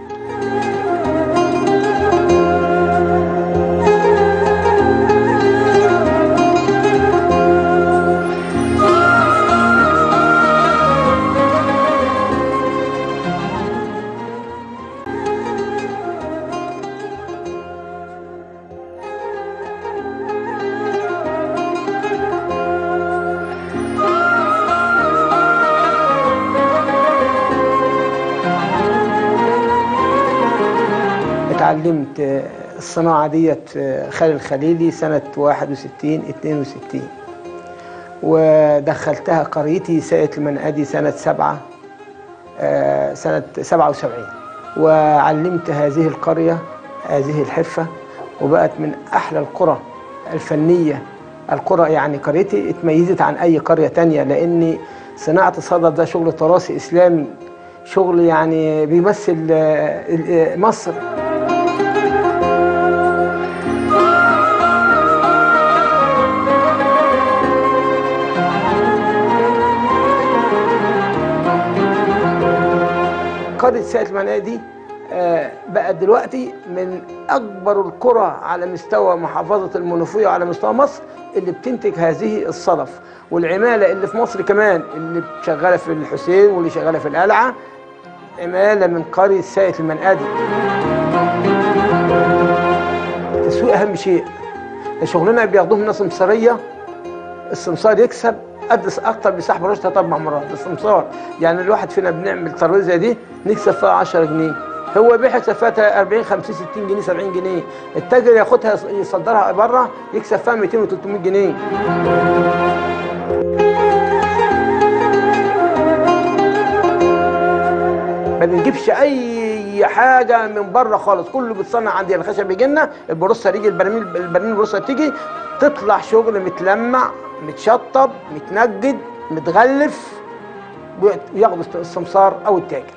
اتعلمت الصناعة ديت خالد الخليلي سنة واحد وستين اثنين وستين، ودخلتها قريتي ساقية المنقدي سنة سبعة سنة سبعة وسبعين، وعلمت هذه القرية هذه الحرفة، وبقت من أحلى القرى الفنية. القرى يعني قريتي اتميزت عن أي قرية تانية، لأن صناعة الصدف ده شغل تراثي إسلامي، شغل يعني بيمثل مصر. قرية ساقية المنقدي بقت دلوقتي من أكبر القرى على مستوى محافظة المنوفية وعلى مستوى مصر اللي بتنتج هذه الصدف، والعمالة اللي في مصر كمان اللي شغالة في الحسين واللي شغالة في القلعة عمالة من قرية ساقية المنقدي. التسويق أهم شيء. شغلنا بياخدوه من سمسارية، السمسار يكسب قد اكتر بيسحب رشته ثلاث اربع مرات السمسار. يعني الواحد فينا بنعمل ترابيزه دي نكسب فيها عشرة جنيه، هو بيحسب فيها أربعين خمسين ستين جنيه سبعين جنيه، التاجر ياخدها يصدرها بره يكسب فيها مئتين وثلاثمئة جنيه. ما بنجيبش اي حاجه من بره خالص، كله بيتصنع عندنا. الخشب يجي لنا، البروسه يجي، البراميل البراميل البروسه تيجي، تطلع شغل متلمع متشطب متنجد متغلف، وياخدوا السمسار او التاجر.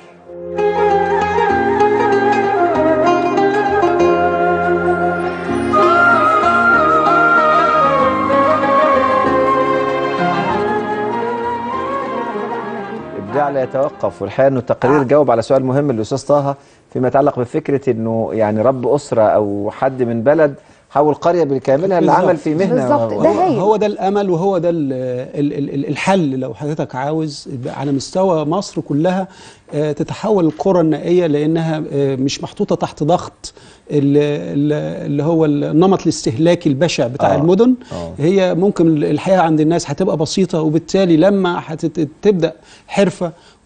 الابداع لا يتوقف، والحقيقه انه التقرير جاوب على سؤال مهم للاستاذ طه فيما يتعلق بفكره انه يعني رب اسره او حد من بلد حول قريه بالكاملها اللي عمل في مهنه. هو, هو ده الامل، وهو ده ال ال ال الحل. لو حضرتك عاوز على مستوى مصر كلها تتحول القرى النائيه، لانها مش محطوطه تحت ضغط اللي هو النمط الاستهلاكي البشع بتاع آه. المدن. آه. هي ممكن الحياه عند الناس هتبقى بسيطه، وبالتالي لما هتبدا حرفه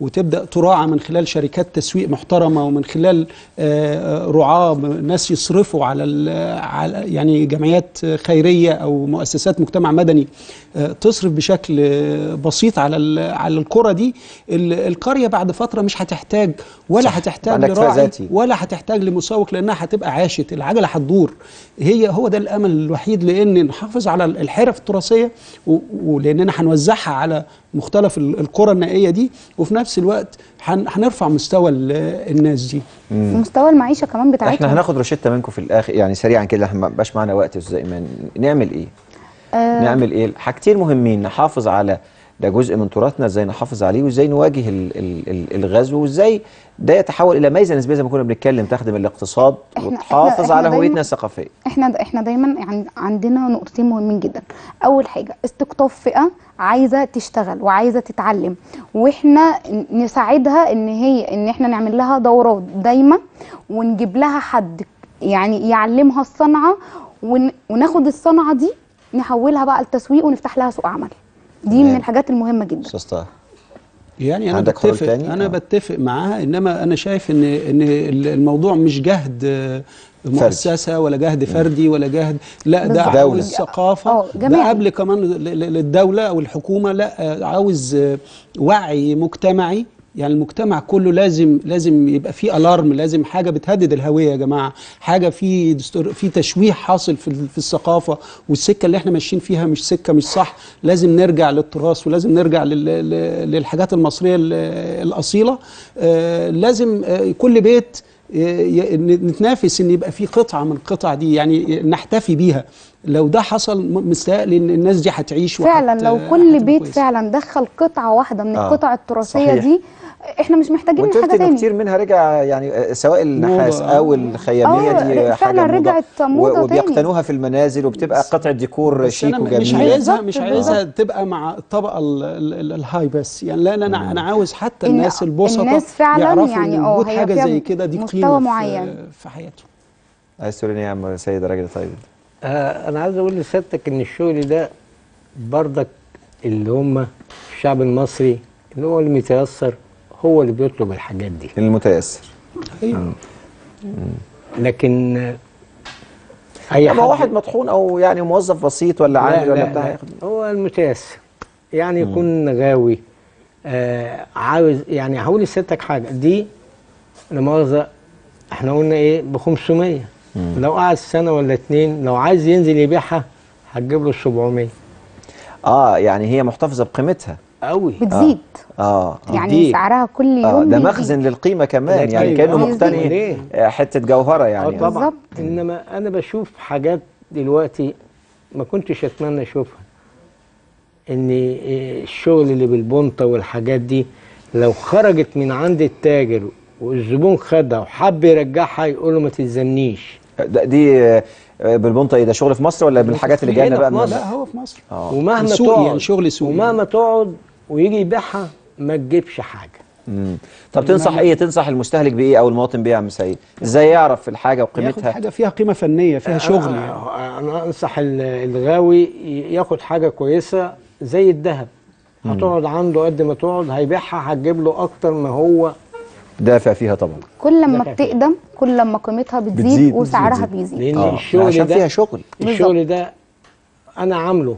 وتبدا تراعى من خلال شركات تسويق محترمه ومن خلال رعاه ناس يصرفوا على على يعني جمعيات خيريه او مؤسسات مجتمع مدني تصرف بشكل بسيط على على القرى دي، القريه بعد فتره مش هتحتاج ولا هتحتاج لراعي ولا هتحتاج لمسوق، لانها هتبقى عاشت، العجله هتدور. هي هو ده الامل الوحيد، لان نحافظ على الحرف التراثيه ولاننا هنوزعها على مختلف القرى النائيه دي، وفي نفس الوقت هنرفع مستوى الناس دي، مستوى المعيشه كمان بتاعتهم. احنا هناخد روشته منكم في الاخر يعني سريعا كده، ما بقاش معانا وقت يا استاذ ايمان. نعمل ايه؟ آه نعمل ايه؟ حاجتين مهمين، نحافظ على ده جزء من تراثنا، ازاي نحافظ عليه وازاي نواجه ال ال ال الغزو، وازاي ده يتحول الى ميزه نسبيه زي ما كنا بنتكلم تخدم الاقتصاد وتحافظ على هويتنا الثقافيه. احنا احنا دايما عندنا نقطتين مهمين جدا. اول حاجه استقطاب فئه عايزه تشتغل وعايزه تتعلم، واحنا نساعدها ان هي ان احنا نعمل لها دورات دايما ونجيب لها حد يعني يعلمها الصنعه، وناخد الصنعه دي نحولها بقى لتسويق ونفتح لها سوق عمل. دي يعني من الحاجات المهمه جدا. استاذ يعني انا بتفق انا آه. بتفق معاها، انما انا شايف ان ان الموضوع مش جهد مؤسسه ولا جهد فردي ولا جهد، لا ده عاوز ثقافه، ده قبل كمان للدوله او الحكومه، لا عاوز وعي مجتمعي. يعني المجتمع كله لازم لازم يبقى فيه الارم، لازم حاجه بتهدد الهويه يا جماعه، حاجه في في تشويه حاصل في في الثقافه، والسكه اللي احنا ماشيين فيها مش سكه مش صح. لازم نرجع للتراث ولازم نرجع للحاجات المصريه الاصيله. لازم كل بيت نتنافس ان يبقى في قطعه من القطع دي، يعني نحتفي بيها. لو ده حصل مستقل ان الناس دي هتعيش فعلا. لو كل بيت كويس. فعلا دخل قطعه واحده من آه. القطع التراثيه صحيح. دي احنا مش محتاجين حاجه تاني. كتير منها رجع يعني سواء النحاس او الخياميه آه. دي فعلا حاجه رجعت موضه وبيقتنوها في المنازل وبتبقى قطعه ديكور شيك وجميل. مش عايزها مش عايزها تبقى مع الطبقه الهاي بس، يعني لا انا انا عاوز حتى الناس البسطاء الناس فعلا يعرفوا يعني ان وجود حاجه زي كده دي قيمه معين في حياتهم. عايز تقول ايه يا عم سيد راجل طيب؟ آه انا عايز اقول لسيادتك ان الشغل ده بردك اللي هم الشعب المصري اللي هو المتيسر هو اللي بيطلب الحاجات دي، المتيسر. ايوه. لكن اي حد واحد مطحون او يعني موظف بسيط ولا عامل ولا بتاع ياخد، هو المتيسر يعني يكون مم. غاوي آه عاوز. يعني هقول لسيادتك حاجه دي لا مؤاخذه، احنا قلنا ايه ب خمسمية، لو قعد سنه ولا اتنين لو عايز ينزل يبيعها هتجيب له سبعمية. اه يعني هي محتفظه بقيمتها قوي، بتزيد. اه, آه. يعني دي. سعرها كل يوم آه ده مخزن للقيمه كمان، يعني كانه مقتني حته جوهره يعني. اه طبعا. انما انا بشوف حاجات دلوقتي ما كنتش اتمنى اشوفها، ان الشغل اللي بالبنطه والحاجات دي لو خرجت من عند التاجر والزبون خدها وحب يرجعها يقول له ما تلزمنيش. دي بالبنطه ايه ده شغل في مصر ولا بالحاجات اللي جايه بقى من لا هو في مصر. آه. ومهما تقعد يعني شغل سوق ومهما تقعد ويجي يبيعها ما تجيبش حاجه. امم طب تنصح ايه؟ تنصح المستهلك بايه او المواطن بايه يا عم سيد؟ ازاي يعرف الحاجه وقيمتها؟ ياخد حاجه فيها قيمه فنيه فيها شغل. يعني انا انصح الغاوي ياخد حاجه كويسه زي الذهب، هتقعد عنده قد ما تقعد هيبيعها هتجيب له اكتر ما هو دافع فيها طبعا. كل لما بتقدم كل لما قيمتها بتزيد, بتزيد وسعرها بيزيد. لان آه. الشغل عشان ده فيها شغل. الشغل ده انا عامله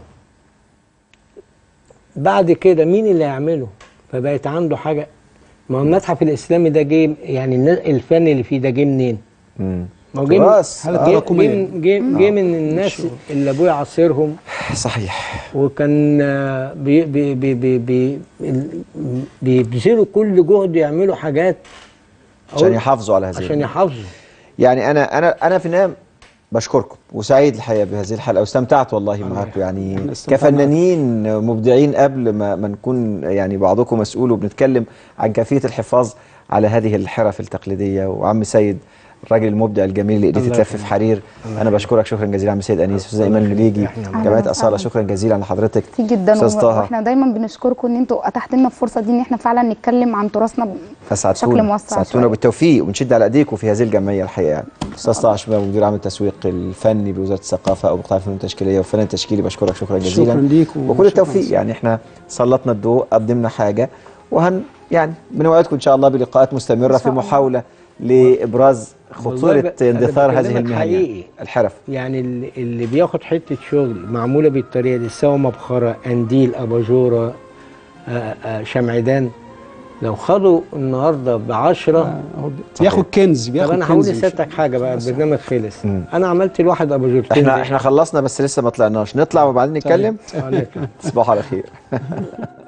بعد كده مين اللي هيعمله؟ فبقت عنده حاجه. ما هو المتحف الاسلامي ده جه يعني الفن اللي فيه ده جه منين؟ امم ما هو جه من جه جه من الناس اللي ابويا عاصرهم. صحيح. وكان بي بي بي بي بي بيبذلوا كل جهد يعملوا حاجات عشان يحافظوا على هذه عشان يحافظوا. يعني انا انا انا في النهايه بشكركم وسعيد الحقيقه بهذه الحلقه واستمتعت والله معاكم، يعني كفنانين مبدعين قبل ما ما نكون يعني بعضكم مسؤول وبنتكلم عن كيفيه الحفاظ على هذه الحرف التقليديه. وعم سيد الراجل المبدع الجميل اللي ايديه تتلف في حرير، انا بشكرك شكرا جزيلا عم سيد انيس. استاذ ايمان النبيجي جمعيه اصاله شكرا جزيلا لحضرتك جدا. واحنا دايما بنشكركم ان انتوا اتحت لنا الفرصه دي ان احنا فعلا نتكلم عن تراثنا بشكل موسع. سعدتونا بالتوفيق ونشد على ايديكم في هذه الجمعيه الحقيقه. يعني استاذ طه شباب مدير عام التسويق الفني بوزاره الثقافه او مقطع الفنون التشكيليه والفنان التشكيلي، بشكرك شكرا جزيلا. شكرا ليك وكل التوفيق. يعني احنا سلطنا الضوء قدمنا حاجه وهن يعني بنوعدكم ان شاء الله بلقاءات مستمره في محاوله لابراز خطوره اندثار هذه المهن الحرف. يعني اللي, اللي بياخد حته شغل معموله بالطريقه دي، سواء مبخره، قنديل، اباجوره، شمعدان، لو خدوا النهارده ب عشرة ياخد كنز، بياخد كنز. طب انا هقول لسيادتك حاجه بقى، البرنامج خلص. مم. انا عملت الواحد اباجورتين. احنا احنا خلصنا بس لسه ما طلعناش، نطلع وبعدين نتكلم. تصبحوا على خير.